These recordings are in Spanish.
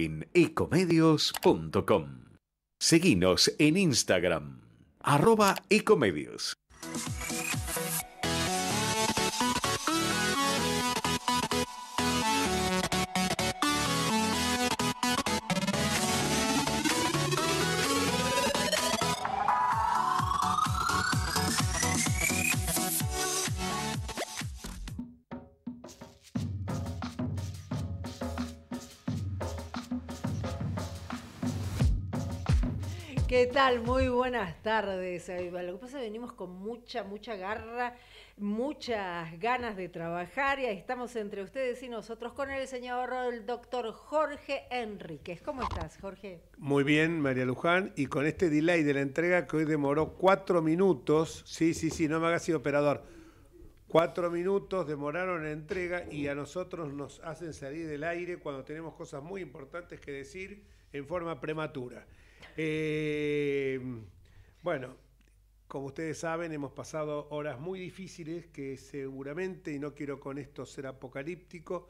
en ecomedios.com. Seguinos en Instagram, @ecomedios. ¿Qué tal? Muy buenas tardes. Lo que pasa es que venimos con mucha garra, muchas ganas de trabajar y ahí estamos entre ustedes y nosotros con el señor, el doctor Jorge Enríquez. ¿Cómo estás, Jorge? Muy bien, María Luján, y con este delay de la entrega que hoy demoró 4 minutos, sí, no me hagas sido operador, 4 minutos demoraron la entrega y a nosotros nos hacen salir del aire cuando tenemos cosas muy importantes que decir en forma prematura. Bueno, como ustedes saben, hemos pasado horas muy difíciles que seguramente, y no quiero con esto ser apocalíptico,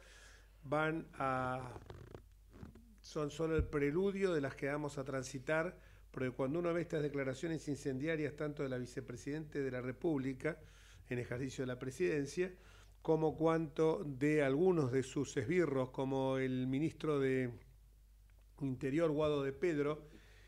son solo el preludio de las que vamos a transitar, porque cuando uno ve estas declaraciones incendiarias tanto de la vicepresidente de la República en ejercicio de la presidencia, como cuanto de algunos de sus esbirros, como el ministro de Interior, Guado de Pedro,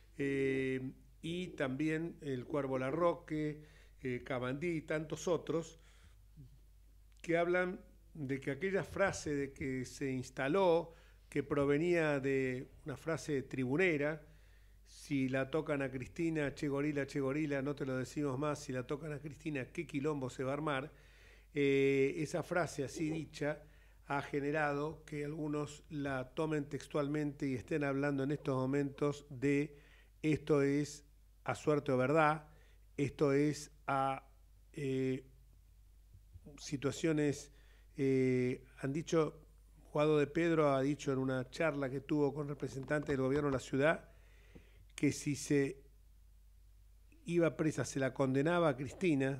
y también el Cuervo Larroque, Cabandí y tantos otros, que hablan de que aquella frase de que se instaló, que provenía de una frase tribunera, si la tocan a Cristina, che gorila, no te lo decimos más, si la tocan a Cristina, qué quilombo se va a armar, esa frase así dicha ha generado que algunos la tomen textualmente y estén hablando en estos momentos de esto es a suerte o verdad, esto es a situaciones, han dicho, Guado de Pedro ha dicho en una charla que tuvo con representantes del gobierno de la ciudad, que si se iba presa, se la condenaba a Cristina,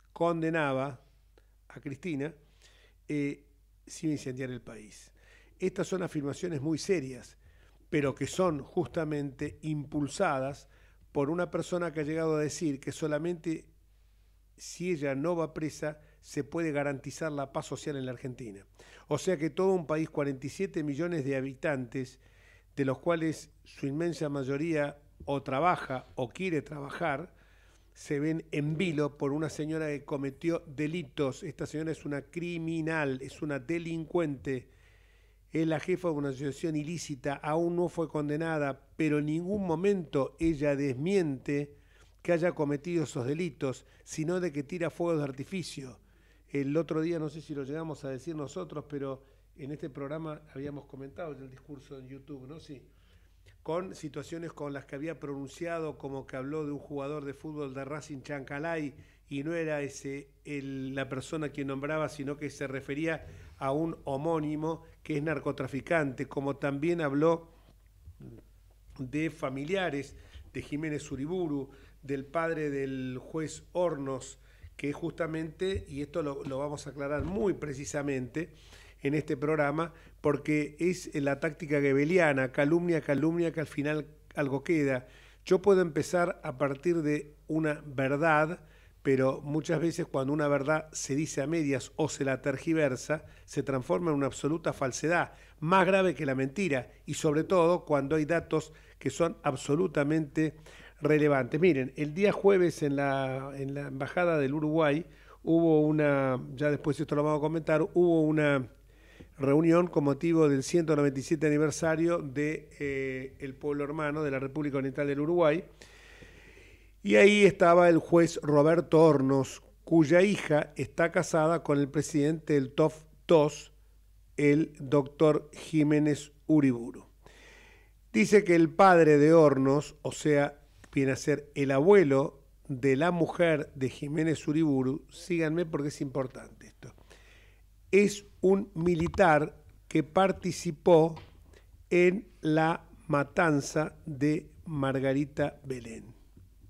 se iba a incendiar el país. Estas son afirmaciones muy serias, pero que son justamente impulsadas por una persona que ha llegado a decir que solamente si ella no va presa se puede garantizar la paz social en la Argentina. O sea que todo un país, 47 millones de habitantes, de los cuales su inmensa mayoría o trabaja o quiere trabajar, se ven en vilo por una señora que cometió delitos. Esta señora es una criminal, es una delincuente, es la jefa de una asociación ilícita, aún no fue condenada, pero en ningún momento ella desmiente que haya cometido esos delitos, sino de que tira fuegos de artificio. El otro día, no sé si lo llegamos a decir nosotros, pero en este programa habíamos comentado el discurso en YouTube, ¿no? Sí. Con situaciones con las que había pronunciado, como que habló de un jugador de fútbol de Racing Chancalay y no era la persona quien nombraba, sino que se refería a un homónimo que es narcotraficante, como también habló de familiares de Jiménez Uriburu, del padre del juez Hornos, que justamente, y esto lo vamos a aclarar muy precisamente en este programa, porque es la táctica goebbeliana, calumnia, que al final algo queda. Yo puedo empezar a partir de una verdad, pero muchas veces cuando una verdad se dice a medias o se la tergiversa, se transforma en una absoluta falsedad, más grave que la mentira, y sobre todo cuando hay datos que son absolutamente relevantes. Miren, el día jueves en la Embajada del Uruguay hubo una, ya después esto lo vamos a comentar, hubo una reunión con motivo del 197 aniversario de el pueblo hermano de la República Oriental del Uruguay, y ahí estaba el juez Roberto Hornos, cuya hija está casada con el presidente del TOF-TOS, el doctor Jiménez Uriburu. Dice que el padre de Hornos, o sea, viene a ser el abuelo de la mujer de Jiménez Uriburu, síganme porque es importante esto, es un militar que participó en la matanza de Margarita Belén.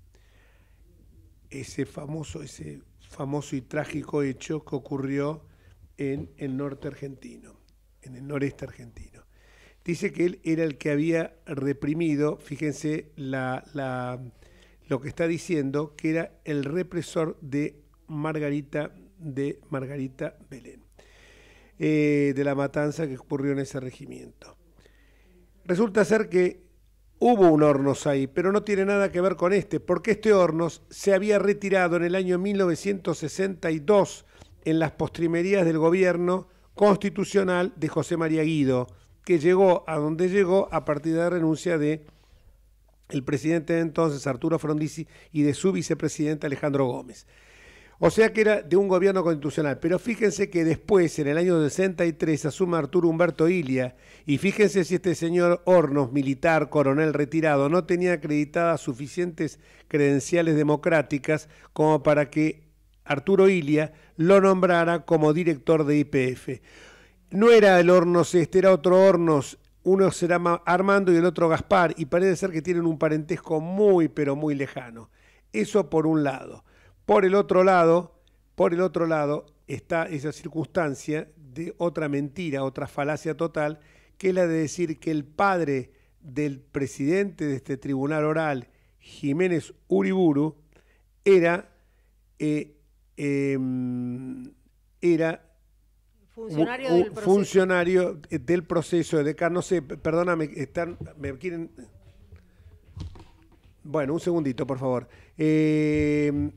Ese famoso y trágico hecho que ocurrió en el norte argentino, en el noreste argentino. dice que él era el que había reprimido, fíjense lo que está diciendo, que era el represor de Margarita Belén, de la matanza que ocurrió en ese regimiento. Resulta ser que hubo un Hornos ahí, pero no tiene nada que ver con porque este Hornos se había retirado en el año 1962 en las postrimerías del gobierno constitucional de José María Guido, que llegó a donde llegó a partir de la renuncia de el presidente de entonces, Arturo Frondizi, y de su vicepresidente Alejandro Gómez. O sea que era de un gobierno constitucional. Pero fíjense que después, en el año 63, asume Arturo Humberto Ilia. Y fíjense si este señor Hornos, militar, coronel retirado, no tenía acreditadas suficientes credenciales democráticas como para que Arturo Ilia lo nombrara como director de YPF. No era el Hornos era otro Hornos. Uno será Armando y el otro Gaspar. Y parece ser que tienen un parentesco muy, pero muy lejano. Eso por un lado. Por el otro lado está esa circunstancia de otra mentira, otra falacia total, que es la de decir que el padre del presidente de este tribunal oral, Jiménez Uriburu, era funcionario del proceso de decano. No sé, perdóname, me quieren... Bueno, un segundito, por favor. El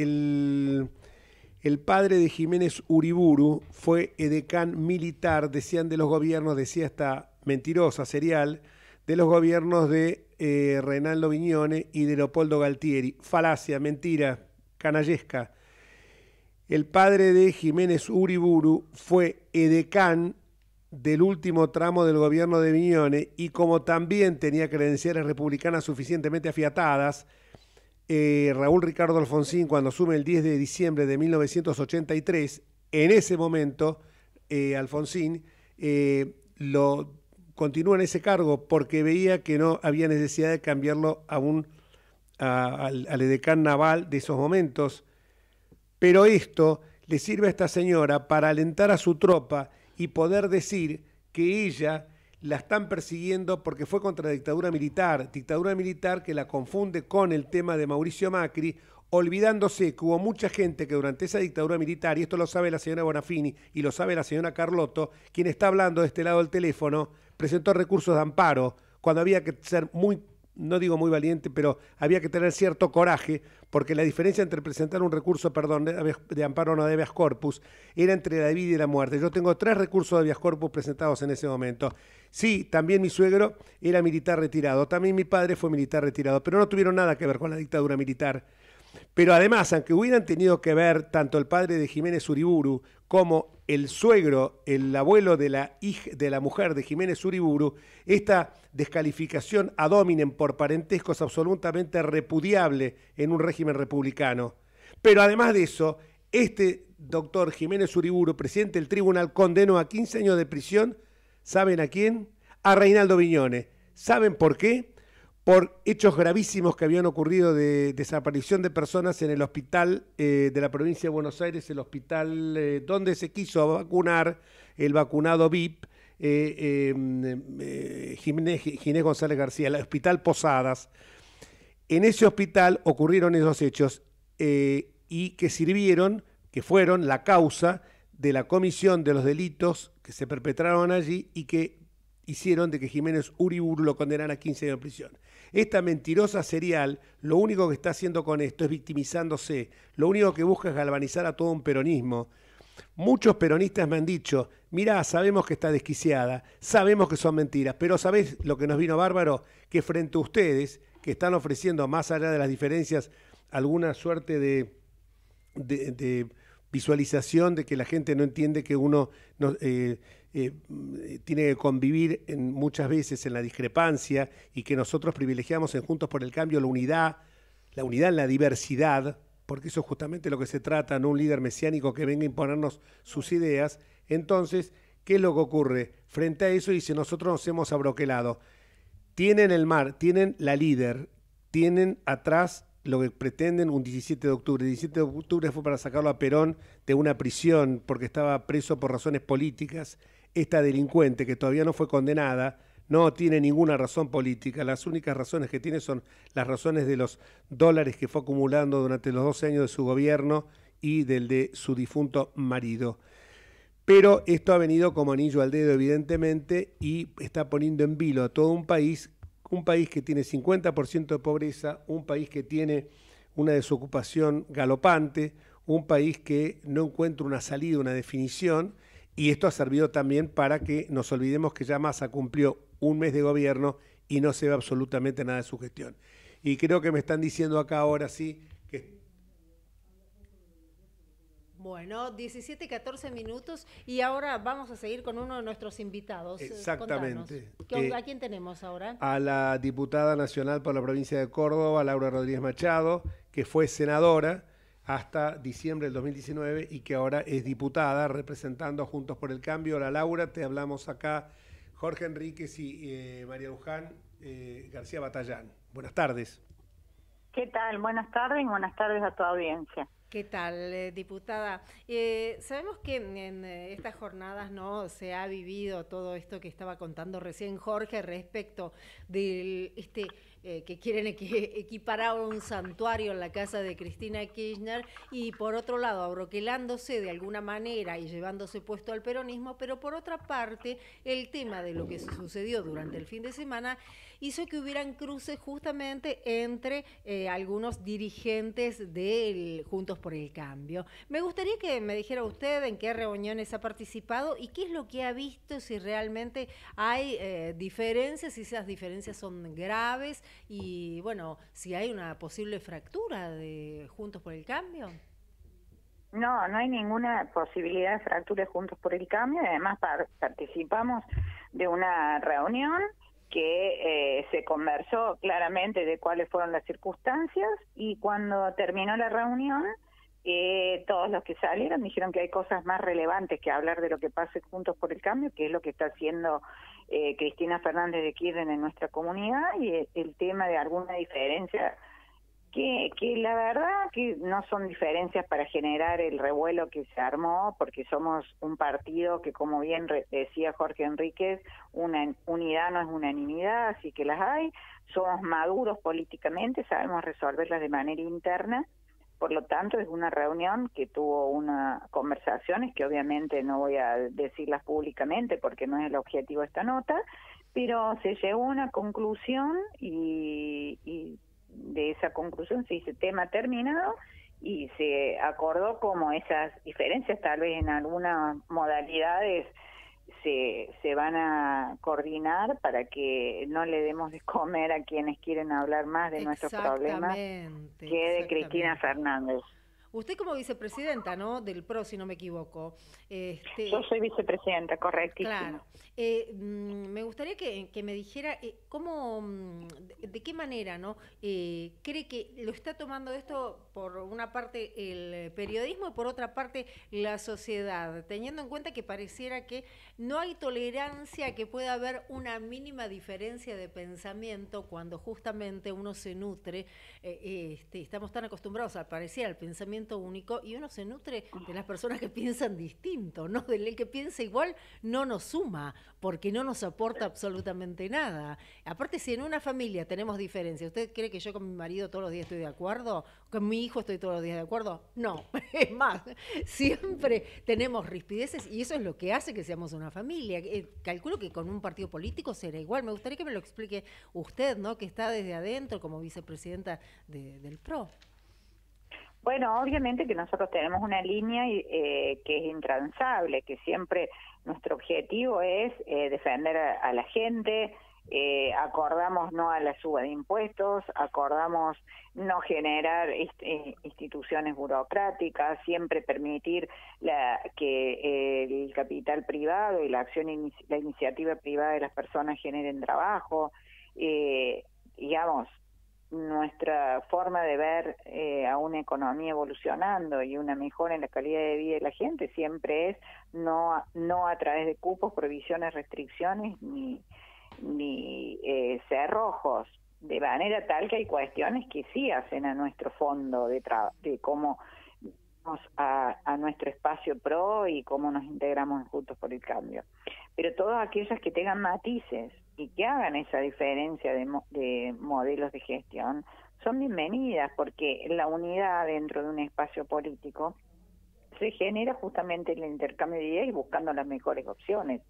padre de Jiménez Uriburu fue edecán militar, decían de los gobiernos, decía esta mentirosa serial, de los gobiernos de Reinaldo Viñone y de Leopoldo Galtieri. Falacia, mentira, canallesca. El padre de Jiménez Uriburu fue edecán del último tramo del gobierno de Viñone, y como también tenía credenciales republicanas suficientemente afiatadas, Raúl Ricardo Alfonsín, cuando asume el 10 de diciembre de 1983, en ese momento Alfonsín lo continúa en ese cargo porque veía que no había necesidad de cambiarlo al edecán naval de esos momentos. Pero esto le sirve a esta señora para alentar a su tropa y poder decir que ella la están persiguiendo porque fue contra la dictadura militar que la confunde con el tema de Mauricio Macri, olvidándose que hubo mucha gente que durante esa dictadura militar, y esto lo sabe la señora Bonafini y lo sabe la señora Carlotto, quien está hablando de este lado del teléfono, presentó recursos de amparo cuando había que ser muy, no digo muy valiente, pero había que tener cierto coraje, porque la diferencia entre presentar un recurso, de amparo no de habeas corpus, era entre la vida y la muerte. Yo tengo 3 recursos de habeas corpus presentados en ese momento. Sí, también mi suegro era militar retirado, también mi padre fue militar retirado, pero no tuvieron nada que ver con la dictadura militar. Pero además, aunque hubieran tenido que ver tanto el padre de Jiménez Uriburu como el suegro, el abuelo de la mujer de Jiménez Uriburu, esta descalificación ad hominem por parentesco es absolutamente repudiable en un régimen republicano. Pero además de eso, este doctor Jiménez Uriburu, presidente del tribunal, condenó a 15 años de prisión, ¿saben a quién? A Reinaldo Viñone. ¿Saben por qué? Por hechos gravísimos que habían ocurrido de desaparición de personas en el hospital de la provincia de Buenos Aires, el hospital donde se quiso vacunar el vacunado VIP, Ginés González García, el hospital Posadas. En ese hospital ocurrieron esos hechos y que fueron la causa de la comisión de los delitos que se perpetraron allí y que hicieron de que Jiménez Uriburu lo condenara a 15 años de prisión. Esta mentirosa serial, lo único que está haciendo con esto es victimizándose, lo único que busca es galvanizar a todo un peronismo. Muchos peronistas me han dicho, mirá, sabemos que está desquiciada, sabemos que son mentiras, pero ¿sabés lo que nos vino bárbaro? Que frente a ustedes, que están ofreciendo, más allá de las diferencias, alguna suerte de visualización de que la gente no entiende que uno tiene que convivir muchas veces en la discrepancia y que nosotros privilegiamos en Juntos por el Cambio la unidad en la diversidad, porque eso es justamente lo que se trata, no un líder mesiánico que venga a imponernos sus ideas. Entonces, ¿qué es lo que ocurre? Frente a eso dice, nosotros nos hemos abroquelado. Tienen el mar, tienen la líder, tienen atrás lo que pretenden un 17 de octubre. El 17 de octubre fue para sacarlo a Perón de una prisión porque estaba preso por razones políticas. Esta delincuente que todavía no fue condenada no tiene ninguna razón política. Las únicas razones que tiene son las razones de los dólares que fue acumulando durante los 12 años de su gobierno y del de su difunto marido. Pero esto ha venido como anillo al dedo, evidentemente, y está poniendo en vilo a todo un país que tiene 50% de pobreza, un país que tiene una desocupación galopante, un país que no encuentra una salida, una definición, y esto ha servido también para que nos olvidemos que ya Massa cumplió un mes de gobierno y no se ve absolutamente nada de su gestión. Y creo que me están diciendo acá ahora sí que... Bueno, 17, 14 minutos y ahora vamos a seguir con uno de nuestros invitados. Exactamente. ¿A quién tenemos ahora? A la diputada nacional por la provincia de Córdoba, Laura Rodríguez Machado, que fue senadora hasta diciembre del 2019 y que ahora es diputada representando a Juntos por el Cambio. Hola Laura, te hablamos acá Jorge Enríquez y María Luján García Batallán. Buenas tardes. ¿Qué tal? Buenas tardes y buenas tardes a tu audiencia. ¿Qué tal, diputada? Sabemos que en estas jornadas no se ha vivido todo esto que estaba contando recién Jorge respecto del que quieren equiparar un santuario en la casa de Cristina Kirchner y por otro lado abroquelándose de alguna manera y llevándose puesto al peronismo, pero por otra parte el tema de lo que sucedió durante el fin de semana hizo que hubieran cruces justamente entre algunos dirigentes de Juntos por el Cambio. Me gustaría que me dijera usted en qué reuniones ha participado y qué es lo que ha visto, si realmente hay diferencias, si esas diferencias son graves y, bueno, si hay una posible fractura de Juntos por el Cambio. No, no hay ninguna posibilidad de fractura de Juntos por el Cambio. Además, participamos de una reunión que se conversó claramente de cuáles fueron las circunstancias y cuando terminó la reunión, todos los que salieron dijeron que hay cosas más relevantes que hablar de lo que pase Juntos por el Cambio, que es lo que está haciendo Cristina Fernández de Kirchner en nuestra comunidad, y el tema de alguna diferencia que la verdad que no son diferencias para generar el revuelo que se armó, porque somos un partido que, como bien decía Jorge Enríquez, una unidad no es unanimidad, así que las hay, somos maduros políticamente, sabemos resolverlas de manera interna. Por lo tanto, es una reunión que tuvo unas conversaciones que obviamente no voy a decirlas públicamente porque no es el objetivo de esta nota, pero se llegó a una conclusión y de esa conclusión se dice tema terminado y se acordó como esas diferencias tal vez en algunas modalidades se van a coordinar para que no le demos de comer a quienes quieren hablar más de nuestros problemas que de Cristina Fernández. Usted como vicepresidenta, ¿no?, del PRO, si no me equivoco. Yo soy vicepresidenta, correctísimo. Claro. Me gustaría que me dijera cómo, de qué manera, ¿no?, cree que lo está tomando esto por una parte el periodismo y por otra parte la sociedad, teniendo en cuenta que pareciera que no hay tolerancia a que pueda haber una mínima diferencia de pensamiento cuando justamente uno se nutre, estamos tan acostumbrados al parecer al pensamiento único y uno se nutre de las personas que piensan distinto, ¿no? Del que piensa igual no nos suma, porque no nos aporta absolutamente nada. Aparte, si en una familia tenemos diferencias, ¿usted cree que yo con mi marido todos los días estoy de acuerdo? ¿Con mi hijo estoy todos los días de acuerdo? No, es más, siempre tenemos rispideces y eso es lo que hace que seamos una familia. Calculo que con un partido político será igual. Me gustaría que me lo explique usted, ¿no?, que está desde adentro como vicepresidenta del PRO. Bueno, obviamente que nosotros tenemos una línea que es intransable, que siempre nuestro objetivo es defender a la gente, acordamos no a la suba de impuestos, acordamos no generar instituciones burocráticas, siempre permitir que el capital privado y la iniciativa privada de las personas generen trabajo, digamos. Nuestra forma de ver a una economía evolucionando y una mejora en la calidad de vida de la gente siempre es no a través de cupos, prohibiciones, restricciones ni cerrojos, de manera tal que hay cuestiones que sí hacen a nuestro fondo de cómo a nuestro espacio PRO y cómo nos integramos Juntos por el Cambio. Pero todas aquellas que tengan matices y que hagan esa diferencia de modelos de gestión son bienvenidas, porque la unidad dentro de un espacio político se genera justamente el intercambio de ideas y buscando las mejores opciones.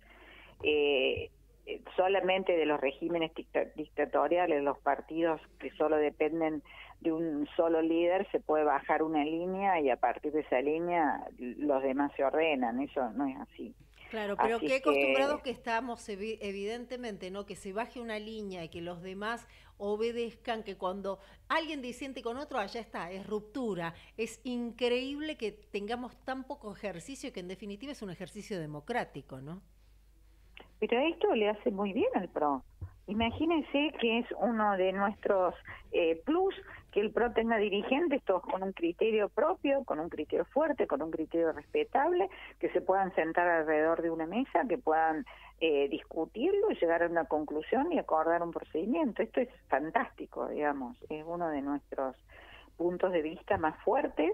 Solamente de los regímenes dictatoriales, los partidos que solo dependen de un solo líder, se puede bajar una línea y a partir de esa línea los demás se ordenan. Eso no es así. Claro, pero qué acostumbrados que estamos, evidentemente, ¿no? Que se baje una línea y que los demás obedezcan, que cuando alguien disiente con otro, allá está, es ruptura. Es increíble que tengamos tan poco ejercicio, que en definitiva es un ejercicio democrático, ¿no? Pero esto le hace muy bien al PRO. Imagínense que es uno de nuestros plus, que el PRO tenga dirigentes todos con un criterio propio, con un criterio fuerte, con un criterio respetable, que se puedan sentar alrededor de una mesa, que puedan discutirlo, llegar a una conclusión y acordar un procedimiento. Esto es fantástico, digamos, es uno de nuestros puntos de vista más fuertes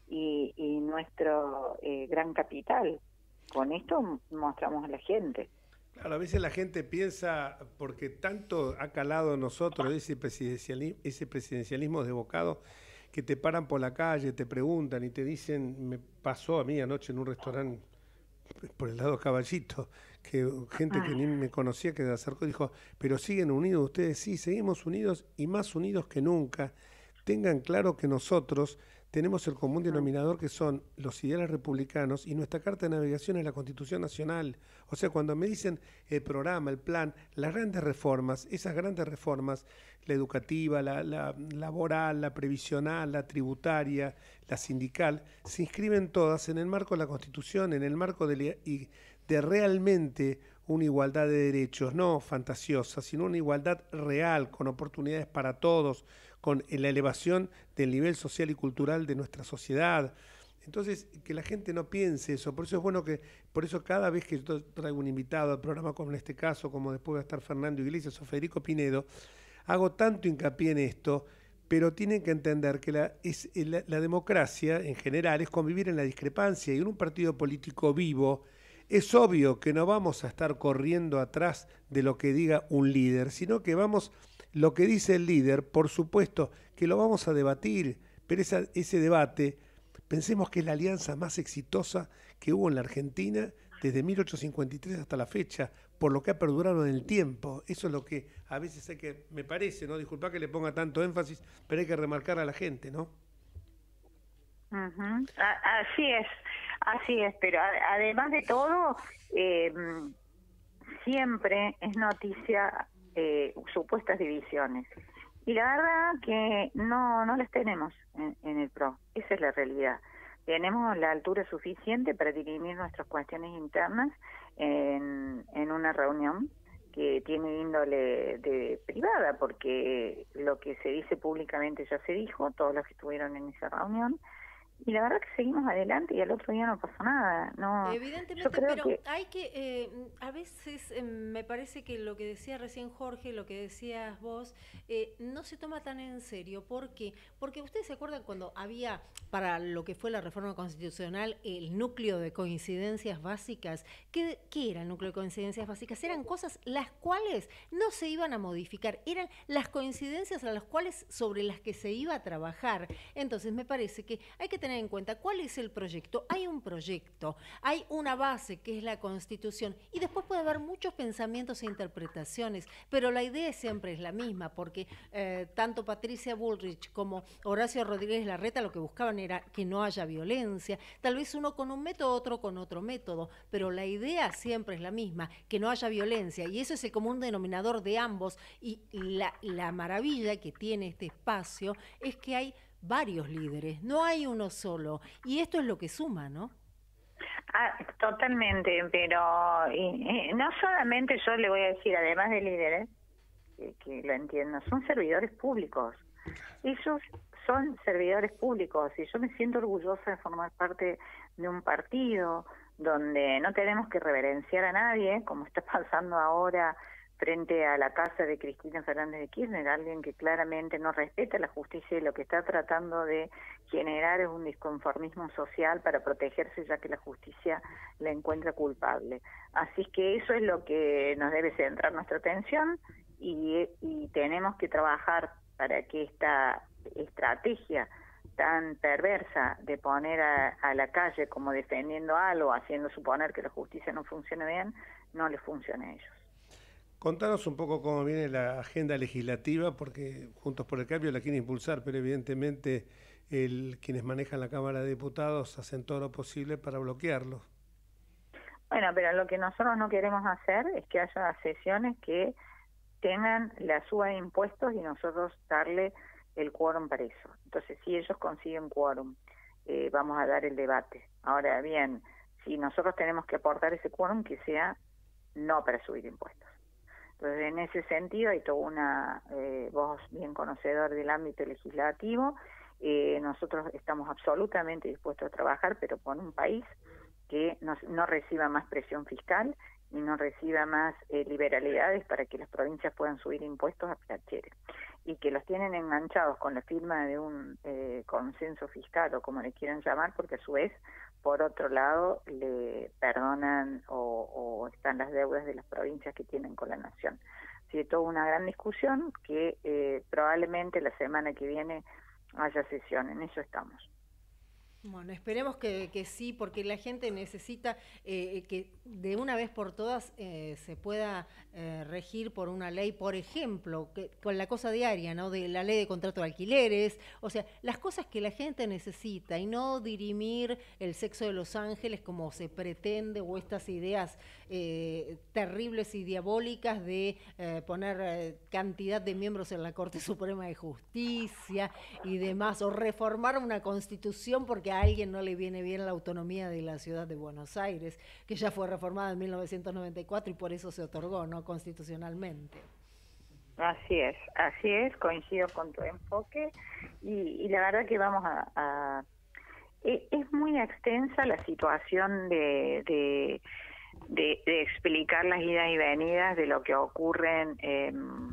y nuestro gran capital. Con esto mostramos a la gente. Claro, a veces la gente piensa, porque tanto ha calado en nosotros ese presidencialismo desbocado, que te paran por la calle, te preguntan y te dicen, me pasó a mí anoche en un restaurante por el lado Caballito, que gente que ni me conocía que se acercó y dijo, pero siguen unidos ustedes. Sí, seguimos unidos y más unidos que nunca. Tengan claro que nosotros tenemos el común denominador que son los ideales republicanos y nuestra carta de navegación es la Constitución Nacional. O sea, cuando me dicen el programa, el plan, las grandes reformas, esas grandes reformas, la educativa, la laboral, la previsional, la tributaria, la sindical, se inscriben todas en el marco de la Constitución, en el marco de realmente una igualdad de derechos, no fantasiosa, sino una igualdad real, con oportunidades para todos, con la elevación del nivel social y cultural de nuestra sociedad. Entonces, que la gente no piense eso. Por eso es bueno que, por eso cada vez que yo traigo un invitado al programa, como en este caso, como después va a estar Fernando Iglesias o Federico Pinedo, hago tanto hincapié en esto, pero tienen que entender que la democracia en general es convivir en la discrepancia, y en un partido político vivo es obvio que no vamos a estar corriendo atrás de lo que diga un líder, sino que lo que dice el líder, por supuesto que lo vamos a debatir, pero ese debate, pensemos que es la alianza más exitosa que hubo en la Argentina desde 1853 hasta la fecha, por lo que ha perdurado en el tiempo. Eso es lo que a veces me parece, ¿no? Disculpa que le ponga tanto énfasis, pero hay que remarcar a la gente, ¿no? Así es, pero además de todo, siempre es noticia supuestas divisiones. Y la verdad que no las tenemos en el PRO, esa es la realidad. Tenemos la altura suficiente para dirimir nuestras cuestiones internas en una reunión que tiene índole de privada, porque lo que se dice públicamente ya se dijo, todos los que estuvieron en esa reunión, y la verdad que seguimos adelante y al otro día no pasó nada. No, evidentemente, pero hay que, a veces me parece que lo que decía recién Jorge, lo que decías vos, no se toma tan en serio. ¿Por qué? Porque ustedes se acuerdan cuando había, para lo que fue la reforma constitucional, el núcleo de coincidencias básicas. ¿Qué era el núcleo de coincidencias básicas? Eran cosas las cuales no se iban a modificar, eran las coincidencias a las cuales, sobre las que se iba a trabajar. Entonces me parece que hay que tener en cuenta cuál es el proyecto. Hay un proyecto, hay una base que es la Constitución, y después puede haber muchos pensamientos e interpretaciones, pero la idea siempre es la misma, porque tanto Patricia Bullrich como Horacio Rodríguez Larreta lo que buscaban era que no haya violencia, tal vez uno con un método, otro con otro método, pero la idea siempre es la misma, que no haya violencia, y eso es el común denominador de ambos, y la maravilla que tiene este espacio es que hay varios líderes, no hay uno solo, y esto es lo que suma, ¿no? Totalmente, pero no solamente, yo le voy a decir, además de líderes, que lo entiendo, son servidores públicos. Ellos son servidores públicos y yo me siento orgullosa de formar parte de un partido donde no tenemos que reverenciar a nadie, como está pasando ahora frente a la casa de Cristina Fernández de Kirchner, alguien que claramente no respeta la justicia y lo que está tratando de generar es un disconformismo social para protegerse, ya que la justicia la encuentra culpable. Así que eso es lo que nos debe centrar nuestra atención y tenemos que trabajar para que esta estrategia tan perversa de poner a la calle como defendiendo algo, haciendo suponer que la justicia no funciona bien, no les funcione a ellos. Contanos un poco cómo viene la agenda legislativa, porque Juntos por el Cambio la quiere impulsar, pero evidentemente quienes manejan la Cámara de Diputados hacen todo lo posible para bloquearlo. Bueno, pero lo que nosotros no queremos hacer es que haya sesiones que tengan la suba de impuestos y nosotros darle el quórum para eso. Entonces, si ellos consiguen quórum, vamos a dar el debate. Ahora bien, si nosotros tenemos que aportar ese quórum, que sea no para subir impuestos. Entonces, en ese sentido, hay toda vos bien conocedor del ámbito legislativo, nosotros estamos absolutamente dispuestos a trabajar, pero por un país que no reciba más presión fiscal y no reciba más liberalidades para que las provincias puedan subir impuestos a placeres, y que los tienen enganchados con la firma de un consenso fiscal o como le quieran llamar, porque a su vez, por otro lado, le perdonan o están las deudas de las provincias que tienen con la nación. Así que toda una gran discusión que probablemente la semana que viene haya sesión, en eso estamos. Bueno, esperemos que sí, porque la gente necesita que de una vez por todas se pueda regir por una ley, por ejemplo, con la cosa diaria, ¿no? De la ley de contrato de alquileres, o sea, las cosas que la gente necesita y no dirimir el sexo de los ángeles como se pretende, o estas ideas terribles y diabólicas de poner cantidad de miembros en la Corte Suprema de Justicia y demás, o reformar una constitución porque a alguien no le viene bien la autonomía de la ciudad de Buenos Aires, que ya fue reformada en 1994 y por eso se otorgó, ¿no? Constitucionalmente. Así es, coincido con tu enfoque y la verdad que vamos es muy extensa la situación de explicar las idas y venidas de lo que ocurre en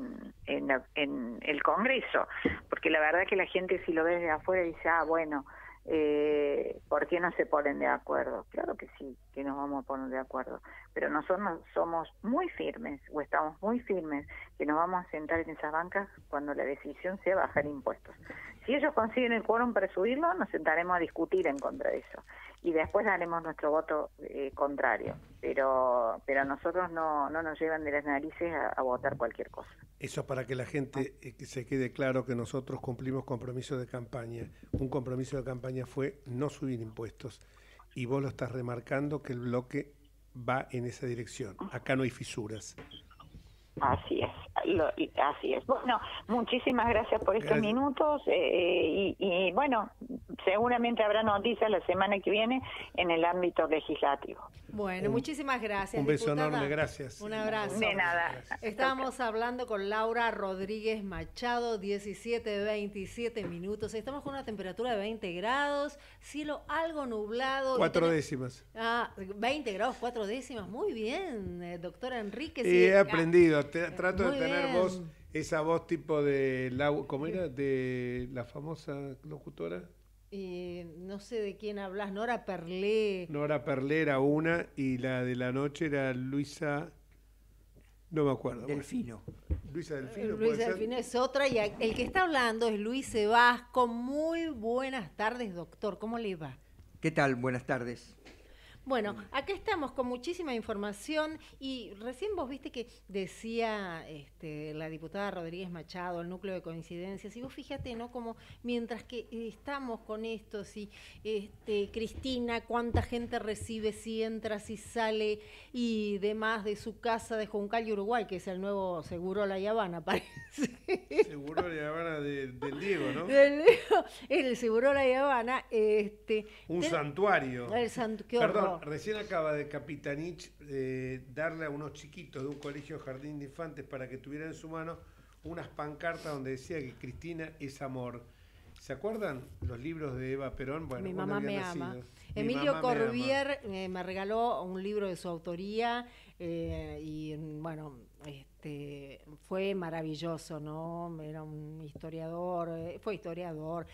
el Congreso, porque la verdad que la gente si lo ve desde afuera dice, bueno, ¿por qué no se ponen de acuerdo? Claro que sí, que nos vamos a poner de acuerdo, pero nosotros somos muy firmes, o estamos muy firmes, que nos vamos a sentar en esas bancas cuando la decisión sea bajar impuestos. Si ellos consiguen el quórum para subirlo, nos sentaremos a discutir en contra de eso, y después daremos nuestro voto contrario, pero nosotros no nos llevan de las narices a votar cualquier cosa. Eso para que la gente que se quede claro que nosotros cumplimos compromisos de campaña. Un compromiso de campaña fue no subir impuestos, y vos lo estás remarcando que el bloque va en esa dirección. Acá no hay fisuras. Así es. Bueno, muchísimas gracias por estos minutos y bueno, seguramente habrá noticias la semana que viene en el ámbito legislativo. Bueno, muchísimas gracias. Un beso diputada. enorme, gracias. Un abrazo. De nada. Estábamos hablando con Laura Rodríguez Machado, 17:27 minutos. Estamos con una temperatura de 20 grados, cielo algo nublado. 4 décimas. 20 grados, 4 décimas. Muy bien, doctora Enríquez. He aprendido. Trato de tener bien. voz, esa voz tipo de, ¿cómo era? De la famosa locutora. No sé de quién hablas, Nora Perlé. Nora Perlé era una, y la de la noche era Luisa, no me acuerdo. Delfino. Luisa Delfino. Luisa Delfino es otra, y el que está hablando es Luis Sebasco. Muy buenas tardes, doctor. ¿Cómo le va? ¿Qué tal? Buenas tardes. Bueno, acá estamos con muchísima información y recién vos viste que decía la diputada Rodríguez Machado, el núcleo de coincidencias, y vos fíjate, ¿no? Como mientras que estamos con esto, si Cristina, cuánta gente recibe, si entra, si sale y demás de su casa de Juncal y Uruguay, que es el nuevo Seguro La Habana, parece. Seguro La Habana del Diego, ¿no? El Seguro La Habana. Un santuario. Qué horror. Perdón, recién acaba de Capitanich darle a unos chiquitos de un colegio jardín de infantes para que tuvieran en su mano unas pancartas donde decía que Cristina es amor. ¿Se acuerdan los libros de Eva Perón? Bueno, Mi mamá me ama. Mi Emilio mamá Corbier me regaló un libro de su autoría y bueno, fue maravilloso, ¿no? Era un historiador, fue historiador,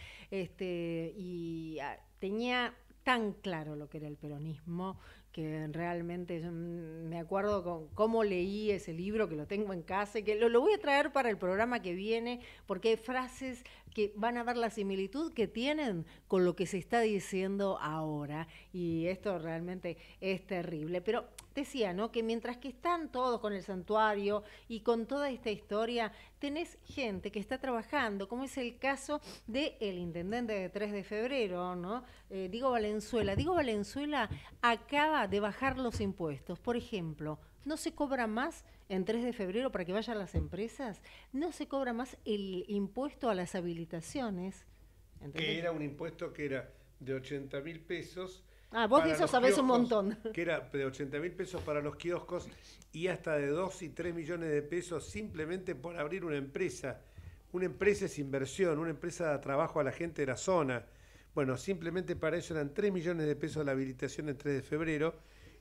y tenía tan claro lo que era el peronismo, que realmente yo me acuerdo con cómo leí ese libro, que lo tengo en casa, y que lo voy a traer para el programa que viene, porque hay frases que van a ver la similitud que tienen con lo que se está diciendo ahora, y esto realmente es terrible. Pero decía, ¿no?, que mientras que están todos con el santuario y con toda esta historia, tenés gente que está trabajando, como es el caso del intendente de 3 de febrero, ¿no? Diego Valenzuela. Diego Valenzuela acaba de bajar los impuestos. Por ejemplo, no se cobra más en 3 de febrero para que vayan las empresas, no se cobra más el impuesto a las habilitaciones. ¿Entendés? Que era un impuesto que era de 80.000 pesos. Vos de eso sabés un montón. Que era de 80.000 pesos para los kioscos y hasta de 2 y 3 millones de pesos simplemente por abrir una empresa. Una empresa es inversión, una empresa da trabajo a la gente de la zona. Bueno, simplemente para eso eran 3 millones de pesos la habilitación en 3 de febrero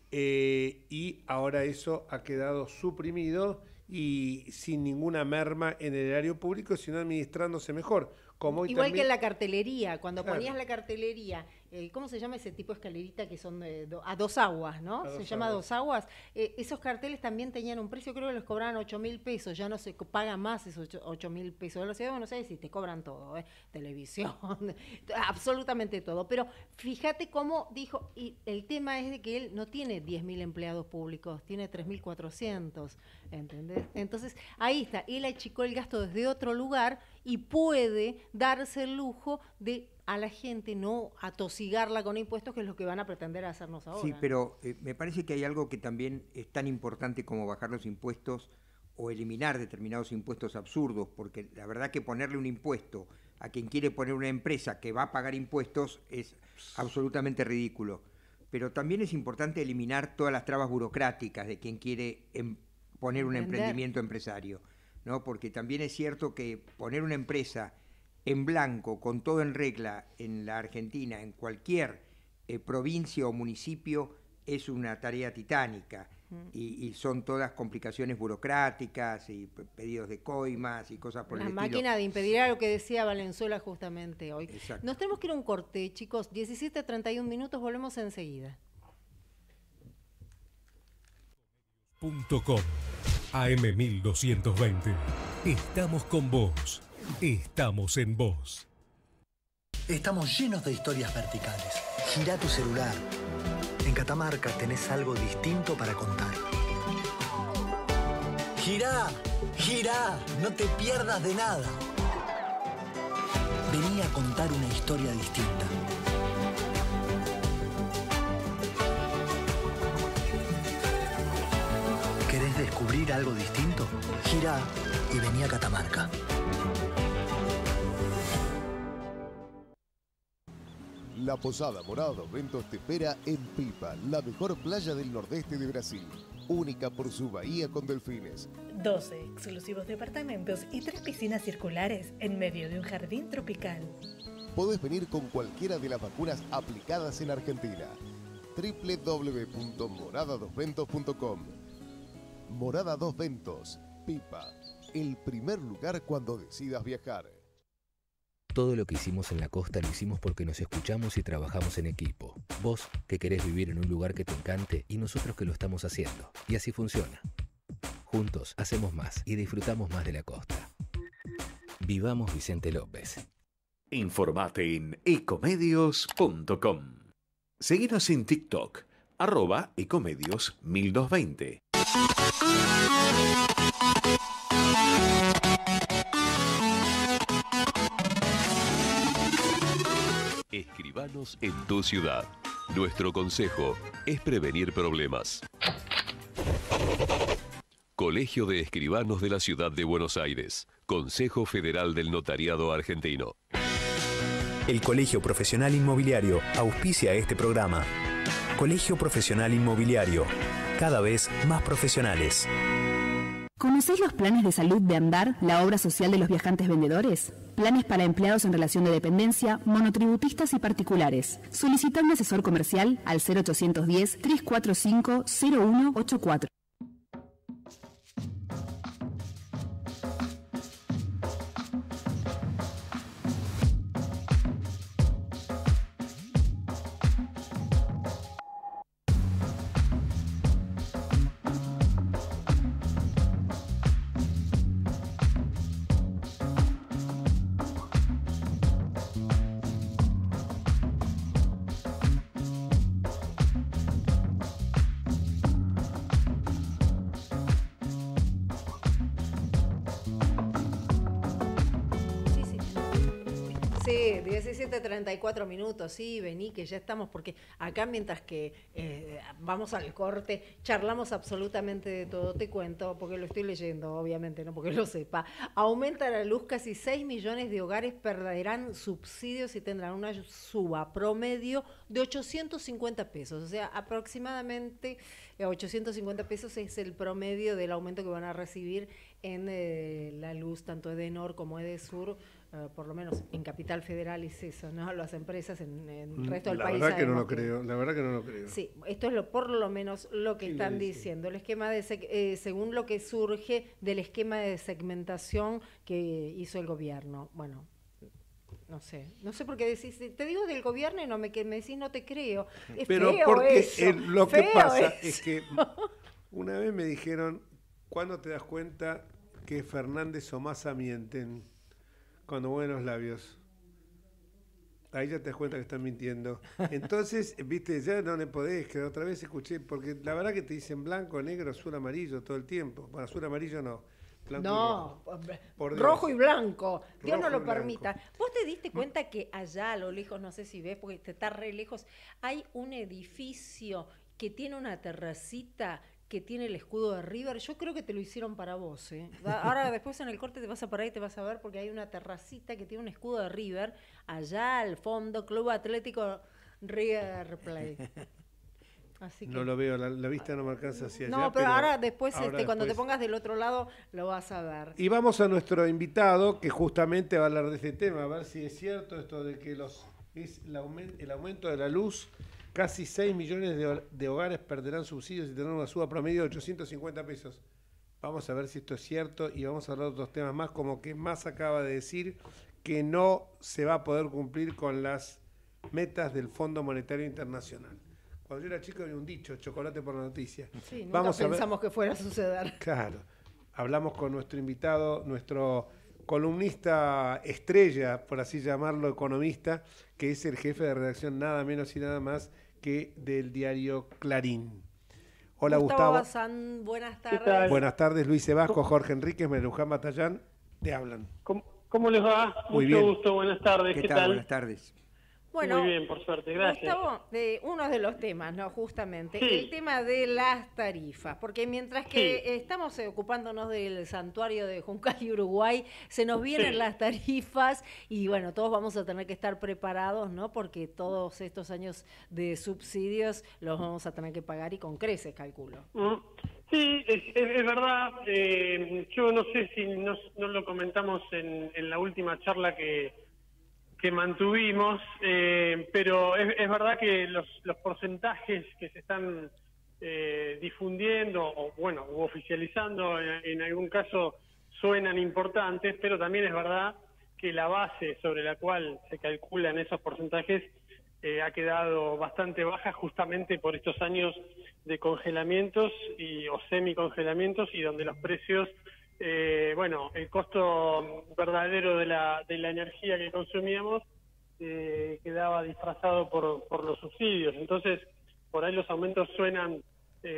y ahora eso ha quedado suprimido y sin ninguna merma en el erario público, sino administrándose mejor. Como hoy igual también, que en la cartelería, cuando claro, ponías la cartelería, ¿cómo se llama ese tipo de escalerita que son a 2 aguas, ¿no? Se llama 2 aguas. Esos carteles también tenían un precio, creo que los cobraban 8.000 pesos, ya no se paga más esos 8.000 pesos. En la ciudad de Buenos Aires sí te cobran todo, televisión, absolutamente todo. Pero fíjate cómo dijo, y el tema es de que él no tiene 10.000 empleados públicos, tiene 3.400, ¿entendés? Entonces, ahí está, él achicó el gasto desde otro lugar y puede darse el lujo de a la gente no atosigarla con impuestos, que es lo que van a pretender hacernos ahora. Sí, pero me parece que hay algo que también es tan importante como bajar los impuestos o eliminar determinados impuestos absurdos, porque la verdad que ponerle un impuesto a quien quiere poner una empresa que va a pagar impuestos es absolutamente ridículo. Pero también es importante eliminar todas las trabas burocráticas de quien quiere poner un emprendimiento empresario, ¿no? Porque también es cierto que poner una empresa en blanco, con todo en regla en la Argentina, en cualquier provincia o municipio, es una tarea titánica. Y son todas complicaciones burocráticas y pedidos de coimas y cosas por el estilo. La máquina de impedir, era lo que decía Valenzuela justamente hoy. Exacto. Nos tenemos que ir a un corte, chicos. 17:31 minutos, volvemos enseguida. .com AM1220. Estamos con vos. Estamos en vos. Estamos llenos de historias verticales. Girá tu celular. En Catamarca tenés algo distinto para contar. Girá, girá, no te pierdas de nada. Vení a contar una historia distinta. ¿Querés descubrir algo distinto? Girá y vení a Catamarca. La Posada Morada dos Ventos te espera en Pipa, la mejor playa del nordeste de Brasil. Única por su bahía con delfines. 12 exclusivos departamentos y 3 piscinas circulares en medio de un jardín tropical. Podés venir con cualquiera de las vacunas aplicadas en Argentina. www.moradadosventos.com. Morada Dos Ventos, Pipa, el primer lugar cuando decidas viajar. Todo lo que hicimos en la costa lo hicimos porque nos escuchamos y trabajamos en equipo. Vos, que querés vivir en un lugar que te encante, y nosotros que lo estamos haciendo. Y así funciona. Juntos hacemos más y disfrutamos más de la costa. Vivamos Vicente López. Informate en ecomedios.com. Seguinos en TikTok, @ecomedios1220. Escribanos en tu ciudad. Nuestro consejo es prevenir problemas. Colegio de Escribanos de la Ciudad de Buenos Aires. Consejo Federal del Notariado Argentino. El Colegio Profesional Inmobiliario auspicia este programa. Colegio Profesional Inmobiliario, cada vez más profesionales. ¿Conocés los planes de salud de Andar, la obra social de los viajantes vendedores? Planes para empleados en relación de dependencia, monotributistas y particulares. Solicita un asesor comercial al 0810-345-0184. Sí, 17:34 minutos, sí, vení, que ya estamos, porque acá mientras que vamos al corte, charlamos absolutamente de todo, te cuento, porque lo estoy leyendo, obviamente, no porque lo sepa. Aumenta la luz, casi 6 millones de hogares perderán subsidios y tendrán una suba promedio de 850 pesos, o sea, aproximadamente 850 pesos es el promedio del aumento que van a recibir en la luz, tanto Edenor como Edesur. Por lo menos en Capital Federal es eso, ¿no? Las empresas en el resto del país. La verdad que no lo creo. Sí, esto es por lo menos lo que están diciendo. El esquema según lo que surge del esquema de segmentación que hizo el gobierno. Bueno, no sé por qué decís, te digo del gobierno y me decís no te creo. Es pero feo porque eso, lo que pasa eso. es que una vez me dijeron, ¿cuándo te das cuenta que Fernández o Massa mienten? Cuando mueven los labios. Ahí ya te das cuenta que están mintiendo. Entonces, viste, ya no le podés, que otra vez escuché, porque la verdad que te dicen blanco, negro, azul, amarillo todo el tiempo. Bueno, azul, amarillo no. Blanco rojo y blanco. Dios Rojo no lo y blanco. permita. ¿Vos te diste cuenta que allá a lo lejos, no sé si ves, porque te está re lejos, hay un edificio que tiene una terracita que tiene el escudo de River? Yo creo que te lo hicieron para vos, ¿eh? Ahora después en el corte te vas a parar y te vas a ver, porque hay una terracita que tiene un escudo de River allá al fondo, Club Atlético River Plate. Así que... No lo veo, la vista no me alcanza hacia allá. No, pero ahora después, ahora cuando te después. pongas del otro lado, lo vas a ver. Y vamos a nuestro invitado, que justamente va a hablar de este tema, a ver si es cierto esto de que el aumento de la luz. Casi 6 millones de hogares perderán subsidios y tendrán una suba promedio de 850 pesos. Vamos a ver si esto es cierto y vamos a hablar de otros temas más, como que Massa acaba de decir que no se va a poder cumplir con las metas del Fondo Monetario Internacional. Cuando yo era chico había un dicho, chocolate por la noticia. Sí, nunca pensamos que fuera a suceder. Claro. Hablamos con nuestro invitado, nuestro columnista estrella, por así llamarlo, economista, que es el jefe de redacción nada menos y nada más que del diario Clarín. Hola Gustavo. Bazán, buenas tardes. ¿Qué tal? Buenas tardes, Luis Sebasco, Jorge Enríquez, Luján Batallán, te hablan. ¿Cómo les va? Muy Mucho bien. gusto, buenas tardes. ¿Qué tal? Buenas tardes. Bueno, muy bien, por suerte, gracias. Gustavo, uno de los temas, ¿no? Justamente, Sí. el tema de las tarifas, porque mientras que estamos ocupándonos del santuario de Juncal y Uruguay, se nos vienen las tarifas y bueno, todos vamos a tener que estar preparados, ¿no? Porque todos estos años de subsidios los vamos a tener que pagar y con creces, calculo. Sí, es verdad. Yo no sé si no lo comentamos en la última charla que mantuvimos, pero es verdad que los porcentajes que se están difundiendo o bueno, u oficializando en algún caso suenan importantes, pero también es verdad que la base sobre la cual se calculan esos porcentajes ha quedado bastante baja justamente por estos años de congelamientos o semicongelamientos y donde los precios el costo verdadero de la energía que consumíamos quedaba disfrazado por los subsidios. Entonces, por ahí los aumentos suenan un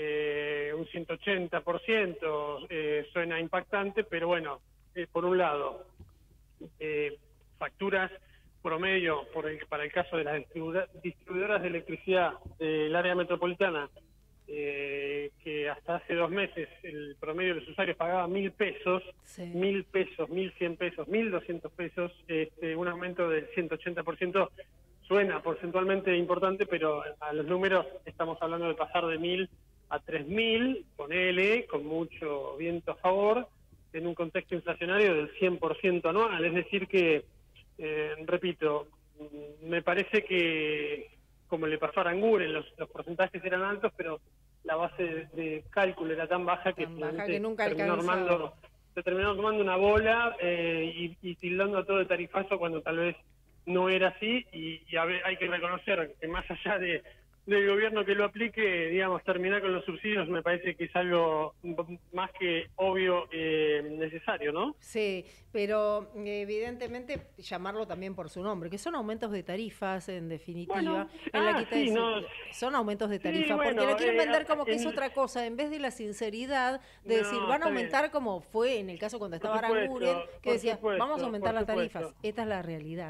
180%, suena impactante, pero bueno, por un lado, facturas promedio para el caso de las distribuidoras de electricidad del área metropolitana, que hasta hace 2 meses el promedio de los usuarios pagaba 1.000 pesos, Sí. 1.000 pesos, 1.100 pesos, 1.200 pesos, un aumento del 180% suena porcentualmente importante, pero a los números estamos hablando de pasar de 1.000 a 3.000, ponele, con mucho viento a favor, en un contexto inflacionario del 100% anual. Es decir que, repito, me parece que, como le pasó a Aranguren, los porcentajes eran altos, pero la base de cálculo era tan baja que, nunca se terminó tomando una bola y tildando a todo de tarifazo cuando tal vez no era así, y hay que reconocer que más allá del gobierno que lo aplique, digamos, terminar con los subsidios me parece que es algo más que obvio necesario, ¿no? Sí, pero evidentemente llamarlo también por su nombre, que son aumentos de tarifas en definitiva. Bueno, en la quita de sí, no. Son aumentos de tarifa, bueno, porque lo quieren vender como que es otra cosa, en vez de la sinceridad de No, decir, van a está aumentar bien. como fue en el caso cuando estaba Por supuesto, Aranguren, que por decía, supuesto, vamos a aumentar por las tarifas. supuesto. Esta es la realidad.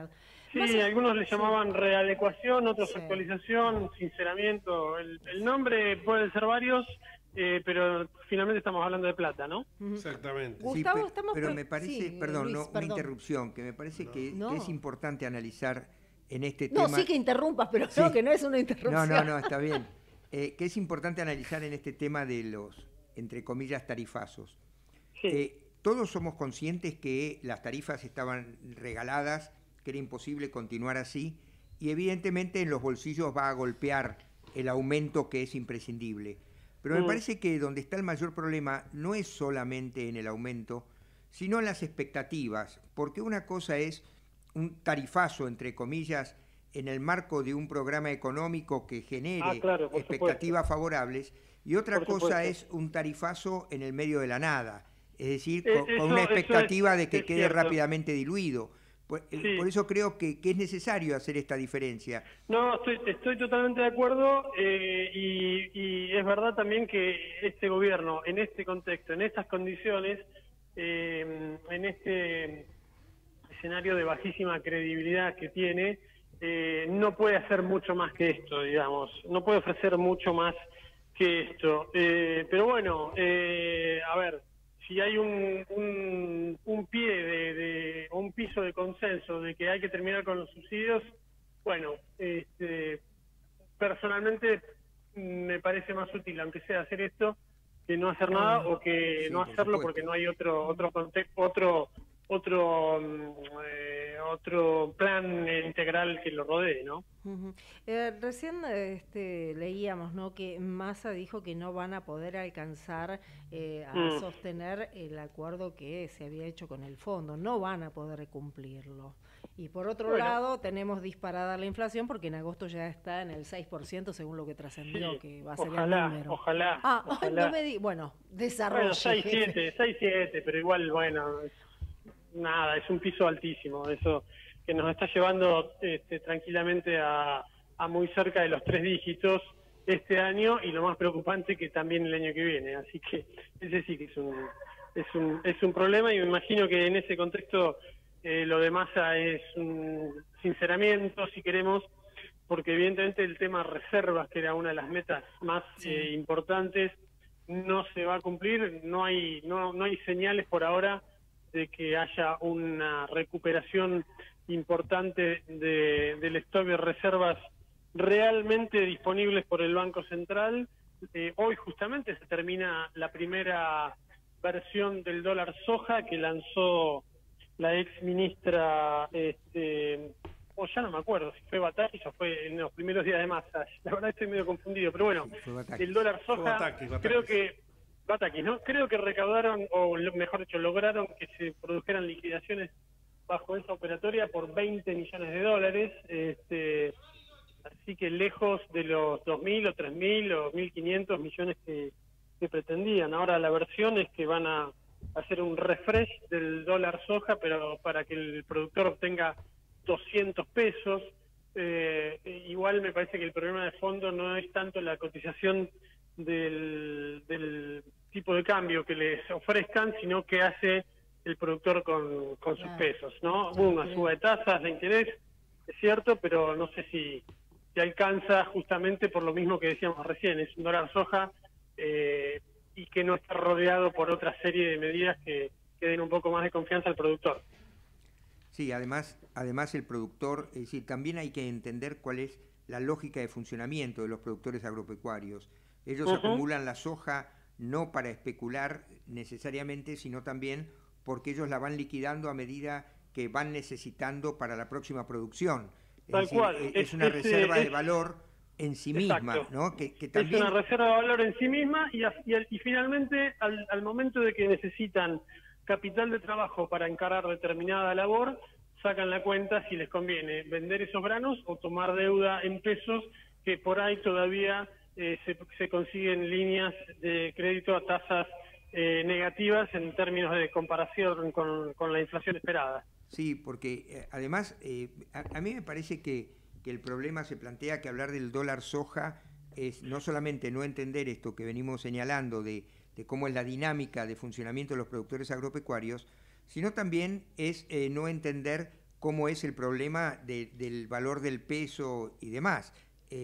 Sí, algunos le llamaban readecuación, otros actualización, sinceramiento. El nombre puede ser varios, pero finalmente estamos hablando de plata, ¿no? Exactamente. Gustavo, Sí, estamos pero me parece, sí, perdón, Luis, una interrupción, que me parece que es importante analizar en este tema. No, sí que interrumpas, pero Sí. no, que no es una interrupción. No, está bien. Que es importante analizar en este tema de los, entre comillas, tarifazos. Todos somos conscientes que las tarifas estaban regaladas, que era imposible continuar así, y evidentemente en los bolsillos va a golpear el aumento que es imprescindible. Pero me parece que donde está el mayor problema no es solamente en el aumento, sino en las expectativas, porque una cosa es un tarifazo, entre comillas, en el marco de un programa económico que genere expectativas favorables, y otra cosa es un tarifazo en el medio de la nada, es decir, con una expectativa de que quede rápidamente diluido. Por eso creo que es necesario hacer esta diferencia. No, estoy totalmente de acuerdo y es verdad también que este gobierno, en este contexto, en estas condiciones, en este escenario de bajísima credibilidad que tiene, no puede hacer mucho más que esto, digamos, no puede ofrecer mucho más que esto. Pero bueno, a ver, si hay un pie un piso de consenso de que hay que terminar con los subsidios, bueno, personalmente me parece más útil, aunque sea hacer esto, que no hacer nada o que no hacerlo porque no hay otro plan integral que lo rodee, ¿no? Recién leíamos, ¿no?, que Massa dijo que no van a poder alcanzar a sostener el acuerdo que se había hecho con el fondo, no van a poder cumplirlo. Y por otro lado, tenemos disparada la inflación porque en agosto ya está en el 6% según lo que trascendió, que va a ser el número. Ojalá. No me bueno, desarrollo. Bueno, 6-7, pero igual, bueno, nada, es un piso altísimo, eso que nos está llevando tranquilamente a muy cerca de los 3 dígitos este año, y lo más preocupante que también el año que viene, así que ese sí que es un problema, y me imagino que en ese contexto lo de Massa es un sinceramiento, si queremos, porque evidentemente el tema reservas, que era una de las metas más importantes, no se va a cumplir, no hay señales por ahora de que haya una recuperación importante del stock de reservas realmente disponibles por el Banco Central. Hoy justamente se termina la primera versión del dólar soja que lanzó la ex ministra, ya no me acuerdo si fue Batakis o fue en los primeros días de Massa, la verdad estoy medio confundido, pero bueno, el dólar soja, creo que Batakis, ¿no? Creo que recaudaron, o mejor dicho, lograron que se produjeran liquidaciones bajo esa operatoria por 20 millones de dólares, así que lejos de los 2.000 o 3.000 o 1.500 millones que pretendían. Ahora la versión es que van a hacer un refresh del dólar soja, pero para que el productor obtenga 200 pesos. Igual me parece que el problema de fondo no es tanto la cotización del tipo de cambio que les ofrezcan, sino que hace el productor con sus pesos, ¿no? Hubo una suba de tasas de interés, es cierto, pero no sé si alcanza, justamente por lo mismo que decíamos recién, es un dólar soja y que no está rodeado por otra serie de medidas que den un poco más de confianza al productor. Sí, además el productor, es decir, también hay que entender cuál es la lógica de funcionamiento de los productores agropecuarios. Ellos acumulan la soja no para especular necesariamente, sino también porque ellos la van liquidando a medida que van necesitando para la próxima producción. Tal cual. Es una reserva de valor en sí misma, ¿no? Que también... Es una reserva de valor en sí misma y finalmente al momento de que necesitan capital de trabajo para encarar determinada labor, sacan la cuenta si les conviene vender esos granos o tomar deuda en pesos, que por ahí todavía se consiguen líneas de crédito a tasas negativas en términos de comparación con la inflación esperada. Sí, porque además a mí me parece que el problema se plantea que hablar del dólar soja es no solamente no entender esto que venimos señalando de cómo es la dinámica de funcionamiento de los productores agropecuarios, sino también es no entender cómo es el problema del valor del peso y demás.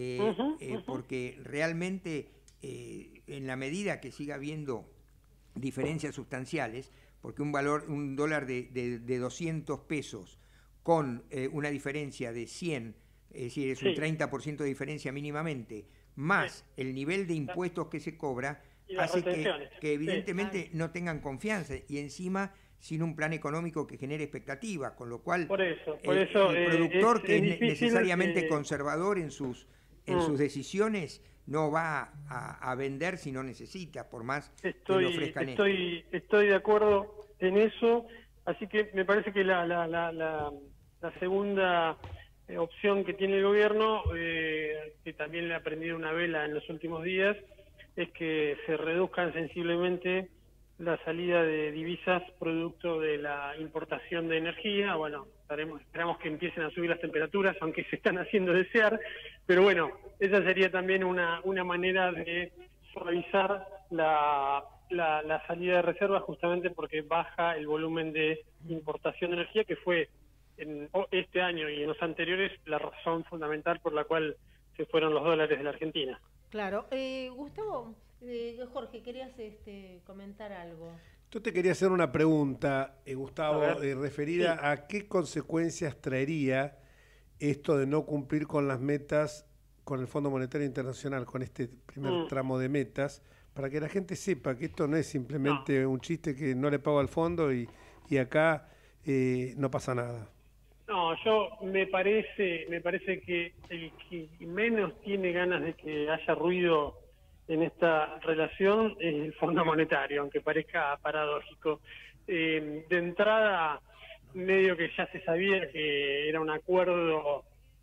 Porque realmente en la medida que siga habiendo diferencias sustanciales, porque un dólar de 200 pesos con una diferencia de 100, es decir, es un 30% de diferencia mínimamente, más el nivel de impuestos que se cobra, hace que evidentemente no tengan confianza, y encima sin un plan económico que genere expectativas, con lo cual el productor que es necesariamente conservador en sus decisiones no va a vender si no necesita, por más que le ofrezcan esto. Estoy de acuerdo en eso, así que me parece que la segunda opción que tiene el gobierno, que también le ha prendido una vela en los últimos días, es que se reduzcan sensiblemente la salida de divisas producto de la importación de energía. Bueno, esperamos que empiecen a subir las temperaturas, aunque se están haciendo desear, pero bueno, esa sería también una manera de suavizar la salida de reservas, justamente porque baja el volumen de importación de energía, que fue en este año y en los anteriores la razón fundamental por la cual se fueron los dólares de la Argentina. Claro. Gustavo, Jorge, querías comentar algo. Yo te quería hacer una pregunta, Gustavo, referida a qué consecuencias traería esto de no cumplir con las metas con el Fondo Monetario Internacional, con este primer tramo de metas, para que la gente sepa que esto no es simplemente un chiste que no le pago al fondo y acá no pasa nada. No, me parece que el que menos tiene ganas de que haya ruido en esta relación es el Fondo Monetario, aunque parezca paradójico. De entrada, medio que ya se sabía que era un acuerdo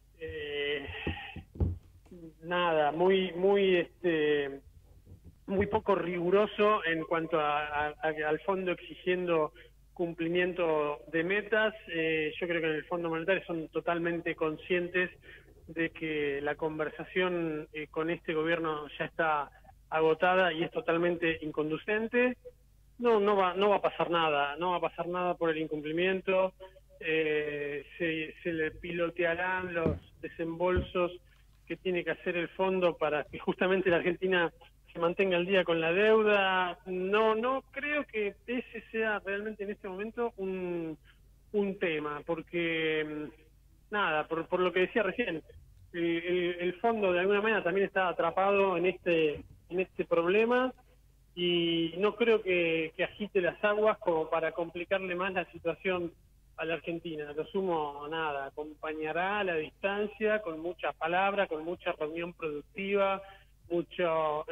muy poco riguroso en cuanto al fondo exigiendo cumplimiento de metas. Yo creo que en el Fondo Monetario son totalmente conscientes de que la conversación con este gobierno ya está agotada y es totalmente inconducente. No va a pasar nada por el incumplimiento. Se le pilotearán los desembolsos que tiene que hacer el fondo para que justamente la Argentina se mantenga al día con la deuda. No creo que ese sea realmente en este momento un tema, porque por lo que decía recién, el fondo de alguna manera también está atrapado en este problema, y no creo que agite las aguas como para complicarle más la situación a la Argentina. Lo sumo, acompañará a la distancia, con mucha palabra, con mucha reunión productiva, mucho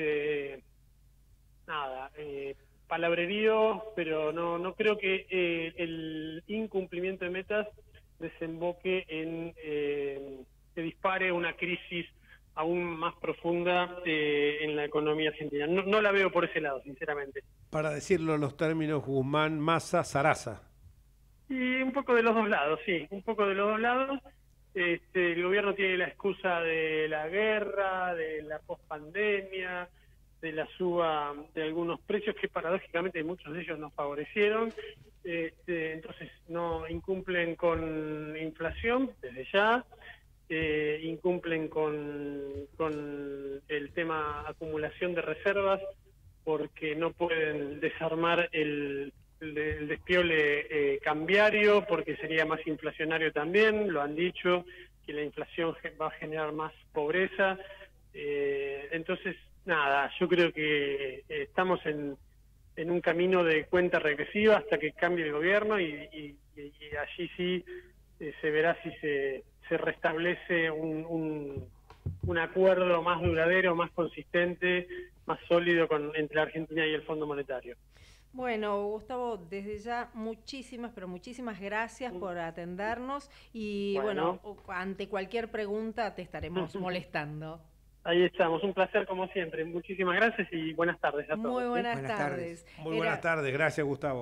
palabrerío, pero no creo que el incumplimiento de metas desemboque en que dispare una crisis aún más profunda en la economía argentina. No la veo por ese lado, sinceramente. Para decirlo en los términos Guzmán, Massa, Sarasa. Y un poco de los dos lados, sí, un poco de los dos lados. El gobierno tiene la excusa de la guerra, de la pospandemia, de la suba de algunos precios que paradójicamente muchos de ellos nos favorecieron. Entonces no incumplen con inflación desde ya, incumplen con el tema acumulación de reservas, porque no pueden desarmar el despiole cambiario, porque sería más inflacionario también. Lo han dicho, que la inflación va a generar más pobreza. Entonces, yo creo que estamos en un camino de cuenta regresiva hasta que cambie el gobierno, y allí sí se verá si se restablece un acuerdo más duradero, más consistente, más sólido entre la Argentina y el Fondo Monetario. Bueno, Gustavo, desde ya muchísimas gracias por atendernos, y bueno, ante cualquier pregunta te estaremos molestando. Ahí estamos, un placer como siempre. Muchísimas gracias y buenas tardes a todos. Muy buenas tardes. Muy buenas tardes, gracias Gustavo.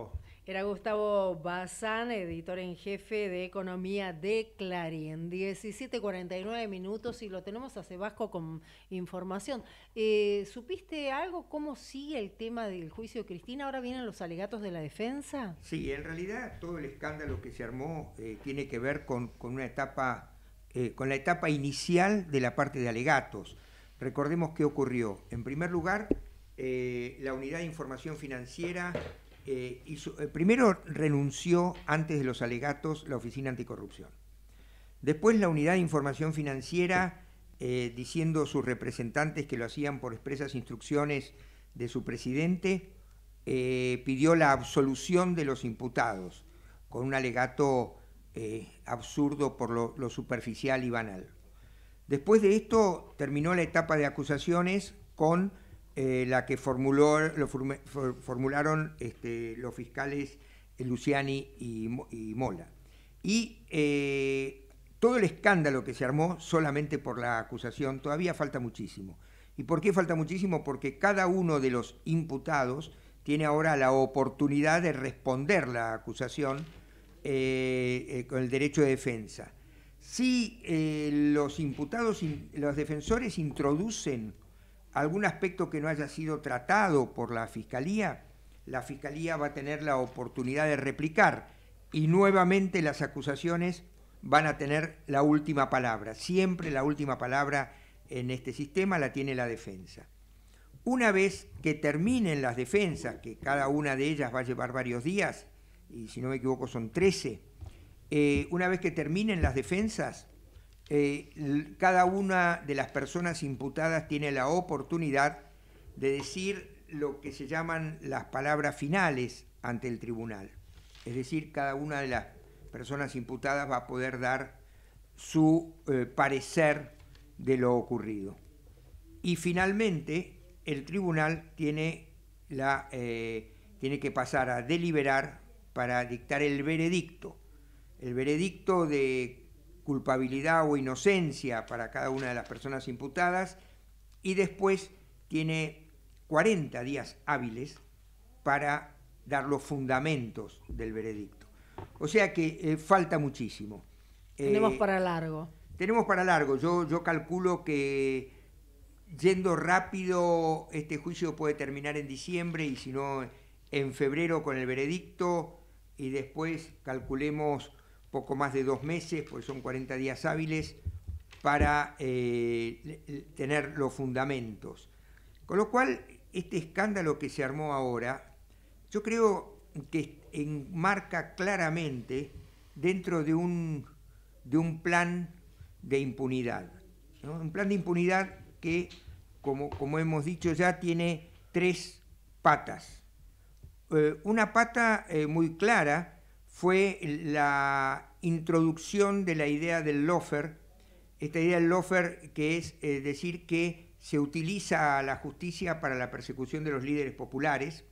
Era Gustavo Bazán, editor en jefe de Economía de Clarín. 17:49 minutos y lo tenemos a Sebasco con información. ¿Supiste algo? ¿Cómo sigue el tema del juicio de Cristina? ¿Ahora vienen los alegatos de la defensa? Sí, en realidad todo el escándalo que se armó tiene que ver con una etapa, con la etapa inicial de la parte de alegatos. Recordemos qué ocurrió. En primer lugar, la Unidad de Información Financiera primero renunció antes de los alegatos la Oficina Anticorrupción. Después la Unidad de Información Financiera, diciendo sus representantes que lo hacían por expresas instrucciones de su presidente, pidió la absolución de los imputados, con un alegato absurdo por lo superficial y banal. Después de esto terminó la etapa de acusaciones con la que formularon los fiscales Luciani y Mola. Y todo el escándalo que se armó solamente por la acusación, todavía falta muchísimo. ¿Y por qué falta muchísimo? Porque cada uno de los imputados tiene ahora la oportunidad de responder la acusación con el derecho de defensa. Si los imputados, los defensores introducen algún aspecto que no haya sido tratado por la Fiscalía va a tener la oportunidad de replicar y nuevamente las acusaciones van a tener la última palabra. Siempre la última palabra en este sistema la tiene la defensa. Una vez que terminen las defensas, que cada una de ellas va a llevar varios días, y si no me equivoco son 13, una vez que terminen las defensas, cada una de las personas imputadas tiene la oportunidad de decir lo que se llaman las palabras finales ante el tribunal. Es decir, cada una de las personas imputadas va a poder dar su parecer de lo ocurrido. Y finalmente, el tribunal tiene que pasar a deliberar para dictar el veredicto. El veredicto de culpabilidad o inocencia para cada una de las personas imputadas, y después tiene 40 días hábiles para dar los fundamentos del veredicto. O sea que falta muchísimo. Tenemos para largo. Tenemos para largo. Yo calculo que yendo rápido este juicio puede terminar en diciembre, y si no en febrero con el veredicto, y después calculemos poco más de 2 meses, porque son 40 días hábiles, para tener los fundamentos. Con lo cual, este escándalo que se armó ahora, yo creo que enmarca claramente dentro de un plan de impunidad, ¿no? Un plan de impunidad que, como hemos dicho ya, tiene 3 patas. Una pata muy clara fue la introducción de la idea del lawfare, esta idea del lawfare que es decir que se utiliza la justicia para la persecución de los líderes populares.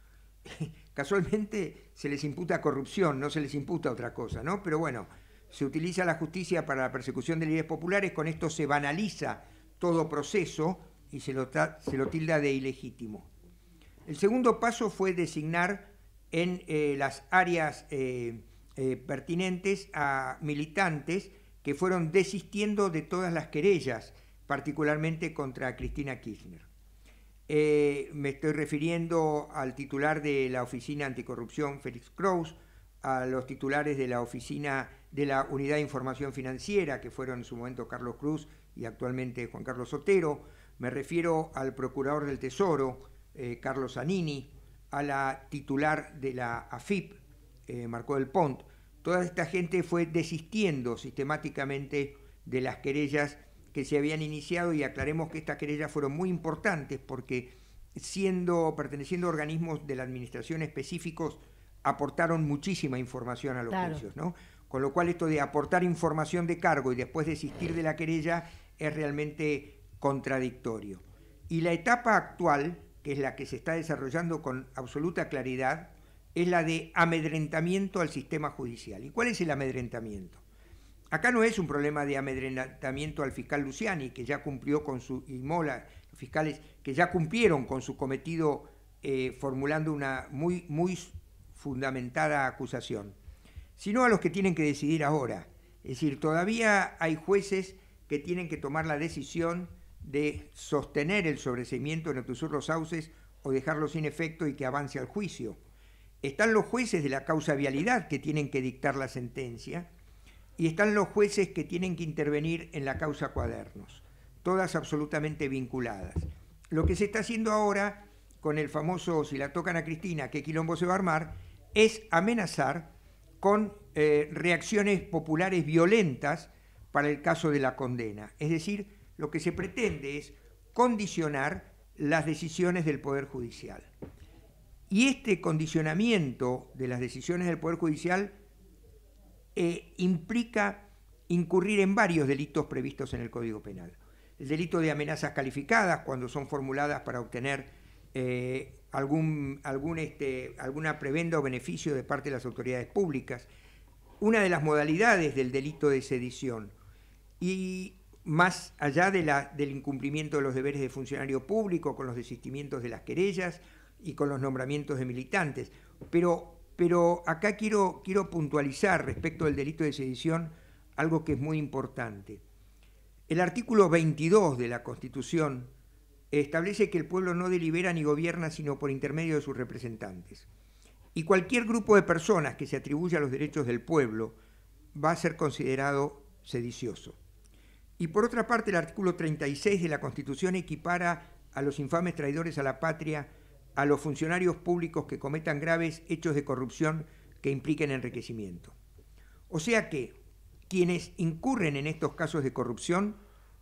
Casualmente se les imputa corrupción, no se les imputa otra cosa, ¿no? Pero bueno, se utiliza la justicia para la persecución de líderes populares, con esto se banaliza todo proceso y se lo tilda de ilegítimo. El segundo paso fue designar en las áreas pertinentes a militantes que fueron desistiendo de todas las querellas, particularmente contra Cristina Kirchner. Me estoy refiriendo al titular de la Oficina Anticorrupción, Félix Kraus, a los titulares de la Oficina de la Unidad de Información Financiera, que fueron en su momento Carlos Cruz y actualmente Juan Carlos Sotero. Me refiero al Procurador del Tesoro, Carlos Zanini, a la titular de la AFIP, Marco del Pont. Toda esta gente fue desistiendo sistemáticamente de las querellas que se habían iniciado, y aclaremos que estas querellas fueron muy importantes porque, perteneciendo a organismos de la administración específicos, aportaron muchísima información a los juicios, ¿no? Con lo cual esto de aportar información de cargo y después desistir de la querella es realmente contradictorio. Y la etapa actual, que es la que se está desarrollando con absoluta claridad, es la de amedrentamiento al sistema judicial. ¿Y cuál es el amedrentamiento? Acá no es un problema de amedrentamiento al fiscal Luciani, que ya cumplió con y Mola, fiscales que ya cumplieron con su cometido formulando una muy fundamentada acusación, sino a los que tienen que decidir ahora. Es decir, todavía hay jueces que tienen que tomar la decisión de sostener el sobreseimiento en los sauces o dejarlo sin efecto y que avance al juicio. Están los jueces de la causa vialidad que tienen que dictar la sentencia y están los jueces que tienen que intervenir en la causa Cuadernos, todas absolutamente vinculadas. Lo que se está haciendo ahora con el famoso "si la tocan a Cristina, ¿qué quilombo se va a armar?" es amenazar con reacciones populares violentas para el caso de la condena. Es decir, lo que se pretende es condicionar las decisiones del Poder Judicial. Y este condicionamiento de las decisiones del Poder Judicial implica incurrir en varios delitos previstos en el Código Penal. El delito de amenazas calificadas, cuando son formuladas para obtener alguna prebenda o beneficio de parte de las autoridades públicas, una de las modalidades del delito de sedición, y más allá del incumplimiento de los deberes de funcionario público, con los desistimientos de las querellas y con los nombramientos de militantes. Pero acá quiero puntualizar respecto del delito de sedición algo que es muy importante. El artículo 22 de la Constitución establece que el pueblo no delibera ni gobierna sino por intermedio de sus representantes. Y cualquier grupo de personas que se atribuya a los derechos del pueblo va a ser considerado sedicioso. Y por otra parte, el artículo 36 de la Constitución equipara a los infames traidores a la patria a los funcionarios públicos que cometan graves hechos de corrupción que impliquen enriquecimiento. O sea que quienes incurren en estos casos de corrupción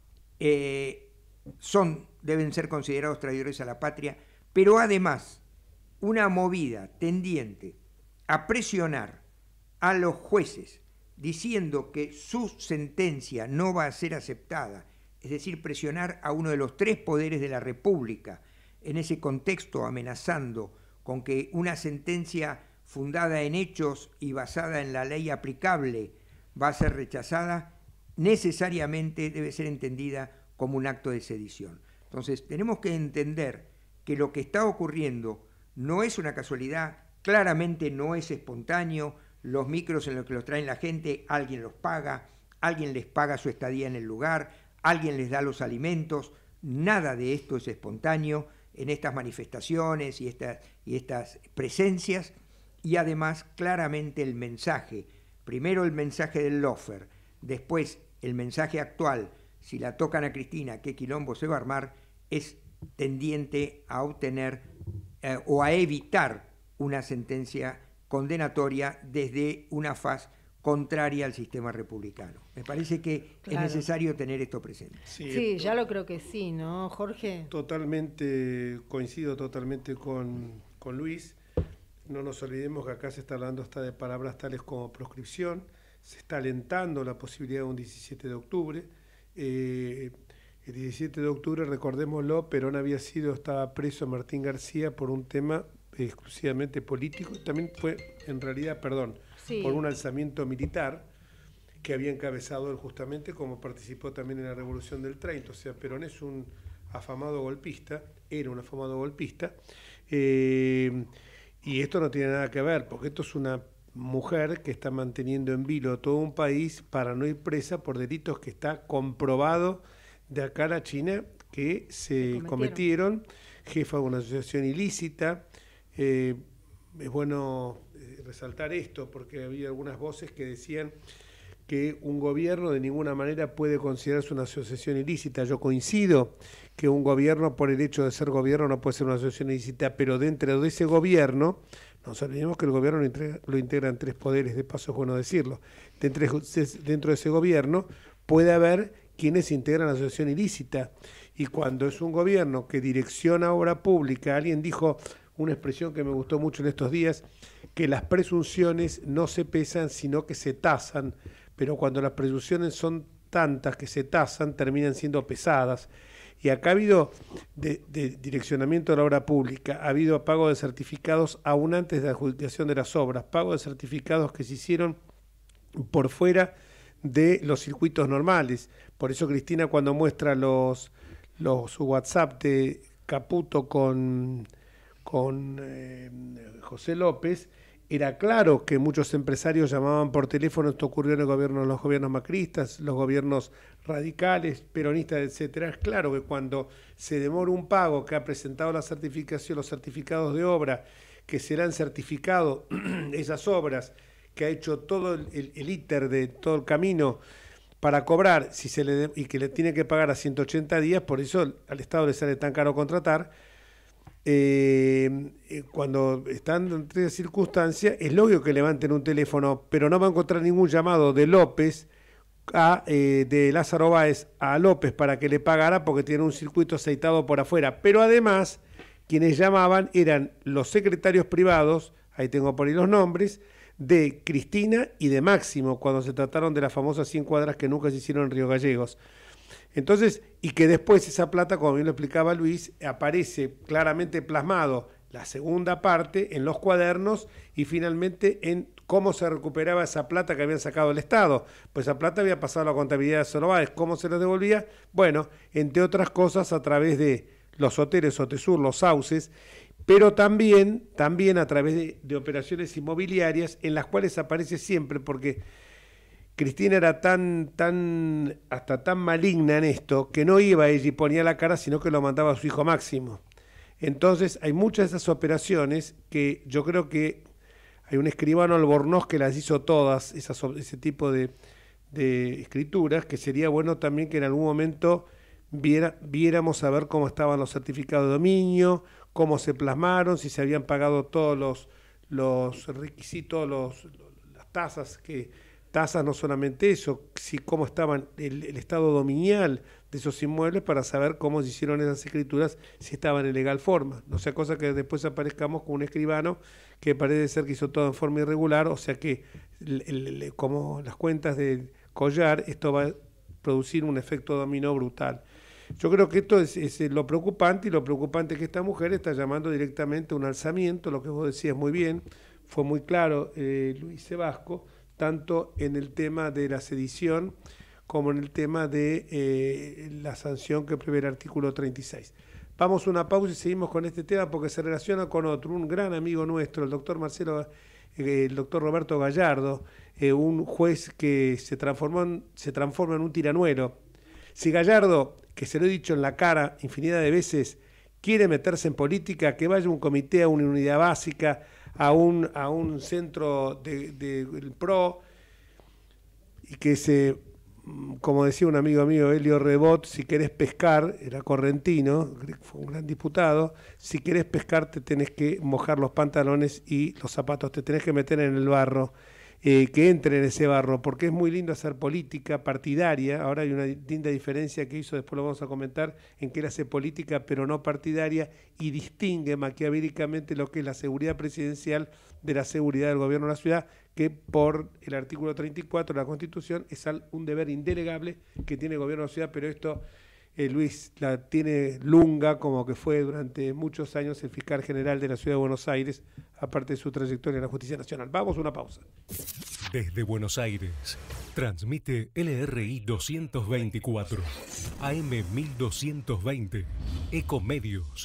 deben ser considerados traidores a la patria, pero además una movida tendiente a presionar a los jueces diciendo que su sentencia no va a ser aceptada, es decir, presionar a uno de los tres poderes de la República, en ese contexto amenazando con que una sentencia fundada en hechos y basada en la ley aplicable va a ser rechazada, necesariamente debe ser entendida como un acto de sedición. Entonces, tenemos que entender que lo que está ocurriendo no es una casualidad, claramente no es espontáneo. Los micros en los que los traen la gente, alguien los paga, alguien les paga su estadía en el lugar, alguien les da los alimentos. Nada de esto es espontáneo en estas manifestaciones y estas presencias. Y además, claramente el mensaje, primero el mensaje del lofer, después el mensaje actual, si la tocan a Cristina, ¿qué quilombo se va a armar?, es tendiente a obtener o a evitar una sentencia condenatoria desde una faz contraria al sistema republicano. Me parece que es necesario tener esto presente. Sí, ya lo creo que sí, ¿no, Jorge? Coincido totalmente con Luis. No nos olvidemos que acá se está hablando hasta de palabras tales como proscripción, se está alentando la posibilidad de un 17 de octubre. El 17 de octubre, recordémoslo, Perón estaba preso Martín García por un tema exclusivamente político, también fue en realidad, por un alzamiento militar que había encabezado él justamente, como participó también en la Revolución del 30, o sea, Perón es un afamado golpista, era un afamado golpista, y esto no tiene nada que ver, porque esto es una mujer que está manteniendo en vilo todo un país para no ir presa por delitos que está comprobado de acá a la China que se cometieron, jefa de una asociación ilícita. Es bueno resaltar esto porque había algunas voces que decían que un gobierno de ninguna manera puede considerarse una asociación ilícita. Yo coincido que un gobierno, por el hecho de ser gobierno, no puede ser una asociación ilícita, pero dentro de ese gobierno, no nos olvidemos que el gobierno lo integran tres poderes, de paso es bueno decirlo, dentro de ese gobierno puede haber quienes integran la asociación ilícita, y cuando es un gobierno que direcciona obra pública, alguien dijo una expresión que me gustó mucho en estos días, que las presunciones no se pesan, sino que se tasan, pero cuando las presunciones son tantas que se tasan, terminan siendo pesadas. Y acá ha habido de direccionamiento de la obra pública, ha habido pago de certificados aún antes de la adjudicación de las obras, pago de certificados que se hicieron por fuera de los circuitos normales. Por eso Cristina, cuando muestra su WhatsApp de Caputo con José López, era claro que muchos empresarios llamaban por teléfono, esto ocurrió en el gobierno, los gobiernos macristas, los gobiernos radicales, peronistas, etcétera. Es claro que cuando se demora un pago que ha presentado la certificación, los certificados de obra, que serán certificados esas obras, que ha hecho todo el íter de todo el camino para cobrar, y que le tiene que pagar a 180 días, por eso al Estado le sale tan caro contratar. Cuando están en estas circunstancias, es lógico que levanten un teléfono, pero no va a encontrar ningún llamado de López, de Lázaro Báez a López para que le pagara, porque tiene un circuito aceitado por afuera. Pero además, quienes llamaban eran los secretarios privados, ahí tengo por ahí los nombres, de Cristina y de Máximo, cuando se trataron de las famosas 100 cuadras que nunca se hicieron en Río Gallegos. Entonces, y que después esa plata, como bien lo explicaba Luis, aparece claramente plasmado la segunda parte en los cuadernos y finalmente en cómo se recuperaba esa plata que habían sacado el Estado. Pues esa plata había pasado a la contabilidad de Lázaro Báez. ¿Cómo se los devolvía? Bueno, entre otras cosas a través de los hoteles Otesur, los sauces, pero también a través de operaciones inmobiliarias en las cuales aparece siempre, porque Cristina era hasta tan maligna en esto, que no iba ella y ponía la cara, sino que lo mandaba a su hijo Máximo. Entonces hay muchas de esas operaciones que yo creo que hay un escribano Albornoz que las hizo todas, ese tipo de escrituras, que sería bueno también que en algún momento viéramos a ver cómo estaban los certificados de dominio, cómo se plasmaron, si se habían pagado todos los requisitos, las tasas, no solamente eso, cómo estaban el estado dominial de esos inmuebles para saber cómo se hicieron esas escrituras, si estaban en legal forma. No sea cosa que después aparezcamos con un escribano que parece ser que hizo todo en forma irregular, o sea que como las cuentas de Collar, esto va a producir un efecto dominó brutal. Yo creo que esto es lo preocupante, y lo preocupante es que esta mujer está llamando directamente a un alzamiento, lo que vos decías muy bien, fue muy claro Luis Sebasco, tanto en el tema de la sedición como en el tema de la sanción que prevé el artículo 36. Vamos a una pausa y seguimos con este tema porque se relaciona con otro, un gran amigo nuestro, el doctor Roberto Gallardo, un juez que se transforma en un tiranuelo. Si Gallardo, que se lo he dicho en la cara infinidad de veces, quiere meterse en política, que vaya a un comité, a una unidad básica, a un centro del PRO, y que como decía un amigo mío, Helio Rebot, si querés pescar, era correntino, fue un gran diputado, si querés pescar te tenés que mojar los pantalones y los zapatos, te tenés que meter en el barro, que entre en ese barro, porque es muy lindo hacer política partidaria. Ahora hay una linda diferencia que hizo, después lo vamos a comentar, en que él hace política pero no partidaria y distingue maquiavélicamente lo que es la seguridad presidencial de la seguridad del gobierno de la ciudad, que por el artículo 34 de la Constitución es un deber indelegable que tiene el gobierno de la ciudad, pero esto Luis la tiene Lunga, como que fue durante muchos años el fiscal general de la ciudad de Buenos Aires, aparte de su trayectoria en la Justicia Nacional. Vamos a una pausa. Desde Buenos Aires, transmite LRI 224, AM 1220, Ecomedios.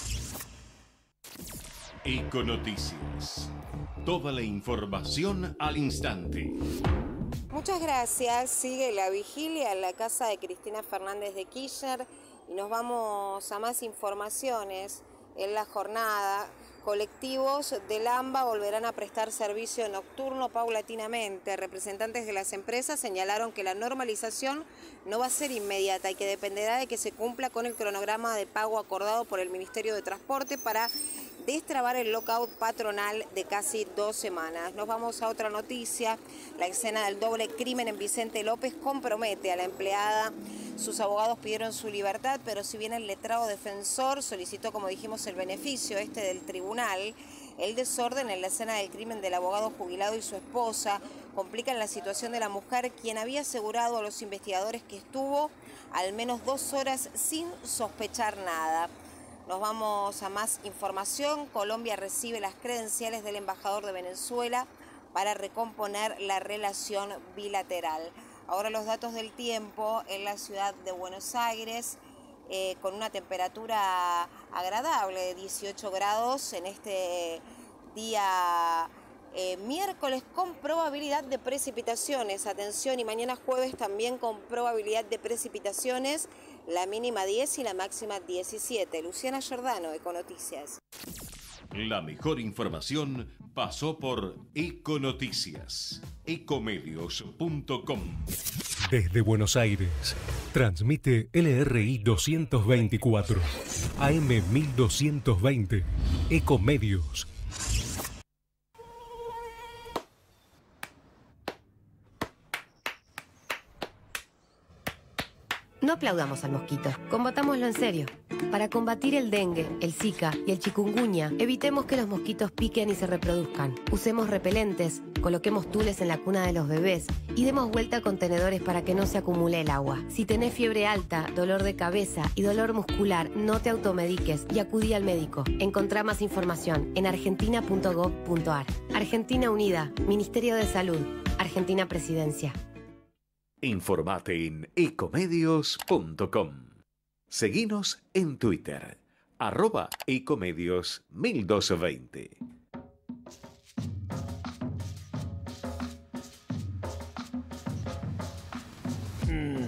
Econoticias. Toda la información al instante. Muchas gracias. Sigue la vigilia en la casa de Cristina Fernández de Kirchner y nos vamos a más informaciones en la jornada. Colectivos del AMBA volverán a prestar servicio nocturno paulatinamente. Representantes de las empresas señalaron que la normalización no va a ser inmediata y que dependerá de que se cumpla con el cronograma de pago acordado por el Ministerio de Transporte para destrabar el lockout patronal de casi 2 semanas. Nos vamos a otra noticia. La escena del doble crimen en Vicente López compromete a la empleada. Sus abogados pidieron su libertad, pero si bien el letrado defensor solicitó, como dijimos, el beneficio del tribunal, el desorden en la escena del crimen del abogado jubilado y su esposa complican la situación de la mujer, quien había asegurado a los investigadores que estuvo al menos 2 horas sin sospechar nada. Nos vamos a más información. Colombia recibe las credenciales del embajador de Venezuela para recomponer la relación bilateral. Ahora los datos del tiempo en la ciudad de Buenos Aires, con una temperatura agradable de 18 grados en este día miércoles con probabilidad de precipitaciones. Atención, y mañana jueves también con probabilidad de precipitaciones. La mínima 10 y la máxima 17. Luciana Giordano, Econoticias. La mejor información pasó por Econoticias. Ecomedios.com. Desde Buenos Aires, transmite LRI 224, AM 1220, Ecomedios. No aplaudamos al mosquito, combatámoslo en serio. Para combatir el dengue, el zika y el chikungunya, evitemos que los mosquitos piquen y se reproduzcan. Usemos repelentes, coloquemos tules en la cuna de los bebés y demos vuelta a contenedores para que no se acumule el agua. Si tenés fiebre alta, dolor de cabeza y dolor muscular, no te automediques y acudí al médico. Encontrá más información en argentina.gov.ar. Argentina Unida, Ministerio de Salud, Argentina Presidencia. Informate en ecomedios.com. Seguinos en Twitter, @ecomedios1220. Mm.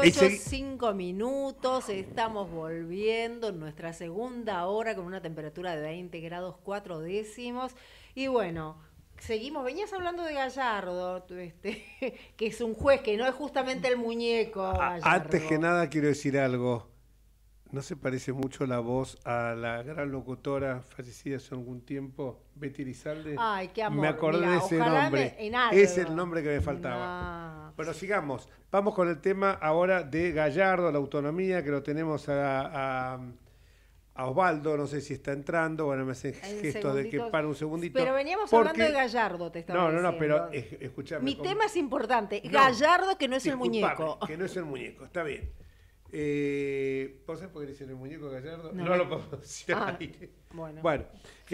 18:05, estamos volviendo en nuestra segunda hora con una temperatura de 20 grados 4 décimos. Y bueno, seguimos, venías hablando de Gallardo, que es un juez, que no es justamente el muñeco Gallardo. Antes que nada quiero decir algo. ¿No se parece mucho la voz a la gran locutora fallecida hace algún tiempo, Betty Elizalde? Ay, qué amor. Me acordé de ese nombre. Es el nombre que me faltaba. No. Bueno, sigamos. Vamos con el tema ahora de Gallardo, la autonomía, que lo tenemos a Osvaldo, no sé si está entrando, bueno, me hacen gestos de que para un segundito. Pero veníamos hablando de Gallardo, te estaba diciendo. No, pero escuchame. Mi tema es importante. Gallardo, que no es el muñeco. Que no es el muñeco, está bien. ¿Vos sabés por qué le dicen el muñeco Gallardo? No lo podemos decir ahí. Bueno,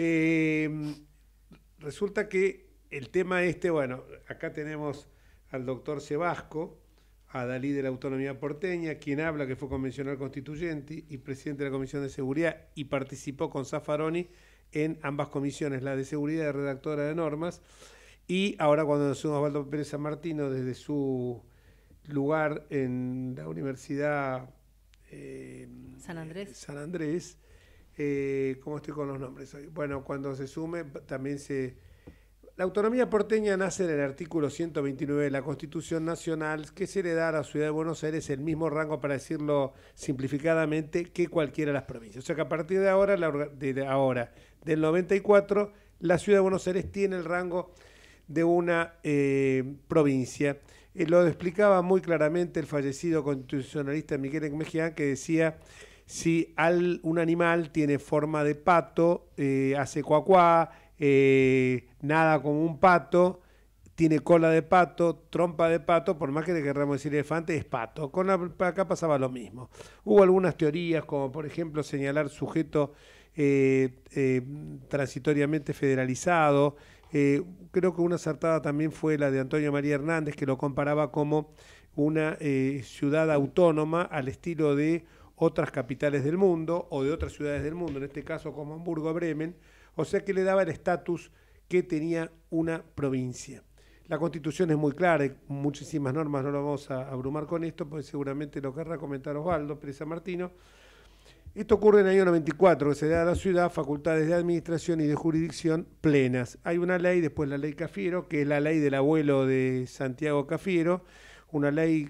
resulta que el tema bueno, acá tenemos al doctor Sebasco, a Dalí de la Autonomía Porteña, quien habla, que fue convencional constituyente y presidente de la Comisión de Seguridad y participó con Zaffaroni en ambas comisiones, la de Seguridad y redactora de normas. Y ahora cuando nos suma Osvaldo Pérez San Martino desde su lugar en la Universidad San Andrés. ¿Cómo estoy con los nombres hoy? Bueno, cuando se sume también La autonomía porteña nace en el artículo 129 de la Constitución Nacional, que se le da a la Ciudad de Buenos Aires el mismo rango, para decirlo simplificadamente, que cualquiera de las provincias. O sea que a partir de ahora, del 94, la Ciudad de Buenos Aires tiene el rango de una provincia. Lo explicaba muy claramente el fallecido constitucionalista Miguel Egmejian, que decía: si un animal tiene forma de pato, hace cuacuá, nada como un pato, tiene cola de pato, trompa de pato, por más que le queramos decir elefante, es pato. Acá pasaba lo mismo. Hubo algunas teorías, como por ejemplo señalar sujeto transitoriamente federalizado. Creo que una acertada también fue la de Antonio María Hernández, que lo comparaba como una ciudad autónoma al estilo de otras capitales del mundo o de otras ciudades del mundo, en este caso como Hamburgo, Bremen, o sea que le daba el estatus que tenía una provincia. La Constitución es muy clara, hay muchísimas normas, no lo vamos a abrumar con esto, porque seguramente lo querrá comentar Osvaldo Pérez San Martino. Esto ocurre en el año 94, que se da a la ciudad facultades de administración y de jurisdicción plenas. Hay una ley, después la ley Cafiero, que es la ley del abuelo de Santiago Cafiero, una ley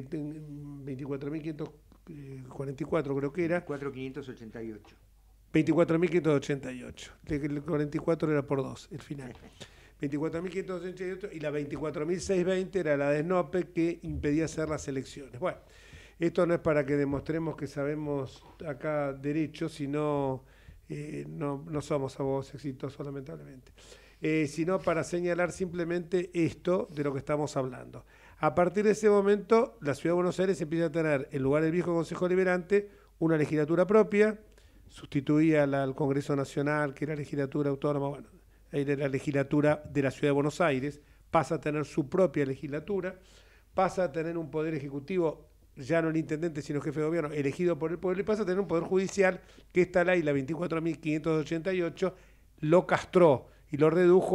24.544 creo que era. 24.588. 24.588. El 44 era por 2, el final. 24.588 y la 24.620 era la de SNOPE, que impedía hacer las elecciones. Bueno, esto no es para que demostremos que sabemos acá derecho, sino no somos abogados exitosos, lamentablemente, sino para señalar simplemente esto de lo que estamos hablando. A partir de ese momento, la Ciudad de Buenos Aires empieza a tener, en lugar del viejo Consejo Liberante, una legislatura propia, sustituía al Congreso Nacional, que era legislatura autónoma, bueno, era la legislatura de la Ciudad de Buenos Aires, pasa a tener su propia legislatura, pasa a tener un poder ejecutivo, ya no el intendente, sino jefe de gobierno, elegido por el pueblo, y pasa a tener un poder judicial que esta ley, la 24.588, lo castró y lo redujo a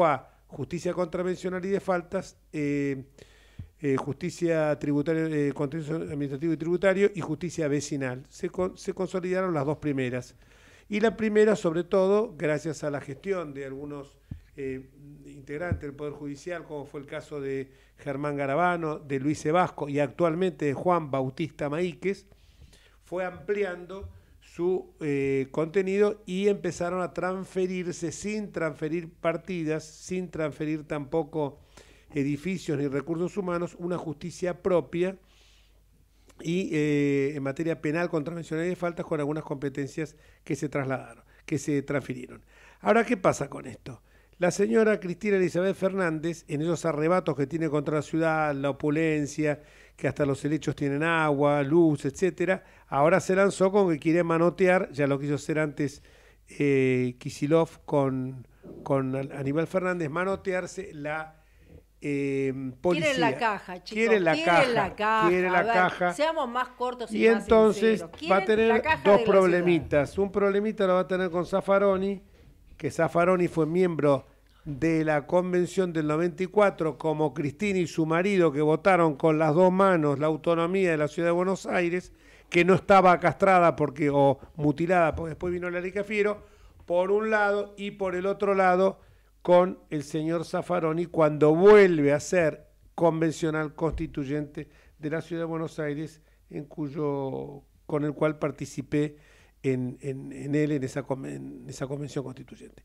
justicia contravencional y de faltas, justicia tributaria, contencioso administrativo y tributario y justicia vecinal. Se consolidaron las dos primeras. Y la primera, sobre todo, gracias a la gestión de algunos integrantes del Poder Judicial, como fue el caso de Germán Garabano, de Luis Sebasco y actualmente de Juan Bautista Maíquez, fue ampliando su contenido y empezaron a transferirse, sin transferir partidas, sin transferir tampoco edificios ni recursos humanos, una justicia propia y en materia penal, contravencional y de faltas, con algunas competencias que se trasladaron, que se transfirieron. Ahora, ¿qué pasa con esto? La señora Cristina Elizabeth Fernández, en esos arrebatos que tiene contra la ciudad, la opulencia, que hasta los helechos tienen agua, luz, etcétera, ahora se lanzó con que quiere manotear, ya lo quiso hacer antes Kicillof con Aníbal Fernández, manotearse la policía. Quieren la caja, chicos. Quieren la caja. Seamos más cortos y más entonces sinceros. va a tener dos problemitas. Un problemita lo va a tener con Zaffaroni, que Zaffaroni fue miembro de la convención del 94, como Cristina y su marido, que votaron con las dos manos la autonomía de la ciudad de Buenos Aires, que no estaba castrada o mutilada, porque después vino la ley Cafiero, por un lado, y por el otro lado con el señor Zaffaroni cuando vuelve a ser convencional constituyente de la ciudad de Buenos Aires, con el cual participé en esa convención constituyente.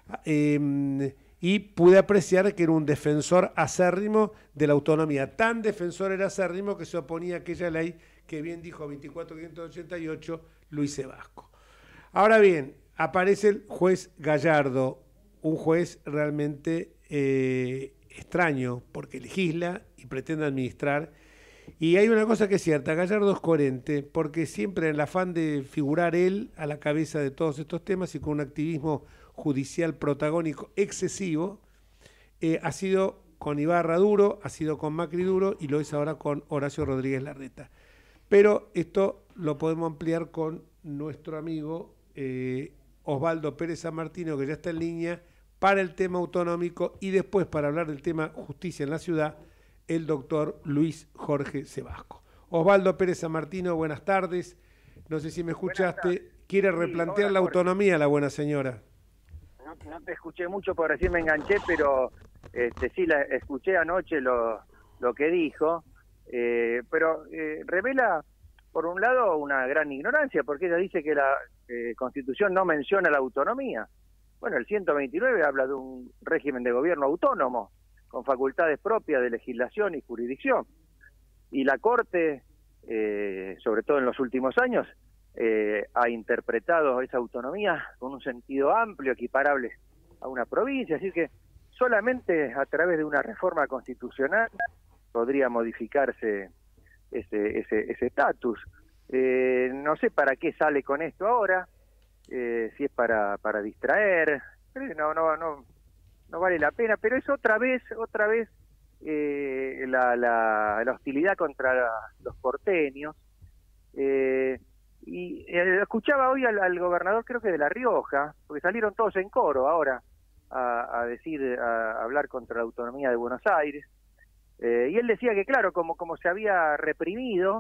Y pude apreciar que era un defensor acérrimo de la autonomía. Tan defensor era acérrimo que se oponía a aquella ley que bien dijo 24.588 Luis Sebasco. Ahora bien, aparece el juez Gallardo, un juez realmente extraño, porque legisla y pretende administrar. Y hay una cosa que es cierta, Gallardo es coherente, porque siempre en el afán de figurar él a la cabeza de todos estos temas y con un activismo judicial protagónico excesivo, ha sido con Ibarra duro, ha sido con Macri duro y lo es ahora con Horacio Rodríguez Larreta. Pero esto lo podemos ampliar con nuestro amigo Osvaldo Pérez San Martino, que ya está en línea para el tema autonómico, y después para hablar del tema justicia en la ciudad, el doctor Luis Jorge Sebasco. Osvaldo Pérez San Martino, buenas tardes. No sé si me escuchaste. ¿Quiere replantear la autonomía la buena señora? No te escuché mucho porque recién me enganché, pero sí, la escuché anoche lo que dijo, pero revela, por un lado, una gran ignorancia, porque ella dice que la Constitución no menciona la autonomía. Bueno, el 129 habla de un régimen de gobierno autónomo, con facultades propias de legislación y jurisdicción. Y la Corte, sobre todo en los últimos años, ha interpretado esa autonomía con un sentido amplio, equiparable a una provincia, así que solamente a través de una reforma constitucional podría modificarse ese estatus. No sé para qué sale con esto ahora, si es para distraer, no vale la pena, pero es otra vez la hostilidad contra los porteños. Y escuchaba hoy al gobernador, creo que de La Rioja, porque salieron todos en coro ahora a hablar contra la autonomía de Buenos Aires, y él decía que claro, como se había reprimido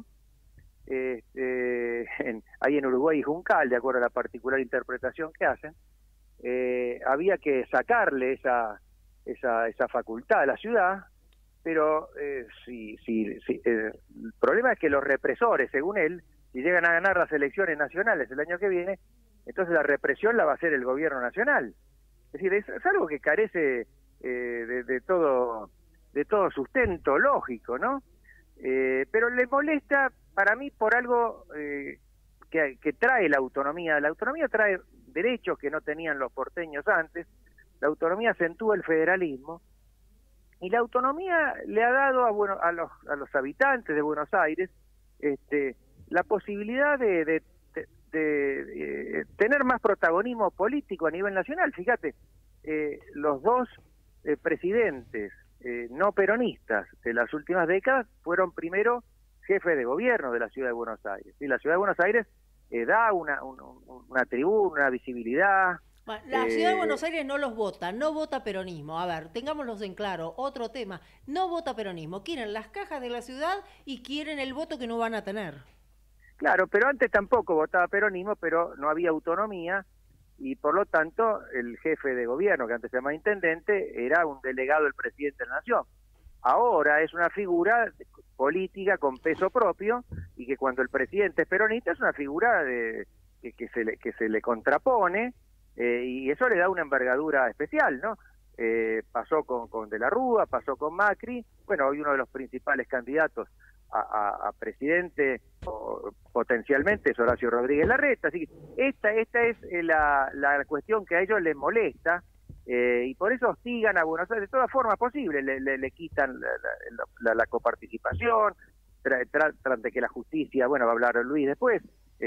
ahí en Uruguay y Juncal, de acuerdo a la particular interpretación que hacen, había que sacarle esa facultad a la ciudad, pero el problema es que los represores, según él, si llegan a ganar las elecciones nacionales el año que viene, entonces la represión la va a hacer el gobierno nacional. Es decir, es algo que carece de todo sustento lógico, ¿no? Pero le molesta, para mí, por algo que trae la autonomía. La autonomía trae derechos que no tenían los porteños antes, la autonomía acentúa el federalismo, y la autonomía le ha dado a los habitantes de Buenos Aires la posibilidad de tener más protagonismo político a nivel nacional. Fíjate, los dos presidentes no peronistas de las últimas décadas fueron primero jefes de gobierno de la ciudad de Buenos Aires. Y la ciudad de Buenos Aires da una tribuna, una visibilidad, Bueno, la Ciudad de Buenos Aires no los vota, no vota peronismo. A ver, tengámoslos en claro, otro tema. No vota peronismo, quieren las cajas de la ciudad y quieren el voto que no van a tener. Claro, pero antes tampoco votaba peronismo, pero no había autonomía y por lo tanto el jefe de gobierno, que antes se llamaba intendente, era un delegado del presidente de la Nación. Ahora es una figura política con peso propio y que cuando el presidente es peronista es una figura que se le contrapone y eso le da una envergadura especial, ¿no? Pasó con De la Rúa, pasó con Macri, bueno, hoy uno de los principales candidatos a presidente potencialmente es Horacio Rodríguez Larreta, así que esta es la cuestión que a ellos les molesta y por eso hostigan a Buenos Aires de todas formas posibles, le quitan la coparticipación, tratan de que la justicia, bueno, va a hablar Luis después,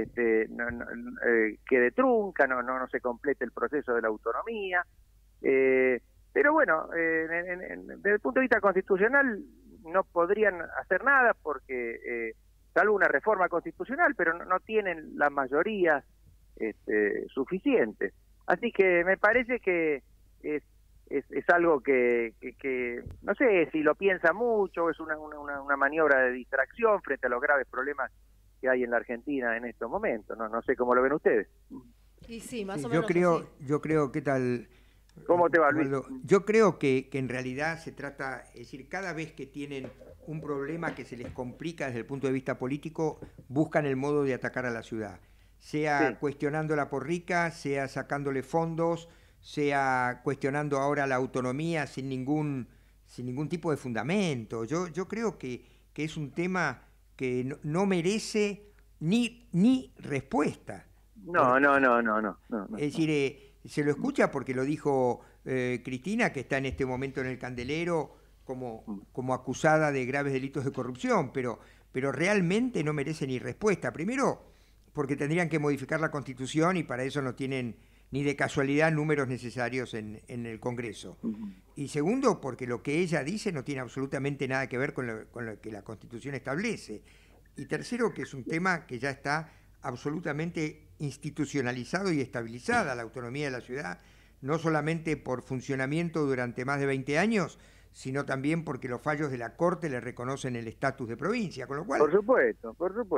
quede trunca, no se complete el proceso de la autonomía, pero bueno, desde el punto de vista constitucional no podrían hacer nada porque salvo una reforma constitucional, pero no tienen las mayorías suficientes. Así que me parece que es algo que no sé si lo piensa mucho, es una maniobra de distracción frente a los graves problemas que hay en la Argentina en estos momentos. No sé cómo lo ven ustedes. Y sí, más o yo menos. yo creo, ¿qué tal? ¿Cómo te va, Luis? Yo creo que en realidad se trata, es decir, cada vez que tienen un problema que se les complica desde el punto de vista político, buscan el modo de atacar a la ciudad, sea cuestionándola por rica, sea sacándole fondos, sea cuestionando ahora la autonomía sin ningún tipo de fundamento. Yo creo que es un tema que no merece ni respuesta. No. Es decir, se lo escucha porque lo dijo Cristina, que está en este momento en el candelero como acusada de graves delitos de corrupción, pero realmente no merece ni respuesta. Primero, porque tendrían que modificar la Constitución y para eso no tienen ni de casualidad números necesarios en el Congreso. Y segundo, porque lo que ella dice no tiene absolutamente nada que ver con lo que la Constitución establece. Y tercero, que es un tema que ya está absolutamente institucionalizado y estabilizada la autonomía de la ciudad, no solamente por funcionamiento durante más de 20 años, sino también porque los fallos de la Corte le reconocen el estatus de provincia, con lo cual... Por supuesto.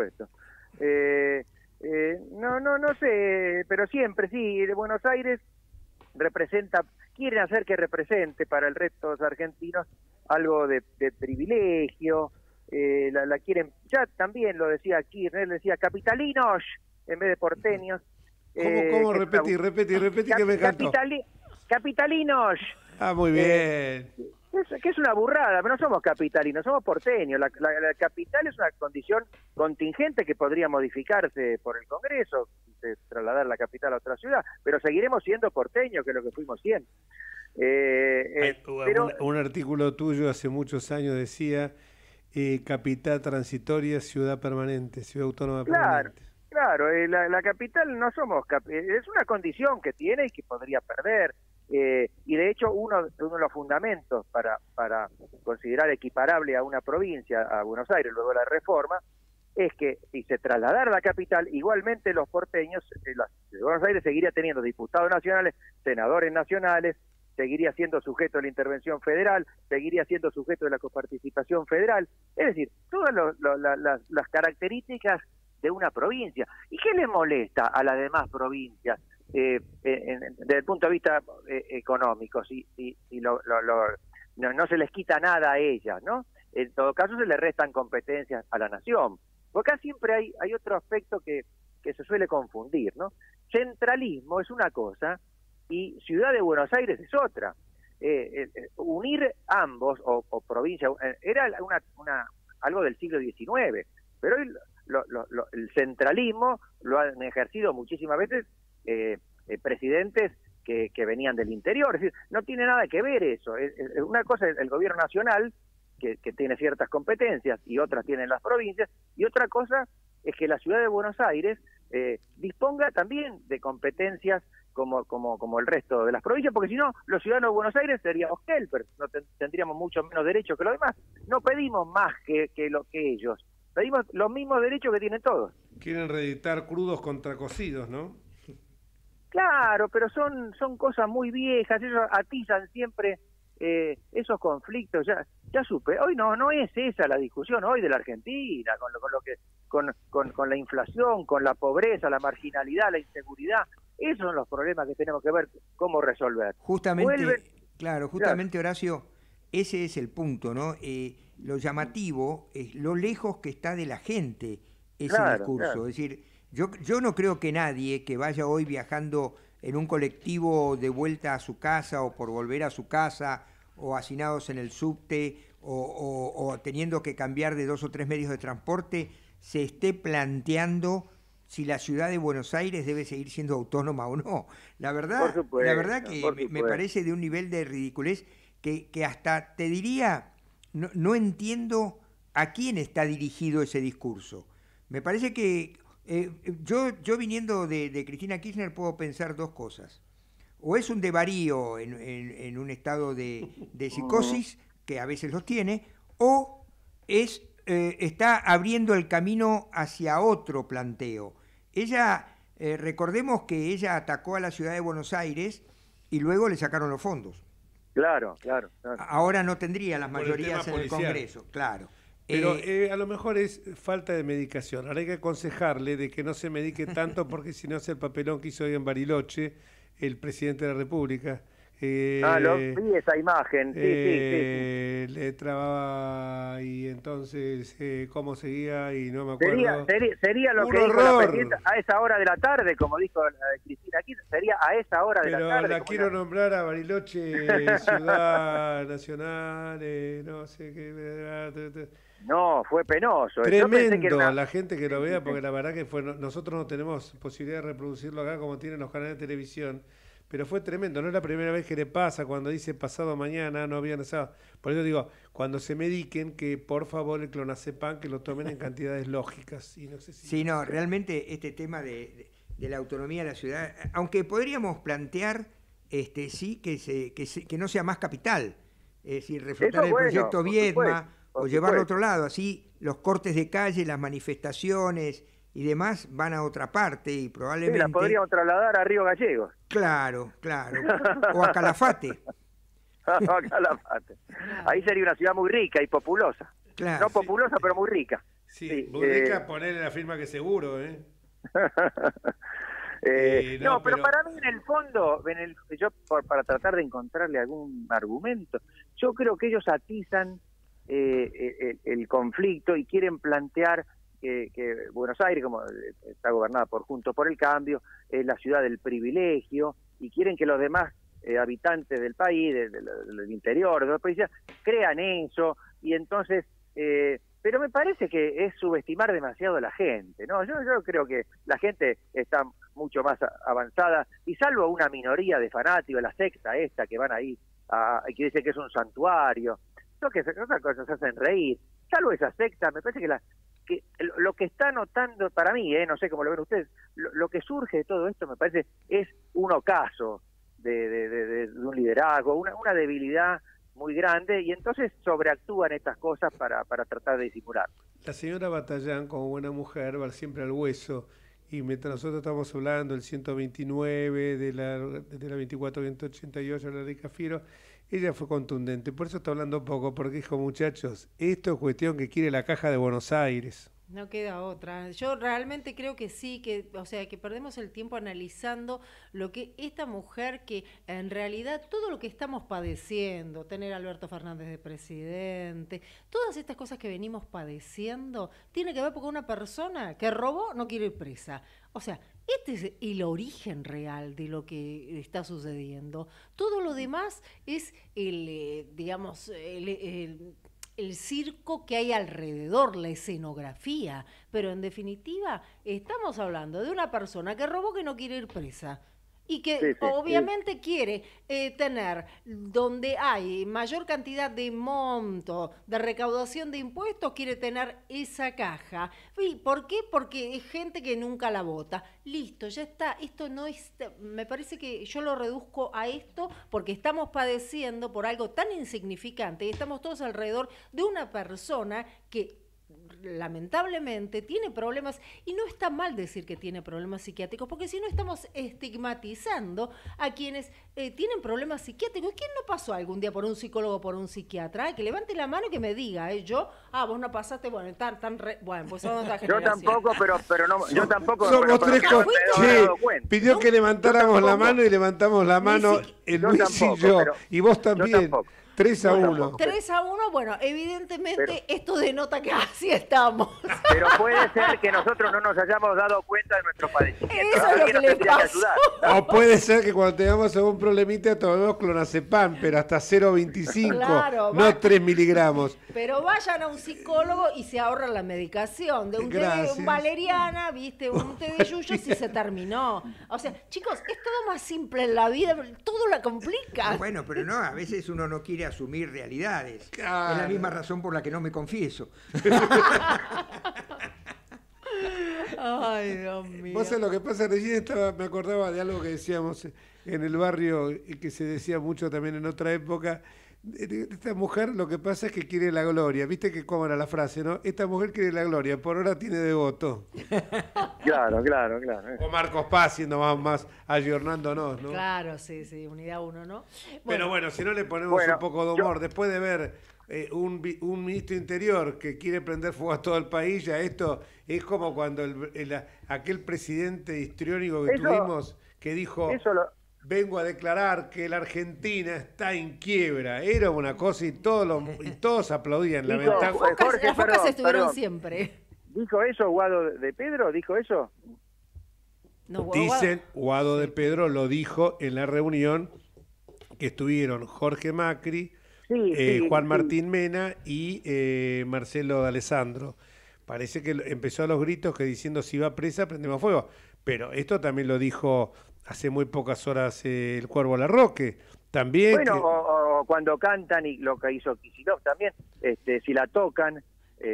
No sé, pero siempre sí, de Buenos Aires quieren hacer que represente para el resto de los argentinos algo de privilegio, la quieren, ya también lo decía Kirchner, decía capitalinos en vez de porteños. ¿Cómo? Repetí que me encantó. Capitalinos. Ah, muy bien. Que es una burrada, pero no somos capitalinos, somos porteños. La capital es una condición contingente que podría modificarse por el Congreso, trasladar la capital a otra ciudad, pero seguiremos siendo porteños, que es lo que fuimos siempre. Un artículo tuyo hace muchos años decía capital transitoria, ciudad permanente, ciudad autónoma permanente. Claro, la capital no somos, es una condición que tiene y que podría perder. Y de hecho uno de los fundamentos para considerar equiparable a una provincia, a Buenos Aires, luego de la reforma, es que si se trasladara a la capital, igualmente los porteños, Buenos Aires seguiría teniendo diputados nacionales, senadores nacionales, seguiría siendo sujeto de la intervención federal, seguiría siendo sujeto de la coparticipación federal, es decir, todas las características de una provincia. ¿Y qué le molesta a las demás provincias? Desde el punto de vista económico, si no se les quita nada a ellas, ¿no? En todo caso se le restan competencias a la nación. Porque acá siempre hay otro aspecto que se suele confundir, ¿no? Centralismo es una cosa y Ciudad de Buenos Aires es otra. Unir ambos, o provincia, era algo del siglo XIX, pero hoy el centralismo lo han ejercido muchísimas veces presidentes que venían del interior, es decir, no tiene nada que ver eso. Una cosa es el gobierno nacional, que tiene ciertas competencias, y otras tienen las provincias, y otra cosa es que la ciudad de Buenos Aires disponga también de competencias como el resto de las provincias, porque si no, los ciudadanos de Buenos Aires seríamos helpers, no tendríamos mucho menos derechos que los demás. No pedimos más que ellos, pedimos los mismos derechos que tienen todos. Quieren reeditar crudos contra cocidos, ¿no? Claro, pero son cosas muy viejas, ellos atizan siempre esos conflictos, ya supe. Hoy no es esa la discusión hoy de la Argentina, con la inflación, con la pobreza, la marginalidad, la inseguridad. Esos son los problemas que tenemos que ver cómo resolver. Justamente, Horacio, ese es el punto, ¿no? Lo llamativo es lo lejos que está de la gente ese discurso. Claro. Es decir, yo no creo que nadie que vaya hoy viajando en un colectivo de vuelta a su casa o por volver a su casa o hacinados en el subte o teniendo que cambiar de 2 o 3 medios de transporte, se esté planteando si la ciudad de Buenos Aires debe seguir siendo autónoma o no. La verdad que me parece de un nivel de ridiculez que hasta te diría, no entiendo a quién está dirigido ese discurso. Me parece que yo viniendo de Cristina Kirchner puedo pensar 2 cosas. O es un desvarío en un estado de psicosis, que a veces los tiene, o está abriendo el camino hacia otro planteo. Ella, recordemos que ella atacó a la ciudad de Buenos Aires y luego le sacaron los fondos. Claro. Ahora no tendría las mayorías en el Congreso, claro. Pero a lo mejor es falta de medicación. Ahora hay que aconsejarle de que no se medique tanto porque si no hace el papelón que hizo hoy en Bariloche el presidente de la República. Lo vi esa imagen. Sí. Le trababa y entonces cómo seguía y no me acuerdo. Sería lo que dijo la presidenta a esa hora de la tarde, como dijo Cristina Kirchner, sería a esa hora de la tarde. Pero la quiero nombrar a Bariloche ciudad nacional, no sé qué. No, fue penoso. Tremendo, la gente que lo vea, porque la verdad que nosotros no tenemos posibilidad de reproducirlo acá como tienen los canales de televisión. Pero fue tremendo, no es la primera vez que le pasa cuando dice pasado mañana, no había nada. Por eso digo, cuando se mediquen, que por favor el clonazepam que lo tomen en cantidades lógicas. Y no sé si sí, no, realmente este tema de la autonomía de la ciudad, aunque podríamos plantear que no sea más capital, es decir, reflotar el proyecto Viedma o llevarlo a otro lado, así los cortes de calle, las manifestaciones y demás van a otra parte y probablemente... Sí, la podríamos trasladar a Río Gallegos. Claro. O a Calafate. Ahí sería una ciudad muy rica y populosa. Claro, no populosa, pero muy rica. Sí, muy rica, ponerle la firma que seguro, pero para mí en el fondo, para tratar de encontrarle algún argumento, yo creo que ellos atizan el conflicto y quieren plantear que Buenos Aires, como está gobernada por Juntos por el Cambio, es la ciudad del privilegio, y quieren que los demás habitantes del país, del interior, de los países, crean eso, y entonces, pero me parece que es subestimar demasiado a la gente, ¿no? Yo creo que la gente está mucho más avanzada, y salvo una minoría de fanáticos, la secta esta, que van ahí, que dicen que es un santuario, que otras cosas hacen reír, salvo esa secta, me parece que lo que está notando para mí, no sé cómo lo ven ustedes, lo que surge de todo esto me parece es un ocaso de un liderazgo, una debilidad muy grande, y entonces sobreactúan estas cosas para tratar de disimular. La señora Batallán, como buena mujer, va siempre al hueso, y mientras nosotros estamos hablando del 129, de la 24-188, la ley Cafiero, ella fue contundente, por eso está hablando poco, porque dijo, muchachos, esto es cuestión que quiere la Caja de Buenos Aires. No queda otra. Yo realmente creo que sí, que perdemos el tiempo analizando lo que esta mujer, que en realidad todo lo que estamos padeciendo, tener a Alberto Fernández de presidente, todas estas cosas que venimos padeciendo, tiene que ver porque una persona que robó no quiere ir presa. O sea, este es el origen real de lo que está sucediendo. Todo lo demás es el circo que hay alrededor, la escenografía, pero en definitiva estamos hablando de una persona que robó, que no quiere ir presa y que obviamente quiere tener donde hay mayor cantidad de monto, de recaudación de impuestos, quiere tener esa caja. ¿Y por qué? Porque es gente que nunca la vota. Listo, ya está. Esto no es... Me parece que yo lo reduzco a esto porque estamos padeciendo por algo tan insignificante y estamos todos alrededor de una persona que lamentablemente tiene problemas, y no está mal decir que tiene problemas psiquiátricos, porque si no estamos estigmatizando a quienes tienen problemas psiquiátricos. ¿Quién no pasó algún día por un psicólogo o por un psiquiatra? Que levante la mano y que me diga, vos no pasaste, bueno, bueno, pues son otra generación. Yo tampoco, pero no, yo tampoco. Somos tres con... Sí, pidió que levantáramos la mano y levantamos la mano el Luis y yo. Y vos también. 3-1. 3-1, bueno, evidentemente esto denota que así estamos. Pero puede ser que nosotros no nos hayamos dado cuenta de nuestro padecimiento. Eso es lo que le pasó. O puede ser que cuando tengamos algún problemita tomemos clonazepam, pero hasta 0,25, claro, no 3 miligramos. Pero vayan a un psicólogo y se ahorran la medicación. De un té de valeriana, viste, un té de yuyos y se terminó. O sea, chicos, es todo más simple en la vida, todo la complica. Bueno, pero no, a veces uno no quiere asumir realidades. Claro. Es la misma razón por la que no me confieso. Ay, Dios mío. Vos sabés lo que pasa, recién me acordaba de algo que decíamos en el barrio y que se decía mucho también en otra época. Esta mujer lo que pasa es que quiere la gloria. ¿Viste que cómo era la frase, no? Esta mujer quiere la gloria, por ahora tiene devoto. Claro. O Marcos Paz siendo más ayornándonos, ¿no? Claro, sí, Unidad 1, ¿no? Bueno. Pero bueno, si no le ponemos un poco de humor, después de ver un ministro interior que quiere prender fuego a todo el país, ya esto es como cuando aquel presidente histriónico que tuvimos que dijo... Vengo a declarar que la Argentina está en quiebra. Era una cosa y todos aplaudían. Las focas estuvieron siempre. ¿Dijo eso Guado de Pedro? ¿Dijo eso? No, Dicen, Guado de Pedro lo dijo en la reunión que estuvieron Jorge Macri, Juan Martín Mena y Marcelo D'Alessandro. Parece que empezó a los gritos que diciendo si va presa prendemos fuego. Pero esto también lo dijo... hace muy pocas horas el Cuervo Larroque, también. Bueno, o cuando cantan, y lo que hizo Kicillof también, si la tocan,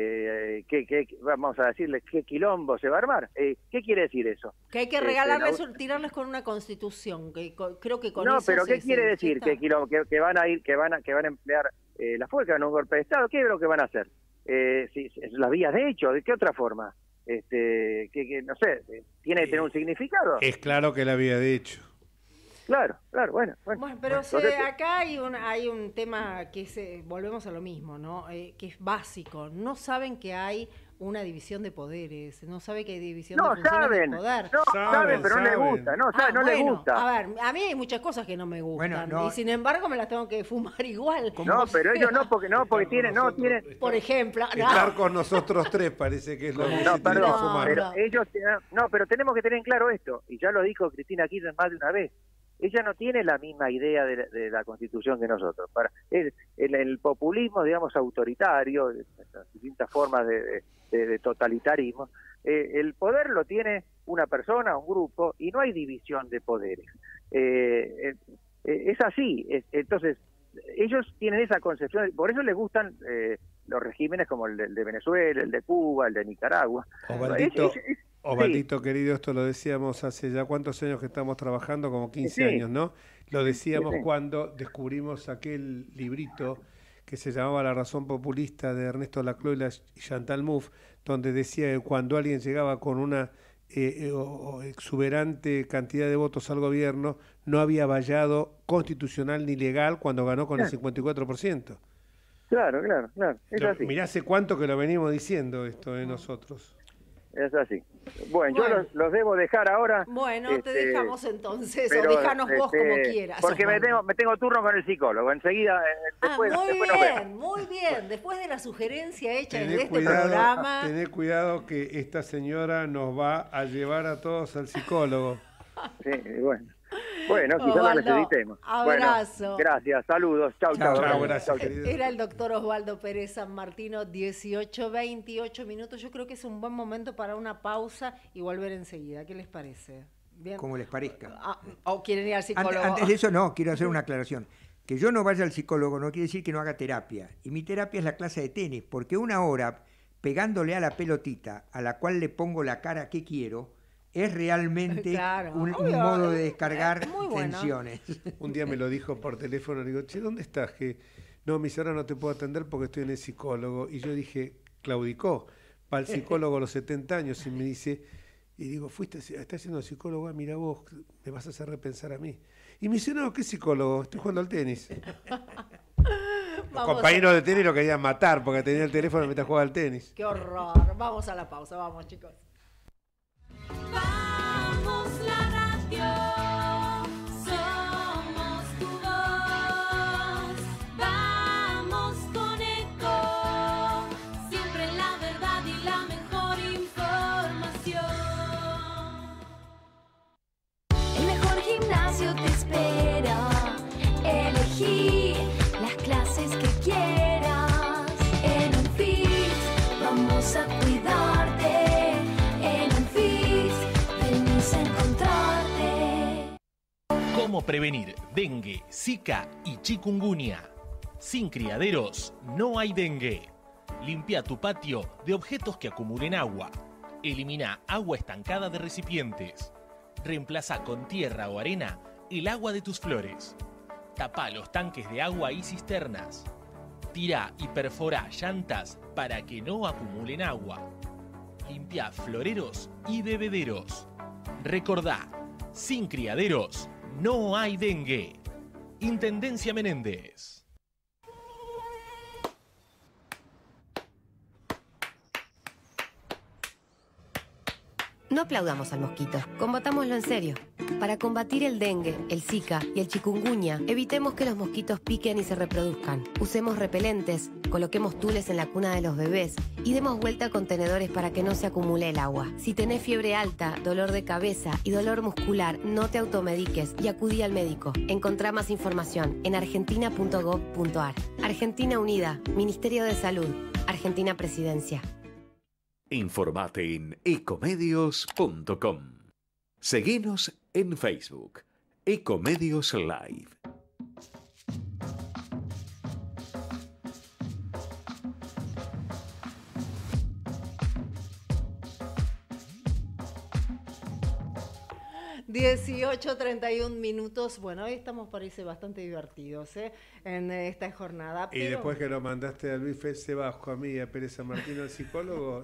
vamos a decirles qué quilombo se va a armar. ¿Qué quiere decir eso? Que hay que regalarles, tirarles con una constitución, que creo que con no, eso pero ¿qué quiere decir? Que van a ir, que van a emplear la fuerza en un golpe de Estado. ¿Qué es lo que van a hacer? Las vías de hecho, ¿de qué otra forma? Que no sé, tiene que tener un significado. Es claro que la había dicho. Claro, bueno. Pero acá hay un tema que volvemos a lo mismo, ¿no? Que es básico. No saben que hay una división de poderes, no sabe que hay división de funciones de poder. No saben, pero no les gusta, no les gusta. A ver, a mí hay muchas cosas que no me gustan, y sin embargo me las tengo que fumar igual. No, pero ellos porque tienen... Por ejemplo... Estar con nosotros tres parece que es lo que se tiene que fumar. Pero ellos... pero tenemos que tener en claro esto, y ya lo dijo Cristina Kirchner más de una vez. Ella no tiene la misma idea de la Constitución que nosotros. El populismo, digamos, autoritario, las distintas formas de totalitarismo, el poder lo tiene una persona, un grupo, y no hay división de poderes. Es así. Entonces, ellos tienen esa concepción, por eso les gustan los regímenes como el de Venezuela, el de Cuba, el de Nicaragua. Osvaldito, querido, esto lo decíamos hace ya cuántos años que estamos trabajando, como 15 años, ¿no? Lo decíamos cuando descubrimos aquel librito que se llamaba La razón populista de Ernesto Lacroix y Chantal Mouffe, donde decía que cuando alguien llegaba con una exuberante cantidad de votos al gobierno, no había vallado constitucional ni legal cuando ganó con el 54%. Claro, es así. Mirá hace cuánto que lo venimos diciendo esto de nosotros. Es así. Bueno, yo los debo dejar ahora. Bueno, te dejamos entonces, o déjanos vos como quieras. Porque me tengo turno con el psicólogo. Enseguida, muy bien. Después de la sugerencia hecha en este programa... Tené cuidado que esta señora nos va a llevar a todos al psicólogo. Sí, bueno, quizás lo necesitemos. Abrazo. Bueno, gracias, saludos. Chau. Gracias, Era el doctor Osvaldo Pérez San Martino, 18:28. Yo creo que es un buen momento para una pausa y volver enseguida. ¿Qué les parece? Bien. Como les parezca. ¿O quieren ir al psicólogo? Antes de eso, no, quiero hacer una aclaración. Que yo no vaya al psicólogo no quiere decir que no haga terapia. Y mi terapia es la clase de tenis, porque una hora pegándole a la pelotita, a la cual le pongo la cara que quiero, es realmente un modo de descargar tensiones. Un día me lo dijo por teléfono, le digo, che, ¿dónde estás? Que no, mis ahora no te puedo atender porque estoy en el psicólogo. Y yo dije, claudicó, va al psicólogo a los 70 años y me dice, y digo, estás siendo psicólogo, mira vos, me vas a hacer repensar a mí. Y me dice, no, ¿qué psicólogo? Estoy jugando al tenis. Los compañeros de tenis lo querían matar porque tenía el teléfono mientras jugaba al tenis. Qué horror. Vamos a la pausa, vamos, chicos. Vamos la radio, somos tu voz. Vamos con Eco, siempre la verdad y la mejor información. El mejor gimnasio te espera. Elegí las clases que quieras. En Unfit vamos a cuidarte. En Unfit venís a encontrarte. ¿Cómo prevenir dengue, zika y chikungunya? Sin criaderos no hay dengue. Limpia tu patio de objetos que acumulen agua. Elimina agua estancada de recipientes. Reemplaza con tierra o arena el agua de tus flores. Tapa los tanques de agua y cisternas. Tira y perfora llantas para que no acumulen agua. Limpia floreros y bebederos. Recordá, sin criaderos no hay dengue. Intendencia Menéndez. No aplaudamos al mosquito, combatámoslo en serio. Para combatir el dengue, el zika y el chikungunya, evitemos que los mosquitos piquen y se reproduzcan. Usemos repelentes, coloquemos tules en la cuna de los bebés y demos vuelta a contenedores para que no se acumule el agua. Si tenés fiebre alta, dolor de cabeza y dolor muscular, no te automediques y acudí al médico. Encontrá más información en argentina.gov.ar. Argentina Unida, Ministerio de Salud, Argentina Presidencia. Informate en ecomedios.com. Seguinos en Facebook, Ecomedios Live. $18:31. Bueno, hoy estamos, parece, bastante divertidos en esta jornada. Y después que lo mandaste a Luis Fese Bajo, a mí y a Pérez San Martín, al psicólogo,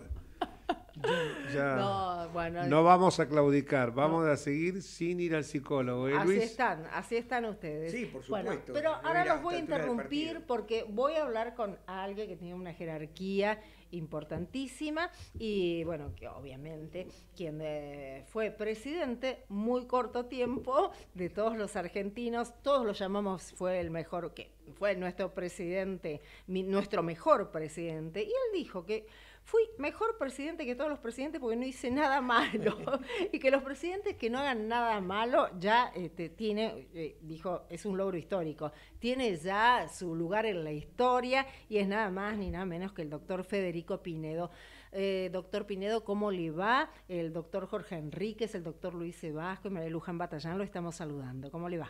no vamos a claudicar, vamos a seguir sin ir al psicólogo. Luis? Así están ustedes. Sí, por supuesto. Bueno, pero ahora los voy a interrumpir porque voy a hablar con alguien que tiene una jerarquía importantísima y bueno, que obviamente quien fue presidente muy corto tiempo de todos los argentinos, todos lo llamamos, fue el mejor, que fue nuestro presidente, nuestro mejor presidente, y él dijo que fui mejor presidente que todos los presidentes porque no hice nada malo y que los presidentes que no hagan nada malo ya dijo, es un logro histórico, tiene ya su lugar en la historia y es nada más ni nada menos que el doctor Federico Pinedo. Doctor Pinedo, ¿cómo le va? El doctor Jorge Enríquez, el doctor Luis Sebasco y María Luján Batallán lo estamos saludando. ¿Cómo le va?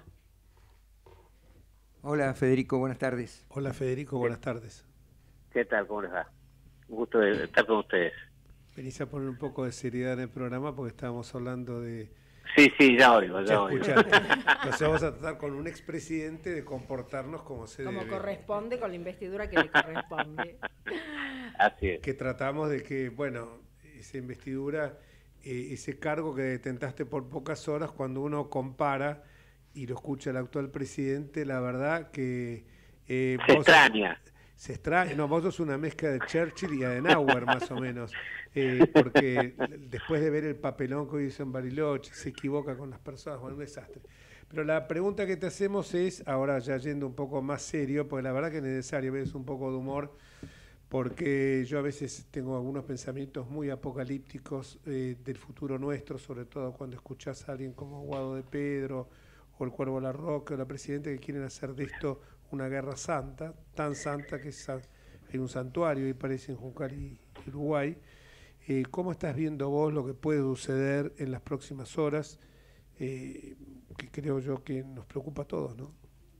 Hola Federico, buenas tardes. Hola Federico, buenas tardes. ¿Qué tal? ¿Cómo les va? Un gusto de estar con ustedes. Venís a poner un poco de seriedad en el programa porque estábamos hablando de... Sí, ya oigo. Entonces vamos a tratar con un expresidente de comportarnos como se debe. Como corresponde, con la investidura que le corresponde. Así es. Que tratamos de que, bueno, esa investidura, ese cargo que detentaste por pocas horas, cuando uno compara y lo escucha el actual presidente, la verdad que... se extraña. Se extraña. No, vos sos una mezcla de Churchill y Adenauer, más o menos. Porque después de ver el papelón que hizo en Bariloche, se equivoca con las personas, bueno, un desastre. Pero la pregunta que te hacemos es, ahora ya yendo un poco más serio, porque la verdad que es necesario ver un poco de humor, porque yo a veces tengo algunos pensamientos muy apocalípticos del futuro nuestro, sobre todo cuando escuchás a alguien como Guado de Pedro o el Cuervo Larroque o la presidenta que quieren hacer de esto una guerra santa, tan santa que hay un santuario y parece en Juncal y Uruguay. ¿Cómo estás viendo vos lo que puede suceder en las próximas horas? Que creo yo que nos preocupa a todos, ¿no?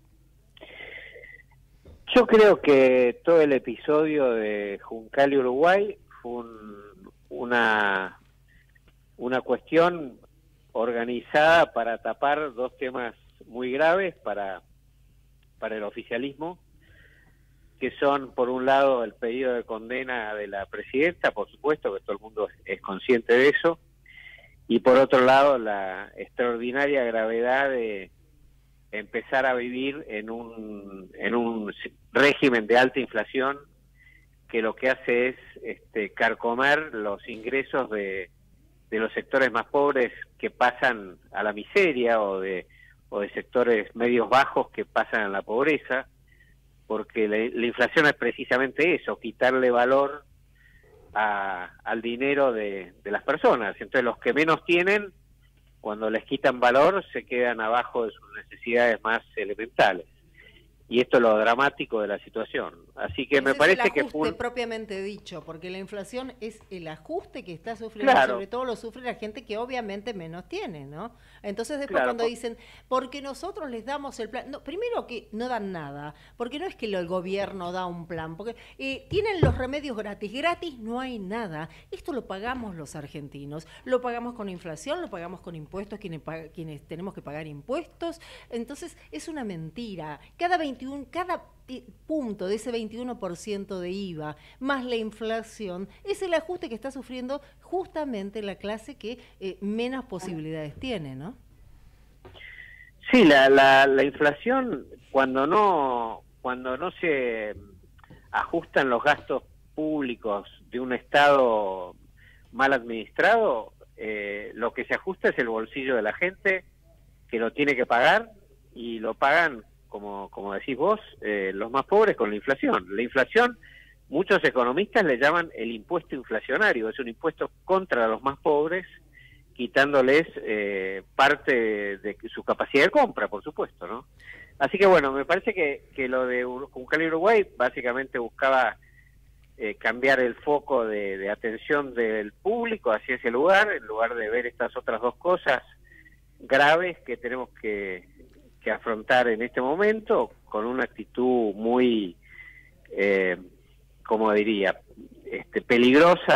Yo creo que todo el episodio de Juncal y Uruguay fue una cuestión organizada para tapar dos temas muy graves para el oficialismo, que son, por un lado, el pedido de condena de la presidenta, por supuesto que todo el mundo es consciente de eso, y por otro lado, la extraordinaria gravedad de empezar a vivir en un régimen de alta inflación que lo que hace es carcomer los ingresos de los sectores más pobres que pasan a la miseria o de sectores medios bajos que pasan a la pobreza, porque la inflación es precisamente eso, quitarle valor al dinero de las personas. Entonces los que menos tienen, cuando les quitan valor, se quedan abajo de sus necesidades más elementales. Y esto es lo dramático de la situación. Así que me parece que es el ajuste propiamente dicho, porque la inflación es el ajuste que está sufriendo, claro, sobre todo lo sufre la gente que obviamente menos tiene, ¿no? Entonces después cuando dicen, porque nosotros les damos el plan, no, primero que no dan nada, porque no es que el gobierno da un plan, porque tienen los remedios gratis no hay nada. Esto lo pagamos los argentinos, lo pagamos con inflación, lo pagamos con impuestos, quienes tenemos que pagar impuestos. Entonces es una mentira. Cada punto de ese 21% de IVA más la inflación es el ajuste que está sufriendo justamente la clase que menos posibilidades tiene, ¿no? Sí, la inflación, cuando no se ajustan los gastos públicos de un Estado mal administrado, lo que se ajusta es el bolsillo de la gente, que lo tiene que pagar, y lo pagan, como decís vos, los más pobres con la inflación. La inflación, muchos economistas le llaman el impuesto inflacionario, es un impuesto contra los más pobres, quitándoles parte de su capacidad de compra, por supuesto, ¿no? Así que bueno, me parece que lo de Juncal Uruguay básicamente buscaba cambiar el foco de atención del público hacia ese lugar, en lugar de ver estas otras dos cosas graves que tenemos que afrontar en este momento, con una actitud muy, como diría, peligrosa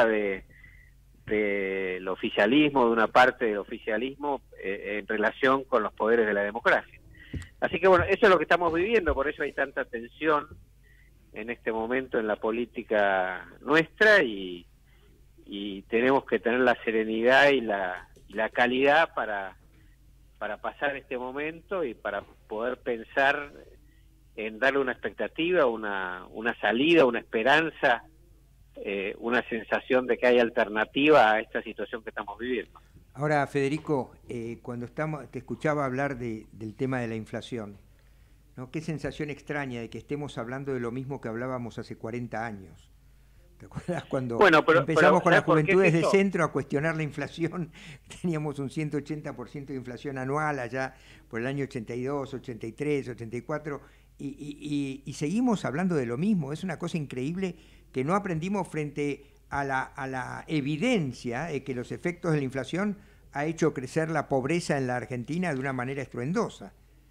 del oficialismo, de una parte del oficialismo en relación con los poderes de la democracia. Así que bueno, eso es lo que estamos viviendo, por eso hay tanta tensión en este momento en la política nuestra, y tenemos que tener la serenidad y la calidad para pasar este momento y para poder pensar en darle una expectativa, una salida, una esperanza, una sensación de que hay alternativa a esta situación que estamos viviendo. Ahora, Federico, cuando te escuchaba hablar del tema de la inflación, ¿no? Qué sensación extraña de que estemos hablando de lo mismo que hablábamos hace 40 años. ¿Te acuerdas cuando empezamos con las juventudes de centro a cuestionar la inflación? Teníamos un 180% de inflación anual allá por el año 82, 83, 84, y seguimos hablando de lo mismo. Es una cosa increíble que no aprendimos frente a la evidencia de que los efectos de la inflación ha hecho crecer la pobreza en la Argentina de una manera estruendosa.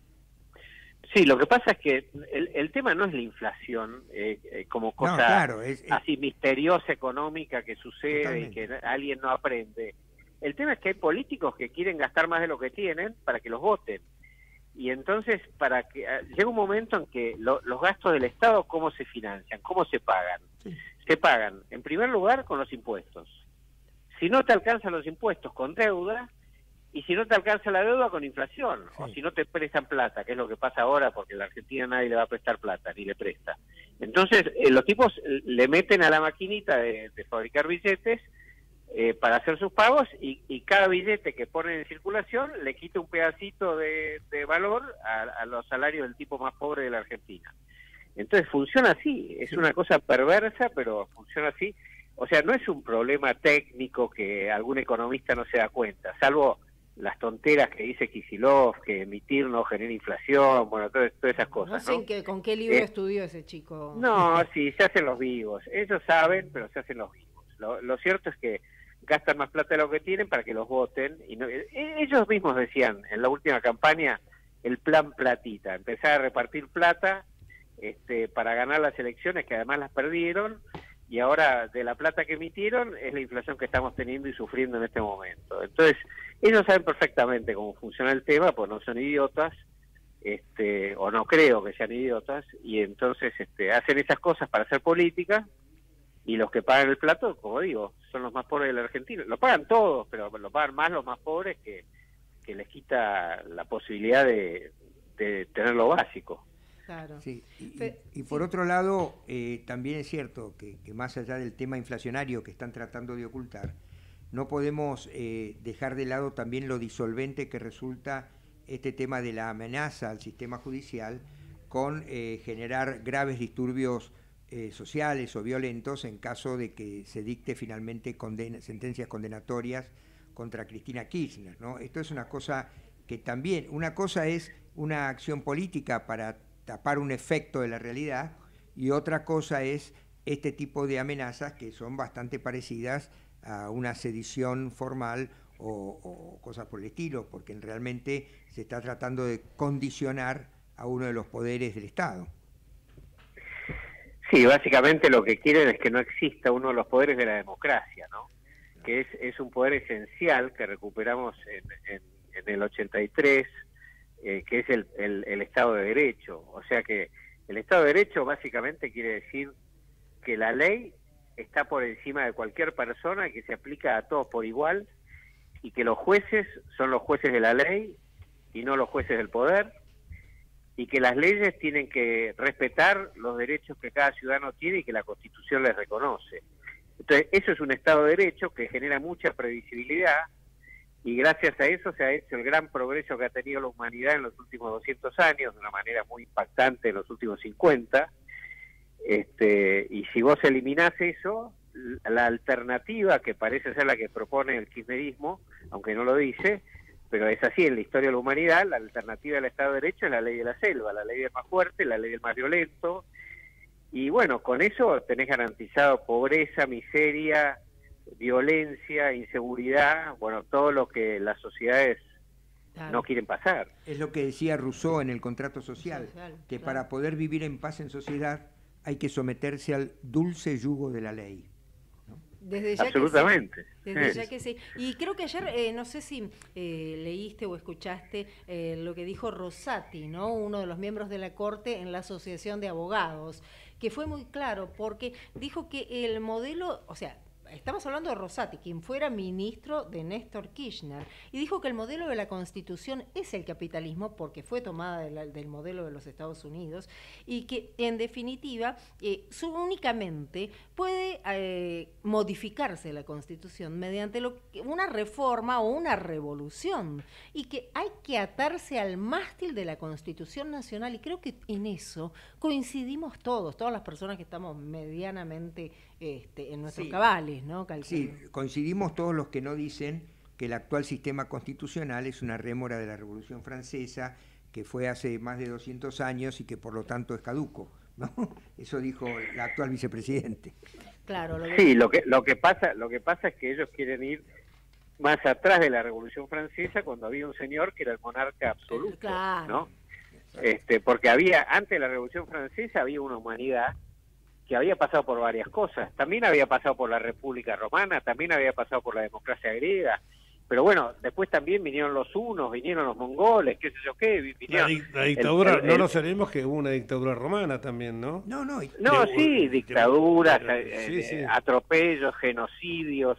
Sí, lo que pasa es que el tema no es la inflación como cosa así misteriosa económica que sucede. Totalmente. Y que alguien no aprende. El tema es que hay políticos que quieren gastar más de lo que tienen para que los voten. Y entonces llega un momento en que los gastos del Estado, ¿cómo se financian? ¿Cómo se pagan? Sí. Se pagan, en primer lugar, con los impuestos. Si no te alcanzan los impuestos, con deuda. Y si no te alcanza la deuda, con inflación, sí. O si no te prestan plata, que es lo que pasa ahora, porque en la Argentina nadie le va a prestar plata, ni le presta. Entonces, los tipos le meten a la maquinita de fabricar billetes para hacer sus pagos, y cada billete que ponen en circulación le quita un pedacito de valor a los salarios del tipo más pobre de la Argentina. Entonces, funciona así, es una cosa perversa, pero funciona así. O sea, no es un problema técnico que algún economista no se da cuenta, salvo las tonteras que dice Kicillof, que emitir no genera inflación, bueno, todas esas cosas. No sé con qué libro estudió ese chico. No, sí, se hacen los vivos. Ellos saben, pero se hacen los vivos. Lo cierto es que gastan más plata de lo que tienen para que los voten. Y no, ellos mismos decían en la última campaña el plan platita, empezar a repartir plata para ganar las elecciones, que además las perdieron, y ahora de la plata que emitieron es la inflación que estamos teniendo y sufriendo en este momento. Entonces, ellos saben perfectamente cómo funciona el tema, pues no son idiotas, o no creo que sean idiotas, y entonces hacen esas cosas para hacer política, y los que pagan el plato, como digo, son los más pobres de la Argentina. Lo pagan todos, pero lo pagan más los más pobres, que les quita la posibilidad de tener lo básico. Claro. Sí. Y por otro lado, también es cierto que más allá del tema inflacionario que están tratando de ocultar, no podemos dejar de lado también lo disolvente que resulta este tema de la amenaza al sistema judicial con generar graves disturbios sociales o violentos en caso de que se dicte finalmente sentencias condenatorias contra Cristina Kirchner, ¿no? Esto es una cosa que también, una cosa es una acción política para tapar un efecto de la realidad, y otra cosa es este tipo de amenazas que son bastante parecidas a una sedición formal o cosas por el estilo, porque realmente se está tratando de condicionar a uno de los poderes del Estado. Sí, básicamente lo que quieren es que no exista uno de los poderes de la democracia, ¿no? Que es un poder esencial que recuperamos en el 83, que es el Estado de Derecho. O sea que el Estado de Derecho básicamente quiere decir que la ley está por encima de cualquier persona, que se aplica a todos por igual, y que los jueces son los jueces de la ley y no los jueces del poder, y que las leyes tienen que respetar los derechos que cada ciudadano tiene y que la Constitución les reconoce. Entonces, eso es un Estado de Derecho que genera mucha previsibilidad, y gracias a eso se ha hecho el gran progreso que ha tenido la humanidad en los últimos 200 años, de una manera muy impactante en los últimos 50, y si vos eliminás eso, la alternativa, que parece ser la que propone el kirchnerismo, aunque no lo dice, pero es así en la historia de la humanidad, la alternativa del Estado de Derecho es la ley de la selva, la ley del más fuerte, la ley del más violento, y bueno, con eso tenés garantizado pobreza, miseria, violencia, inseguridad, bueno, todo lo que las sociedades no quieren pasar. Es lo que decía Rousseau en el contrato social, que para poder vivir en paz en sociedad hay que someterse al dulce yugo de la ley. Desde ya absolutamente. Que sí. Desde ya que sí. Y creo que ayer, no sé si leíste o escuchaste lo que dijo Rosati, ¿no? Uno de los miembros de la Corte en la Asociación de Abogados, que fue muy claro porque dijo que el modelo, o sea, estamos hablando de Rosati, quien fuera ministro de Néstor Kirchner, y dijo que el modelo de la Constitución es el capitalismo porque fue tomada del modelo de los Estados Unidos, y que en definitiva únicamente puede modificarse la Constitución mediante una reforma o una revolución, y que hay que atarse al mástil de la Constitución Nacional, y creo que en eso coincidimos todas las personas que estamos medianamente en nuestros cabales, ¿no? Sí, coincidimos todos los que no dicen que el actual sistema constitucional es una rémora de la Revolución Francesa, que fue hace más de 200 años y que por lo tanto es caduco, ¿no? Eso dijo el actual vicepresidente. Claro. Sí, lo que pasa es que ellos quieren ir más atrás de la Revolución Francesa, cuando había un señor que era el monarca absoluto, claro, ¿no? Porque antes de la Revolución Francesa había una humanidad que había pasado por varias cosas. También había pasado por la República Romana, también había pasado por la democracia griega, pero bueno, después también vinieron los hunos, vinieron los mongoles, qué sé yo qué, vinieron... La dictadura, no nos olvidemos que hubo una dictadura romana también, ¿no? Sí, dictaduras, sí. Atropellos, genocidios,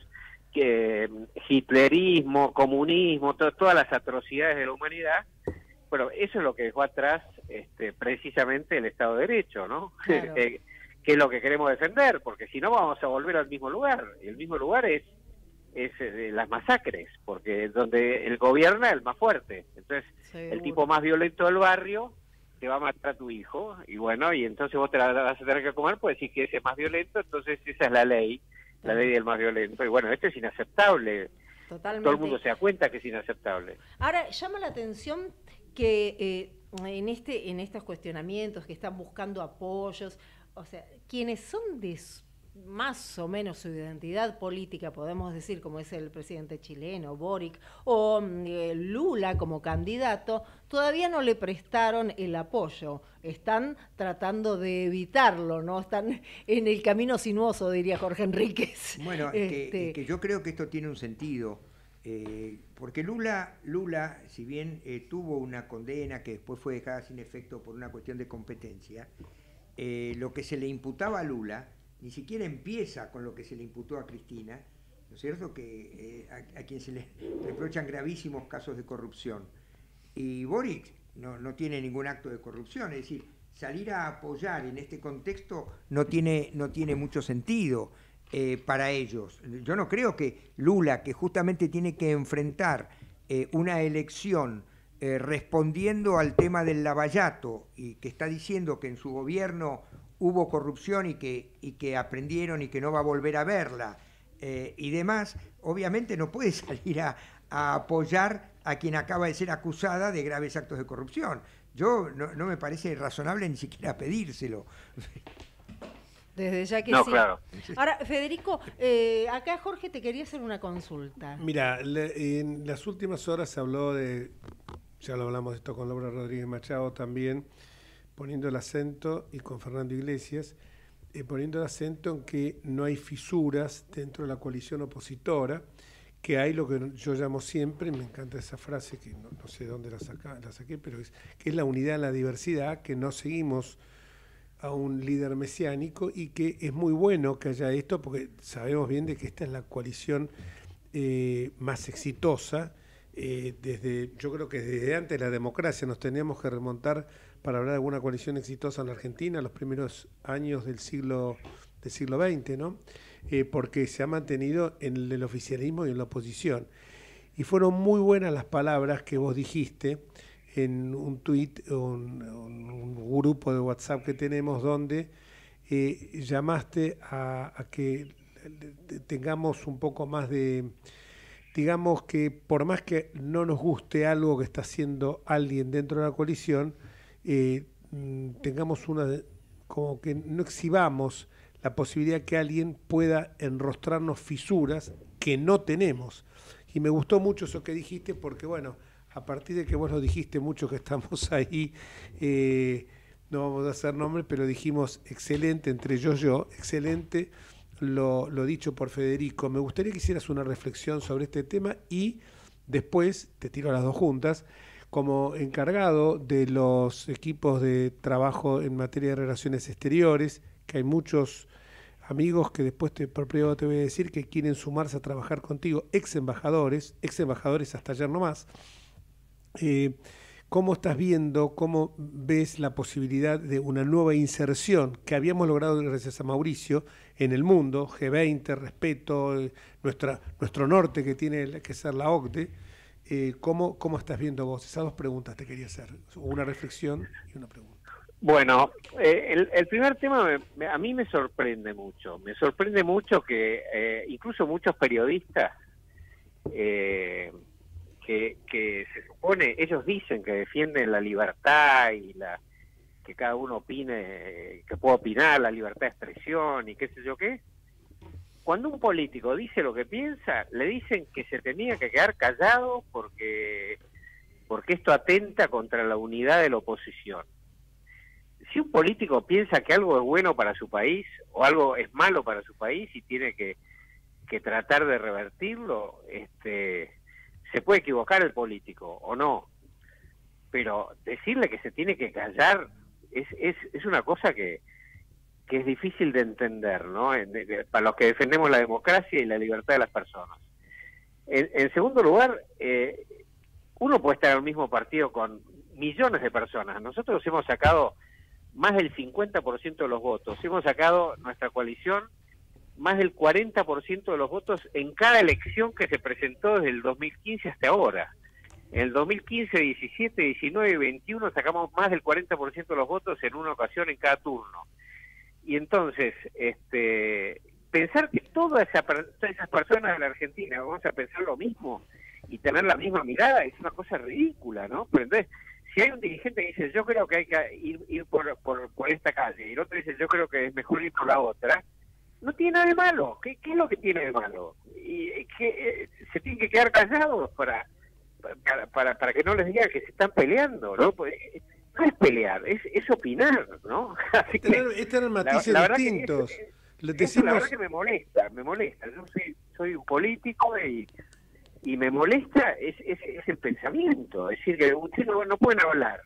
hitlerismo, comunismo, todas las atrocidades de la humanidad. Bueno, eso es lo que dejó atrás precisamente el Estado de Derecho, ¿no? Claro. Que es lo que queremos defender, porque si no vamos a volver al mismo lugar, y el mismo lugar es las masacres, porque donde el gobierna el más fuerte. Entonces, el tipo más violento del barrio te va a matar a tu hijo, y bueno, y entonces vos te la vas a tener que comer, pues decir que ese es más violento, entonces esa es la ley del más violento, y bueno, esto es inaceptable. Totalmente. Todo el mundo se da cuenta que es inaceptable. Ahora, llama la atención que en estos cuestionamientos que están buscando apoyos, o sea, quienes son de más o menos su identidad política, podemos decir, como es el presidente chileno, Boric, o Lula como candidato, todavía no le prestaron el apoyo. Están tratando de evitarlo, ¿no? Están en el camino sinuoso, diría Jorge Enríquez. Bueno, que yo creo que esto tiene un sentido. Porque Lula, si bien tuvo una condena que después fue dejada sin efecto por una cuestión de competencia, lo que se le imputaba a Lula ni siquiera empieza con lo que se le imputó a Cristina, ¿no es cierto? Que a quien se le reprochan gravísimos casos de corrupción. Y Boric no tiene ningún acto de corrupción, es decir, salir a apoyar en este contexto no tiene mucho sentido para ellos. Yo no creo que Lula, que justamente tiene que enfrentar una elección respondiendo al tema del lavallato y que está diciendo que en su gobierno hubo corrupción y que aprendieron y que no va a volver a verla y demás, obviamente no puede salir a apoyar a quien acaba de ser acusada de graves actos de corrupción. Yo no me parece razonable ni siquiera pedírselo. Desde ya que no, sí. Claro. Ahora, Federico, acá Jorge te quería hacer una consulta. Mira, en las últimas horas se habló de, ya lo hablamos esto con Laura Rodríguez Machado también, poniendo el acento, y con Fernando Iglesias, poniendo el acento en que no hay fisuras dentro de la coalición opositora, que hay lo que yo llamo siempre, me encanta esa frase, que no sé dónde la saqué, pero que es la unidad en la diversidad, que no seguimos a un líder mesiánico y que es muy bueno que haya esto, porque sabemos bien de que esta es la coalición más exitosa, yo creo que desde antes de la democracia nos teníamos que remontar para hablar de alguna coalición exitosa en la Argentina, los primeros años del siglo XX, ¿no? Porque se ha mantenido en el oficialismo y en la oposición. Y fueron muy buenas las palabras que vos dijiste en un tuit, un grupo de WhatsApp que tenemos, donde llamaste a que tengamos un poco más de, digamos que por más que no nos guste algo que está haciendo alguien dentro de la coalición, tengamos como que no exhibamos la posibilidad que alguien pueda enrostrarnos fisuras que no tenemos. Y me gustó mucho eso que dijiste, porque bueno, a partir de que vos lo dijiste, muchos que estamos ahí, no vamos a hacer nombres, pero dijimos excelente, entre yo, excelente lo dicho por Federico. Me gustaría que hicieras una reflexión sobre este tema y después, te tiro a las dos juntas, como encargado de los equipos de trabajo en materia de relaciones exteriores, que hay muchos amigos que después por privado te voy a decir que quieren sumarse a trabajar contigo, ex embajadores hasta ayer nomás. ¿Cómo estás viendo, cómo ves la posibilidad de una nueva inserción que habíamos logrado gracias a Mauricio en el mundo, G20, respeto, nuestro norte que tiene que ser la OCDE? ¿Cómo estás viendo vos? Esas dos preguntas te quería hacer, una reflexión y una pregunta. Bueno, el primer tema a mí me sorprende mucho que incluso muchos periodistas que se supone, ellos dicen que defienden la libertad y que cada uno opine, que pueda opinar, la libertad de expresión y qué sé yo qué. Cuando un político dice lo que piensa, le dicen que se tenía que quedar callado porque esto atenta contra la unidad de la oposición. Si un político piensa que algo es bueno para su país o algo es malo para su país y tiene que tratar de revertirlo, se puede equivocar el político o no, pero decirle que se tiene que callar es una cosa que es difícil de entender, ¿no? Para los que defendemos la democracia y la libertad de las personas. En segundo lugar, uno puede estar en el mismo partido con millones de personas. Nosotros hemos sacado más del 50% de los votos, hemos sacado nuestra coalición más del 40% de los votos en cada elección que se presentó desde el 2015 hasta ahora. En el 2015, 17, 19 y 21 sacamos más del 40% de los votos en una ocasión en cada turno. Y entonces, pensar que todas esas personas de la Argentina vamos a pensar lo mismo y tener la misma mirada es una cosa ridícula, ¿no? Pero entonces, si hay un dirigente que dice, yo creo que hay que ir por esta calle, y el otro dice, yo creo que es mejor ir por la otra, no tiene nada de malo. ¿Qué es lo que tiene de malo? Y que se tienen que quedar callados para que no les digan que se están peleando, ¿no? Pues, no es pelear, es opinar, ¿no? Así que eran matices distintos. La verdad que me molesta. Yo soy un político y y me molesta es el pensamiento, es decir, que ustedes no pueden hablar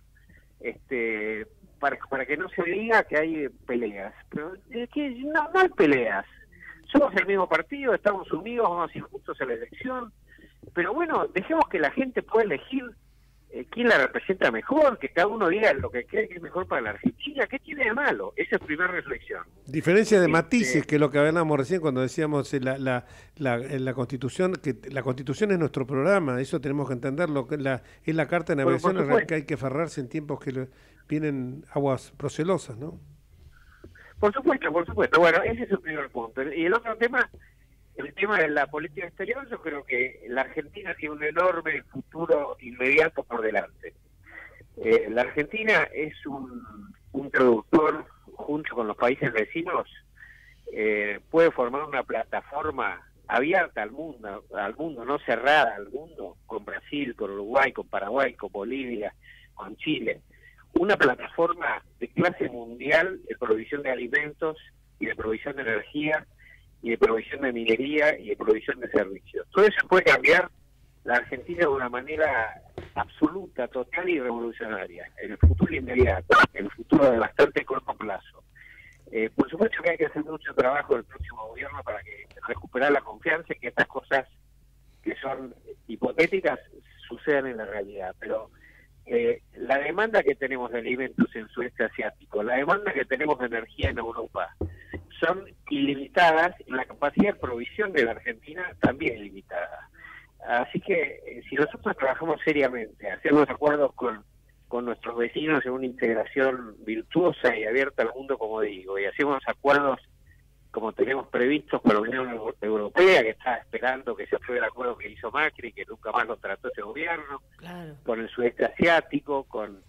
para que no se diga que hay peleas, pero es que no hay peleas, somos el mismo partido, estamos unidos, vamos a ir juntos a la elección, pero bueno, dejemos que la gente pueda elegir quién la representa mejor, que cada uno diga lo que cree que es mejor para la Argentina. ¿Qué tiene de malo? Esa es primera reflexión. Diferencia de matices, que es lo que hablábamos recién cuando decíamos la Constitución, que la Constitución es nuestro programa, eso tenemos que entenderlo, es la carta de navegación en realidad, que hay que aferrarse en tiempos que vienen aguas procelosas, ¿no? Por supuesto. Bueno, ese es el primer punto. Y el otro tema, el tema de la política exterior, yo creo que la Argentina tiene un enorme futuro inmediato por delante. La Argentina es un productor, junto con los países vecinos, puede formar una plataforma abierta al mundo, no cerrada al mundo, con Brasil, con Uruguay, con Paraguay, con Bolivia, con Chile. Una plataforma de clase mundial de provisión de alimentos y de provisión de energía, y de provisión de minería y de provisión de servicios. Todo eso puede cambiar la Argentina de una manera absoluta, total y revolucionaria, en el futuro inmediato, en el futuro de bastante corto plazo. Por supuesto que hay que hacer mucho trabajo del próximo gobierno para que recuperar la confianza y que estas cosas que son hipotéticas sucedan en la realidad, pero la demanda que tenemos de alimentos en sudeste asiático, la demanda que tenemos de energía en Europa, son ilimitadas y la capacidad de provisión de la Argentina también es limitada. Así que si nosotros trabajamos seriamente, hacemos acuerdos con nuestros vecinos en una integración virtuosa y abierta al mundo, como digo, y hacemos acuerdos como tenemos previstos con la Unión Europea, que está esperando que se apruebe el acuerdo que hizo Macri, que nunca más lo trató ese gobierno, claro, con el sudeste asiático, con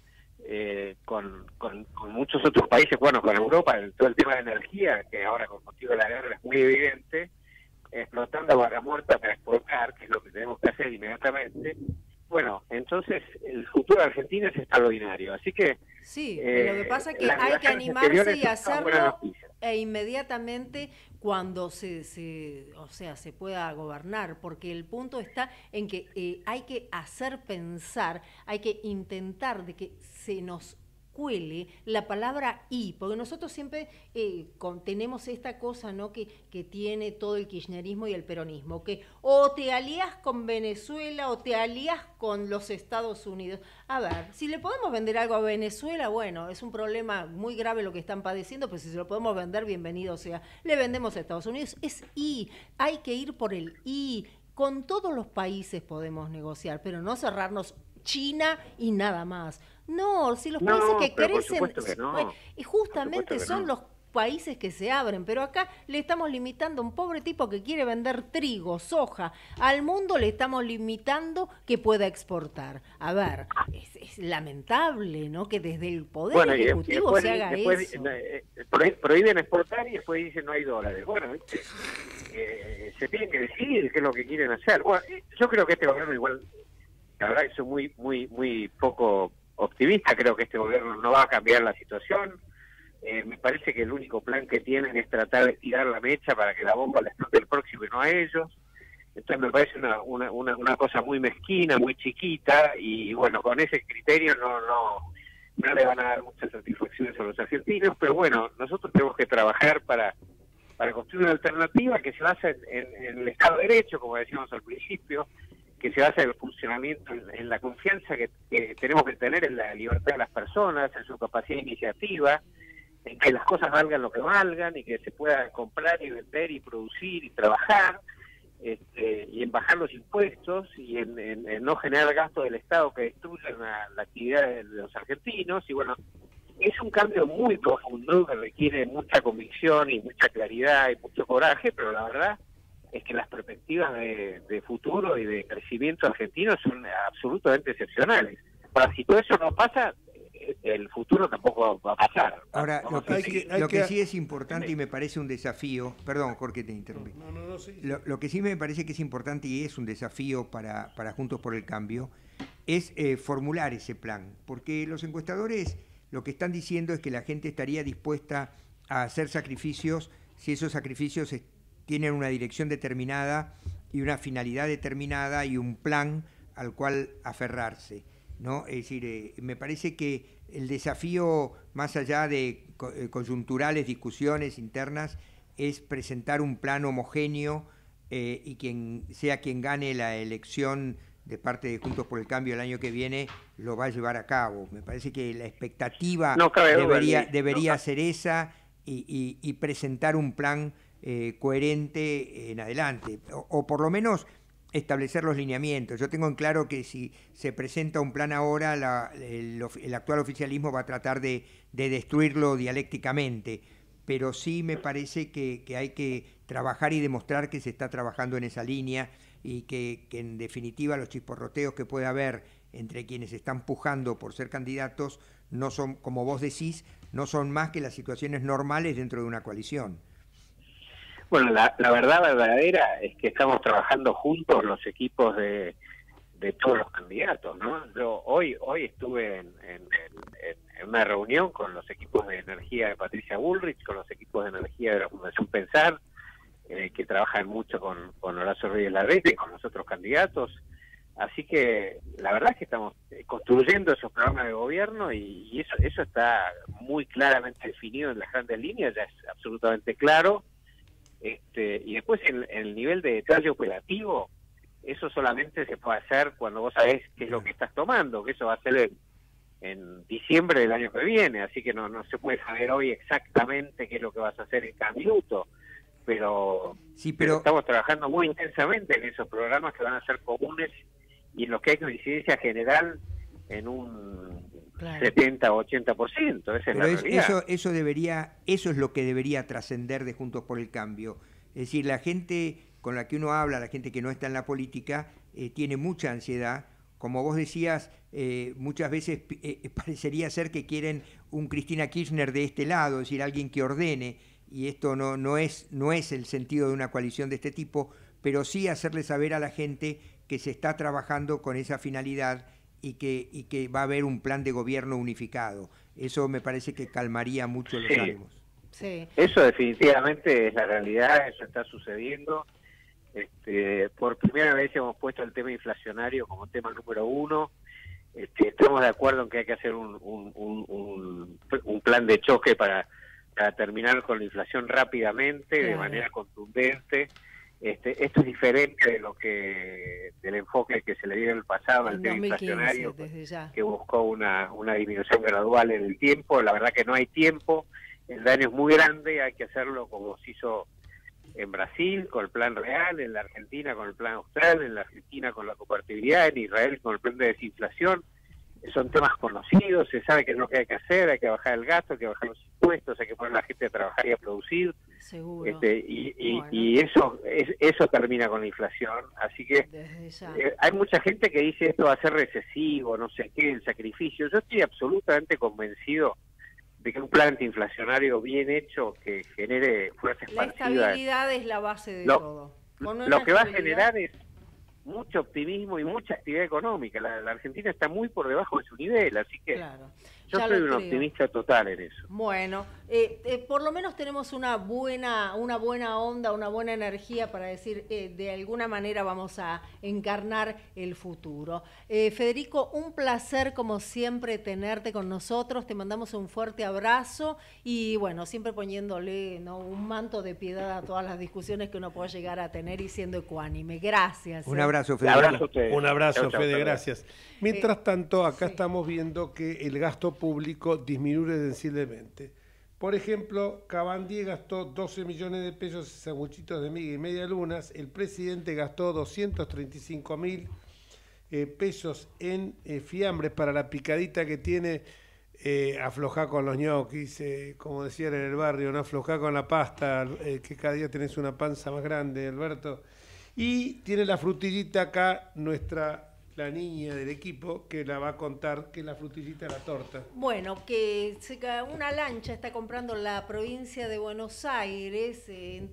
muchos otros países, bueno, con Europa, en todo el tema de energía, que ahora con motivo de la guerra es muy evidente, explotando vara muerta para exportar, que es lo que tenemos que hacer inmediatamente. Bueno, entonces el futuro de Argentina es extraordinario, así que... Sí, lo que pasa es que hay que animarse y hacerlo inmediatamente cuando se pueda gobernar, porque el punto está en que hay que hacer pensar, hay que intentar de que se nos cuele la palabra y, porque nosotros siempre tenemos esta cosa, ¿no?, que tiene todo el kirchnerismo y el peronismo, que o te alías con Venezuela o te alías con los Estados Unidos. A ver, si le podemos vender algo a Venezuela, bueno, es un problema muy grave lo que están padeciendo, pero si se lo podemos vender, bienvenido sea. Le vendemos a Estados Unidos, es y, hay que ir por el y. Con todos los países podemos negociar, pero no cerrarnos China y nada más. No, si los países que crecen, y justamente son los países que se abren, pero acá le estamos limitando a un pobre tipo que quiere vender trigo, soja, al mundo le estamos limitando que pueda exportar. A ver, es lamentable, ¿no?, que desde el Poder Ejecutivo se haga eso. Prohíben exportar y después dicen no hay dólares. Bueno, se tienen que decidir qué es lo que quieren hacer. Bueno, yo creo que este gobierno igual, la verdad que soy muy poco optimista, creo que este gobierno no va a cambiar la situación. Me parece que el único plan que tienen es tratar de tirar la mecha para que la bomba le explote el próximo y no a ellos. Entonces me parece una cosa muy mezquina, muy chiquita, y bueno, con ese criterio no le van a dar muchas satisfacciones a los argentinos, pero bueno, nosotros tenemos que trabajar para construir una alternativa que se basa en el Estado de Derecho, como decíamos al principio, que se basa en el funcionamiento, en la confianza que tenemos que tener en la libertad de las personas, en su capacidad de iniciativa, en que las cosas valgan lo que valgan y que se pueda comprar y vender y producir y trabajar, y en bajar los impuestos y en no generar gastos del Estado que destruyan la actividad de los argentinos. Y bueno, es un cambio muy profundo que requiere mucha convicción y mucha claridad y mucho coraje, pero la verdad es que las perspectivas de futuro y de crecimiento argentino son absolutamente excepcionales. Ahora, si todo eso no pasa, el futuro tampoco va a pasar. Ahora, lo que sí es importante y me parece un desafío, perdón, Jorge, te interrumpí. Sí. Lo que sí me parece que es importante y es un desafío para Juntos por el Cambio es formular ese plan, porque los encuestadores lo que están diciendo es que la gente estaría dispuesta a hacer sacrificios si esos sacrificios tienen una dirección determinada una finalidad determinada y un plan al cual aferrarse, ¿no? Es decir, me parece que el desafío, más allá de coyunturales discusiones internas, es presentar un plan homogéneo y quien gane la elección de parte de Juntos por el Cambio el año que viene lo va a llevar a cabo. Me parece que la expectativa debería ser esa y presentar un plan coherente en adelante, o por lo menos establecer los lineamientos. Yo tengo en claro que si se presenta un plan ahora, el actual oficialismo va a tratar de destruirlo dialécticamente, pero sí me parece que hay que trabajar y demostrar que se está trabajando en esa línea y que en definitiva los chisporroteos que puede haber entre quienes están pujando por ser candidatos no son, como vos decís, no son más que las situaciones normales dentro de una coalición. Bueno, la verdad verdadera es que estamos trabajando juntos los equipos de todos los candidatos, ¿no? Yo hoy estuve en una reunión con los equipos de energía de Patricia Bullrich, con los equipos de energía de la Fundación Pensar, que trabajan mucho con Horacio Reyes Larreta y con los otros candidatos. Así que la verdad es que estamos construyendo esos programas de gobierno y eso está muy claramente definido en las grandes líneas, ya es absolutamente claro. Y después en el nivel de detalle operativo, eso solamente se puede hacer cuando vos sabés qué es lo que estás tomando, que eso va a ser en diciembre del año que viene, así que no se puede saber hoy exactamente qué es lo que vas a hacer en cada minuto, pero estamos trabajando muy intensamente en esos programas que van a ser comunes y en los que hay coincidencia general en un 70 o 80%, esa es la realidad. Eso es lo que debería trascender de Juntos por el Cambio. Es decir, la gente con la que uno habla, la gente que no está en la política, tiene mucha ansiedad. Como vos decías, muchas veces parecería ser que quieren un Cristina Kirchner de este lado, es decir, alguien que ordene, y esto no es el sentido de una coalición de este tipo, pero sí hacerle saber a la gente que se está trabajando con esa finalidad y que va a haber un plan de gobierno unificado. Eso me parece que calmaría mucho los ánimos. Sí. Eso definitivamente es la realidad, eso está sucediendo. Por primera vez hemos puesto el tema inflacionario como tema número 1. Estamos de acuerdo en que hay que hacer un plan de choque para terminar con la inflación rápidamente, de manera contundente. Esto es diferente del enfoque que se le dio en el pasado al tema inflacionario, que buscó una disminución gradual en el tiempo. La verdad que no hay tiempo, el daño es muy grande, hay que hacerlo como se hizo en Brasil con el plan real, en la Argentina con el plan austral, en la Argentina con la compartibilidad, en Israel con el plan de desinflación. Son temas conocidos, se sabe que es lo que hay que hacer, hay que bajar el gasto, hay que bajar los impuestos, hay que poner a la gente a trabajar y a producir. Seguro. Y eso termina con la inflación. Así que hay mucha gente que dice esto va a ser recesivo, no sé qué, el sacrificio. Yo estoy absolutamente convencido de que un plan antiinflacionario bien hecho que genere fuerza expansiva. La estabilidad es la base de todo. Lo que va a generar es mucho optimismo y mucha actividad económica. La Argentina está muy por debajo de su nivel, así que yo soy un optimista total en eso. Bueno, por lo menos tenemos una buena onda, una buena energía para decir de alguna manera vamos a encarnar el futuro. Federico, un placer como siempre tenerte con nosotros, te mandamos un fuerte abrazo y bueno, siempre poniéndole un manto de piedad a todas las discusiones que uno pueda llegar a tener y siendo ecuánime. Gracias. Un abrazo, Federico. Un abrazo, Fede, gracias. Mientras tanto, acá estamos viendo que el gasto público disminuye sensiblemente. Por ejemplo, Cabandier gastó 12 millones de pesos en sanguchitos de miga y media lunas, el presidente gastó 235.000 pesos en fiambres para la picadita que tiene, aflojá con los ñoquis, como decían en el barrio, no aflojá con la pasta, que cada día tenés una panza más grande, Alberto. Y tiene la frutillita acá, la niña del equipo, que la va a contar, que es la frutillita de la torta. Bueno, que una lancha está comprando la provincia de Buenos Aires en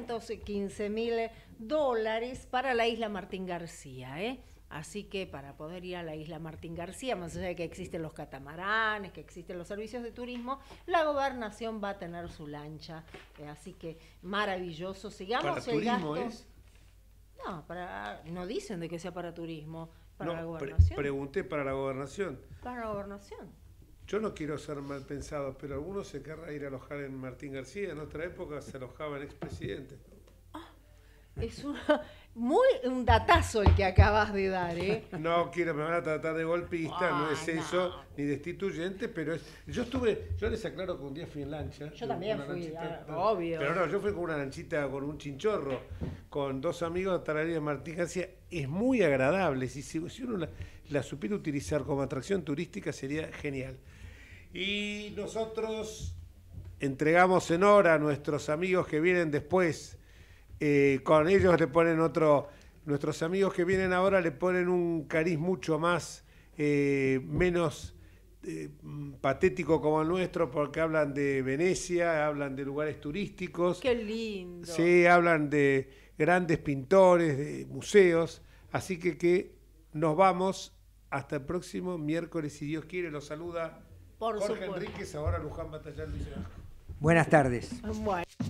$315.000 para la isla Martín García, Así que para poder ir a la isla Martín García, más allá de que existen los catamaranes, que existen los servicios de turismo, la gobernación va a tener su lancha. Así que maravilloso. Sigamos ¿Para el turismo gasto. es? No, no dicen de que sea para turismo, para la No, gobernación. pregunté para la gobernación. Para la gobernación. Yo no quiero ser mal pensado, pero algunos se querrá ir a alojar en Martín García. En otra época se alojaban expresidentes. Es un datazo el que acabas de dar, ¿eh? No quiero, me van a tratar de golpista, no es eso, ni destituyente, pero es... Yo les aclaro que un día fui en lancha. Yo también fui, obvio. Pero no, yo fui con una lanchita, con un chinchorro, con 2 amigos de Tararira de Martín García. Es muy agradable, si uno la supiera utilizar como atracción turística sería genial. Y nosotros entregamos en hora a nuestros amigos que vienen después. Con ellos le ponen nuestros amigos que vienen ahora le ponen un cariz mucho más, menos patético como el nuestro, porque hablan de Venecia, hablan de lugares turísticos. ¡Qué lindo! Sí, hablan de grandes pintores, de museos, así que nos vamos hasta el próximo miércoles, si Dios quiere. Los saluda Jorge Enríquez, ahora Luján Batallán. Buenas tardes. Bueno.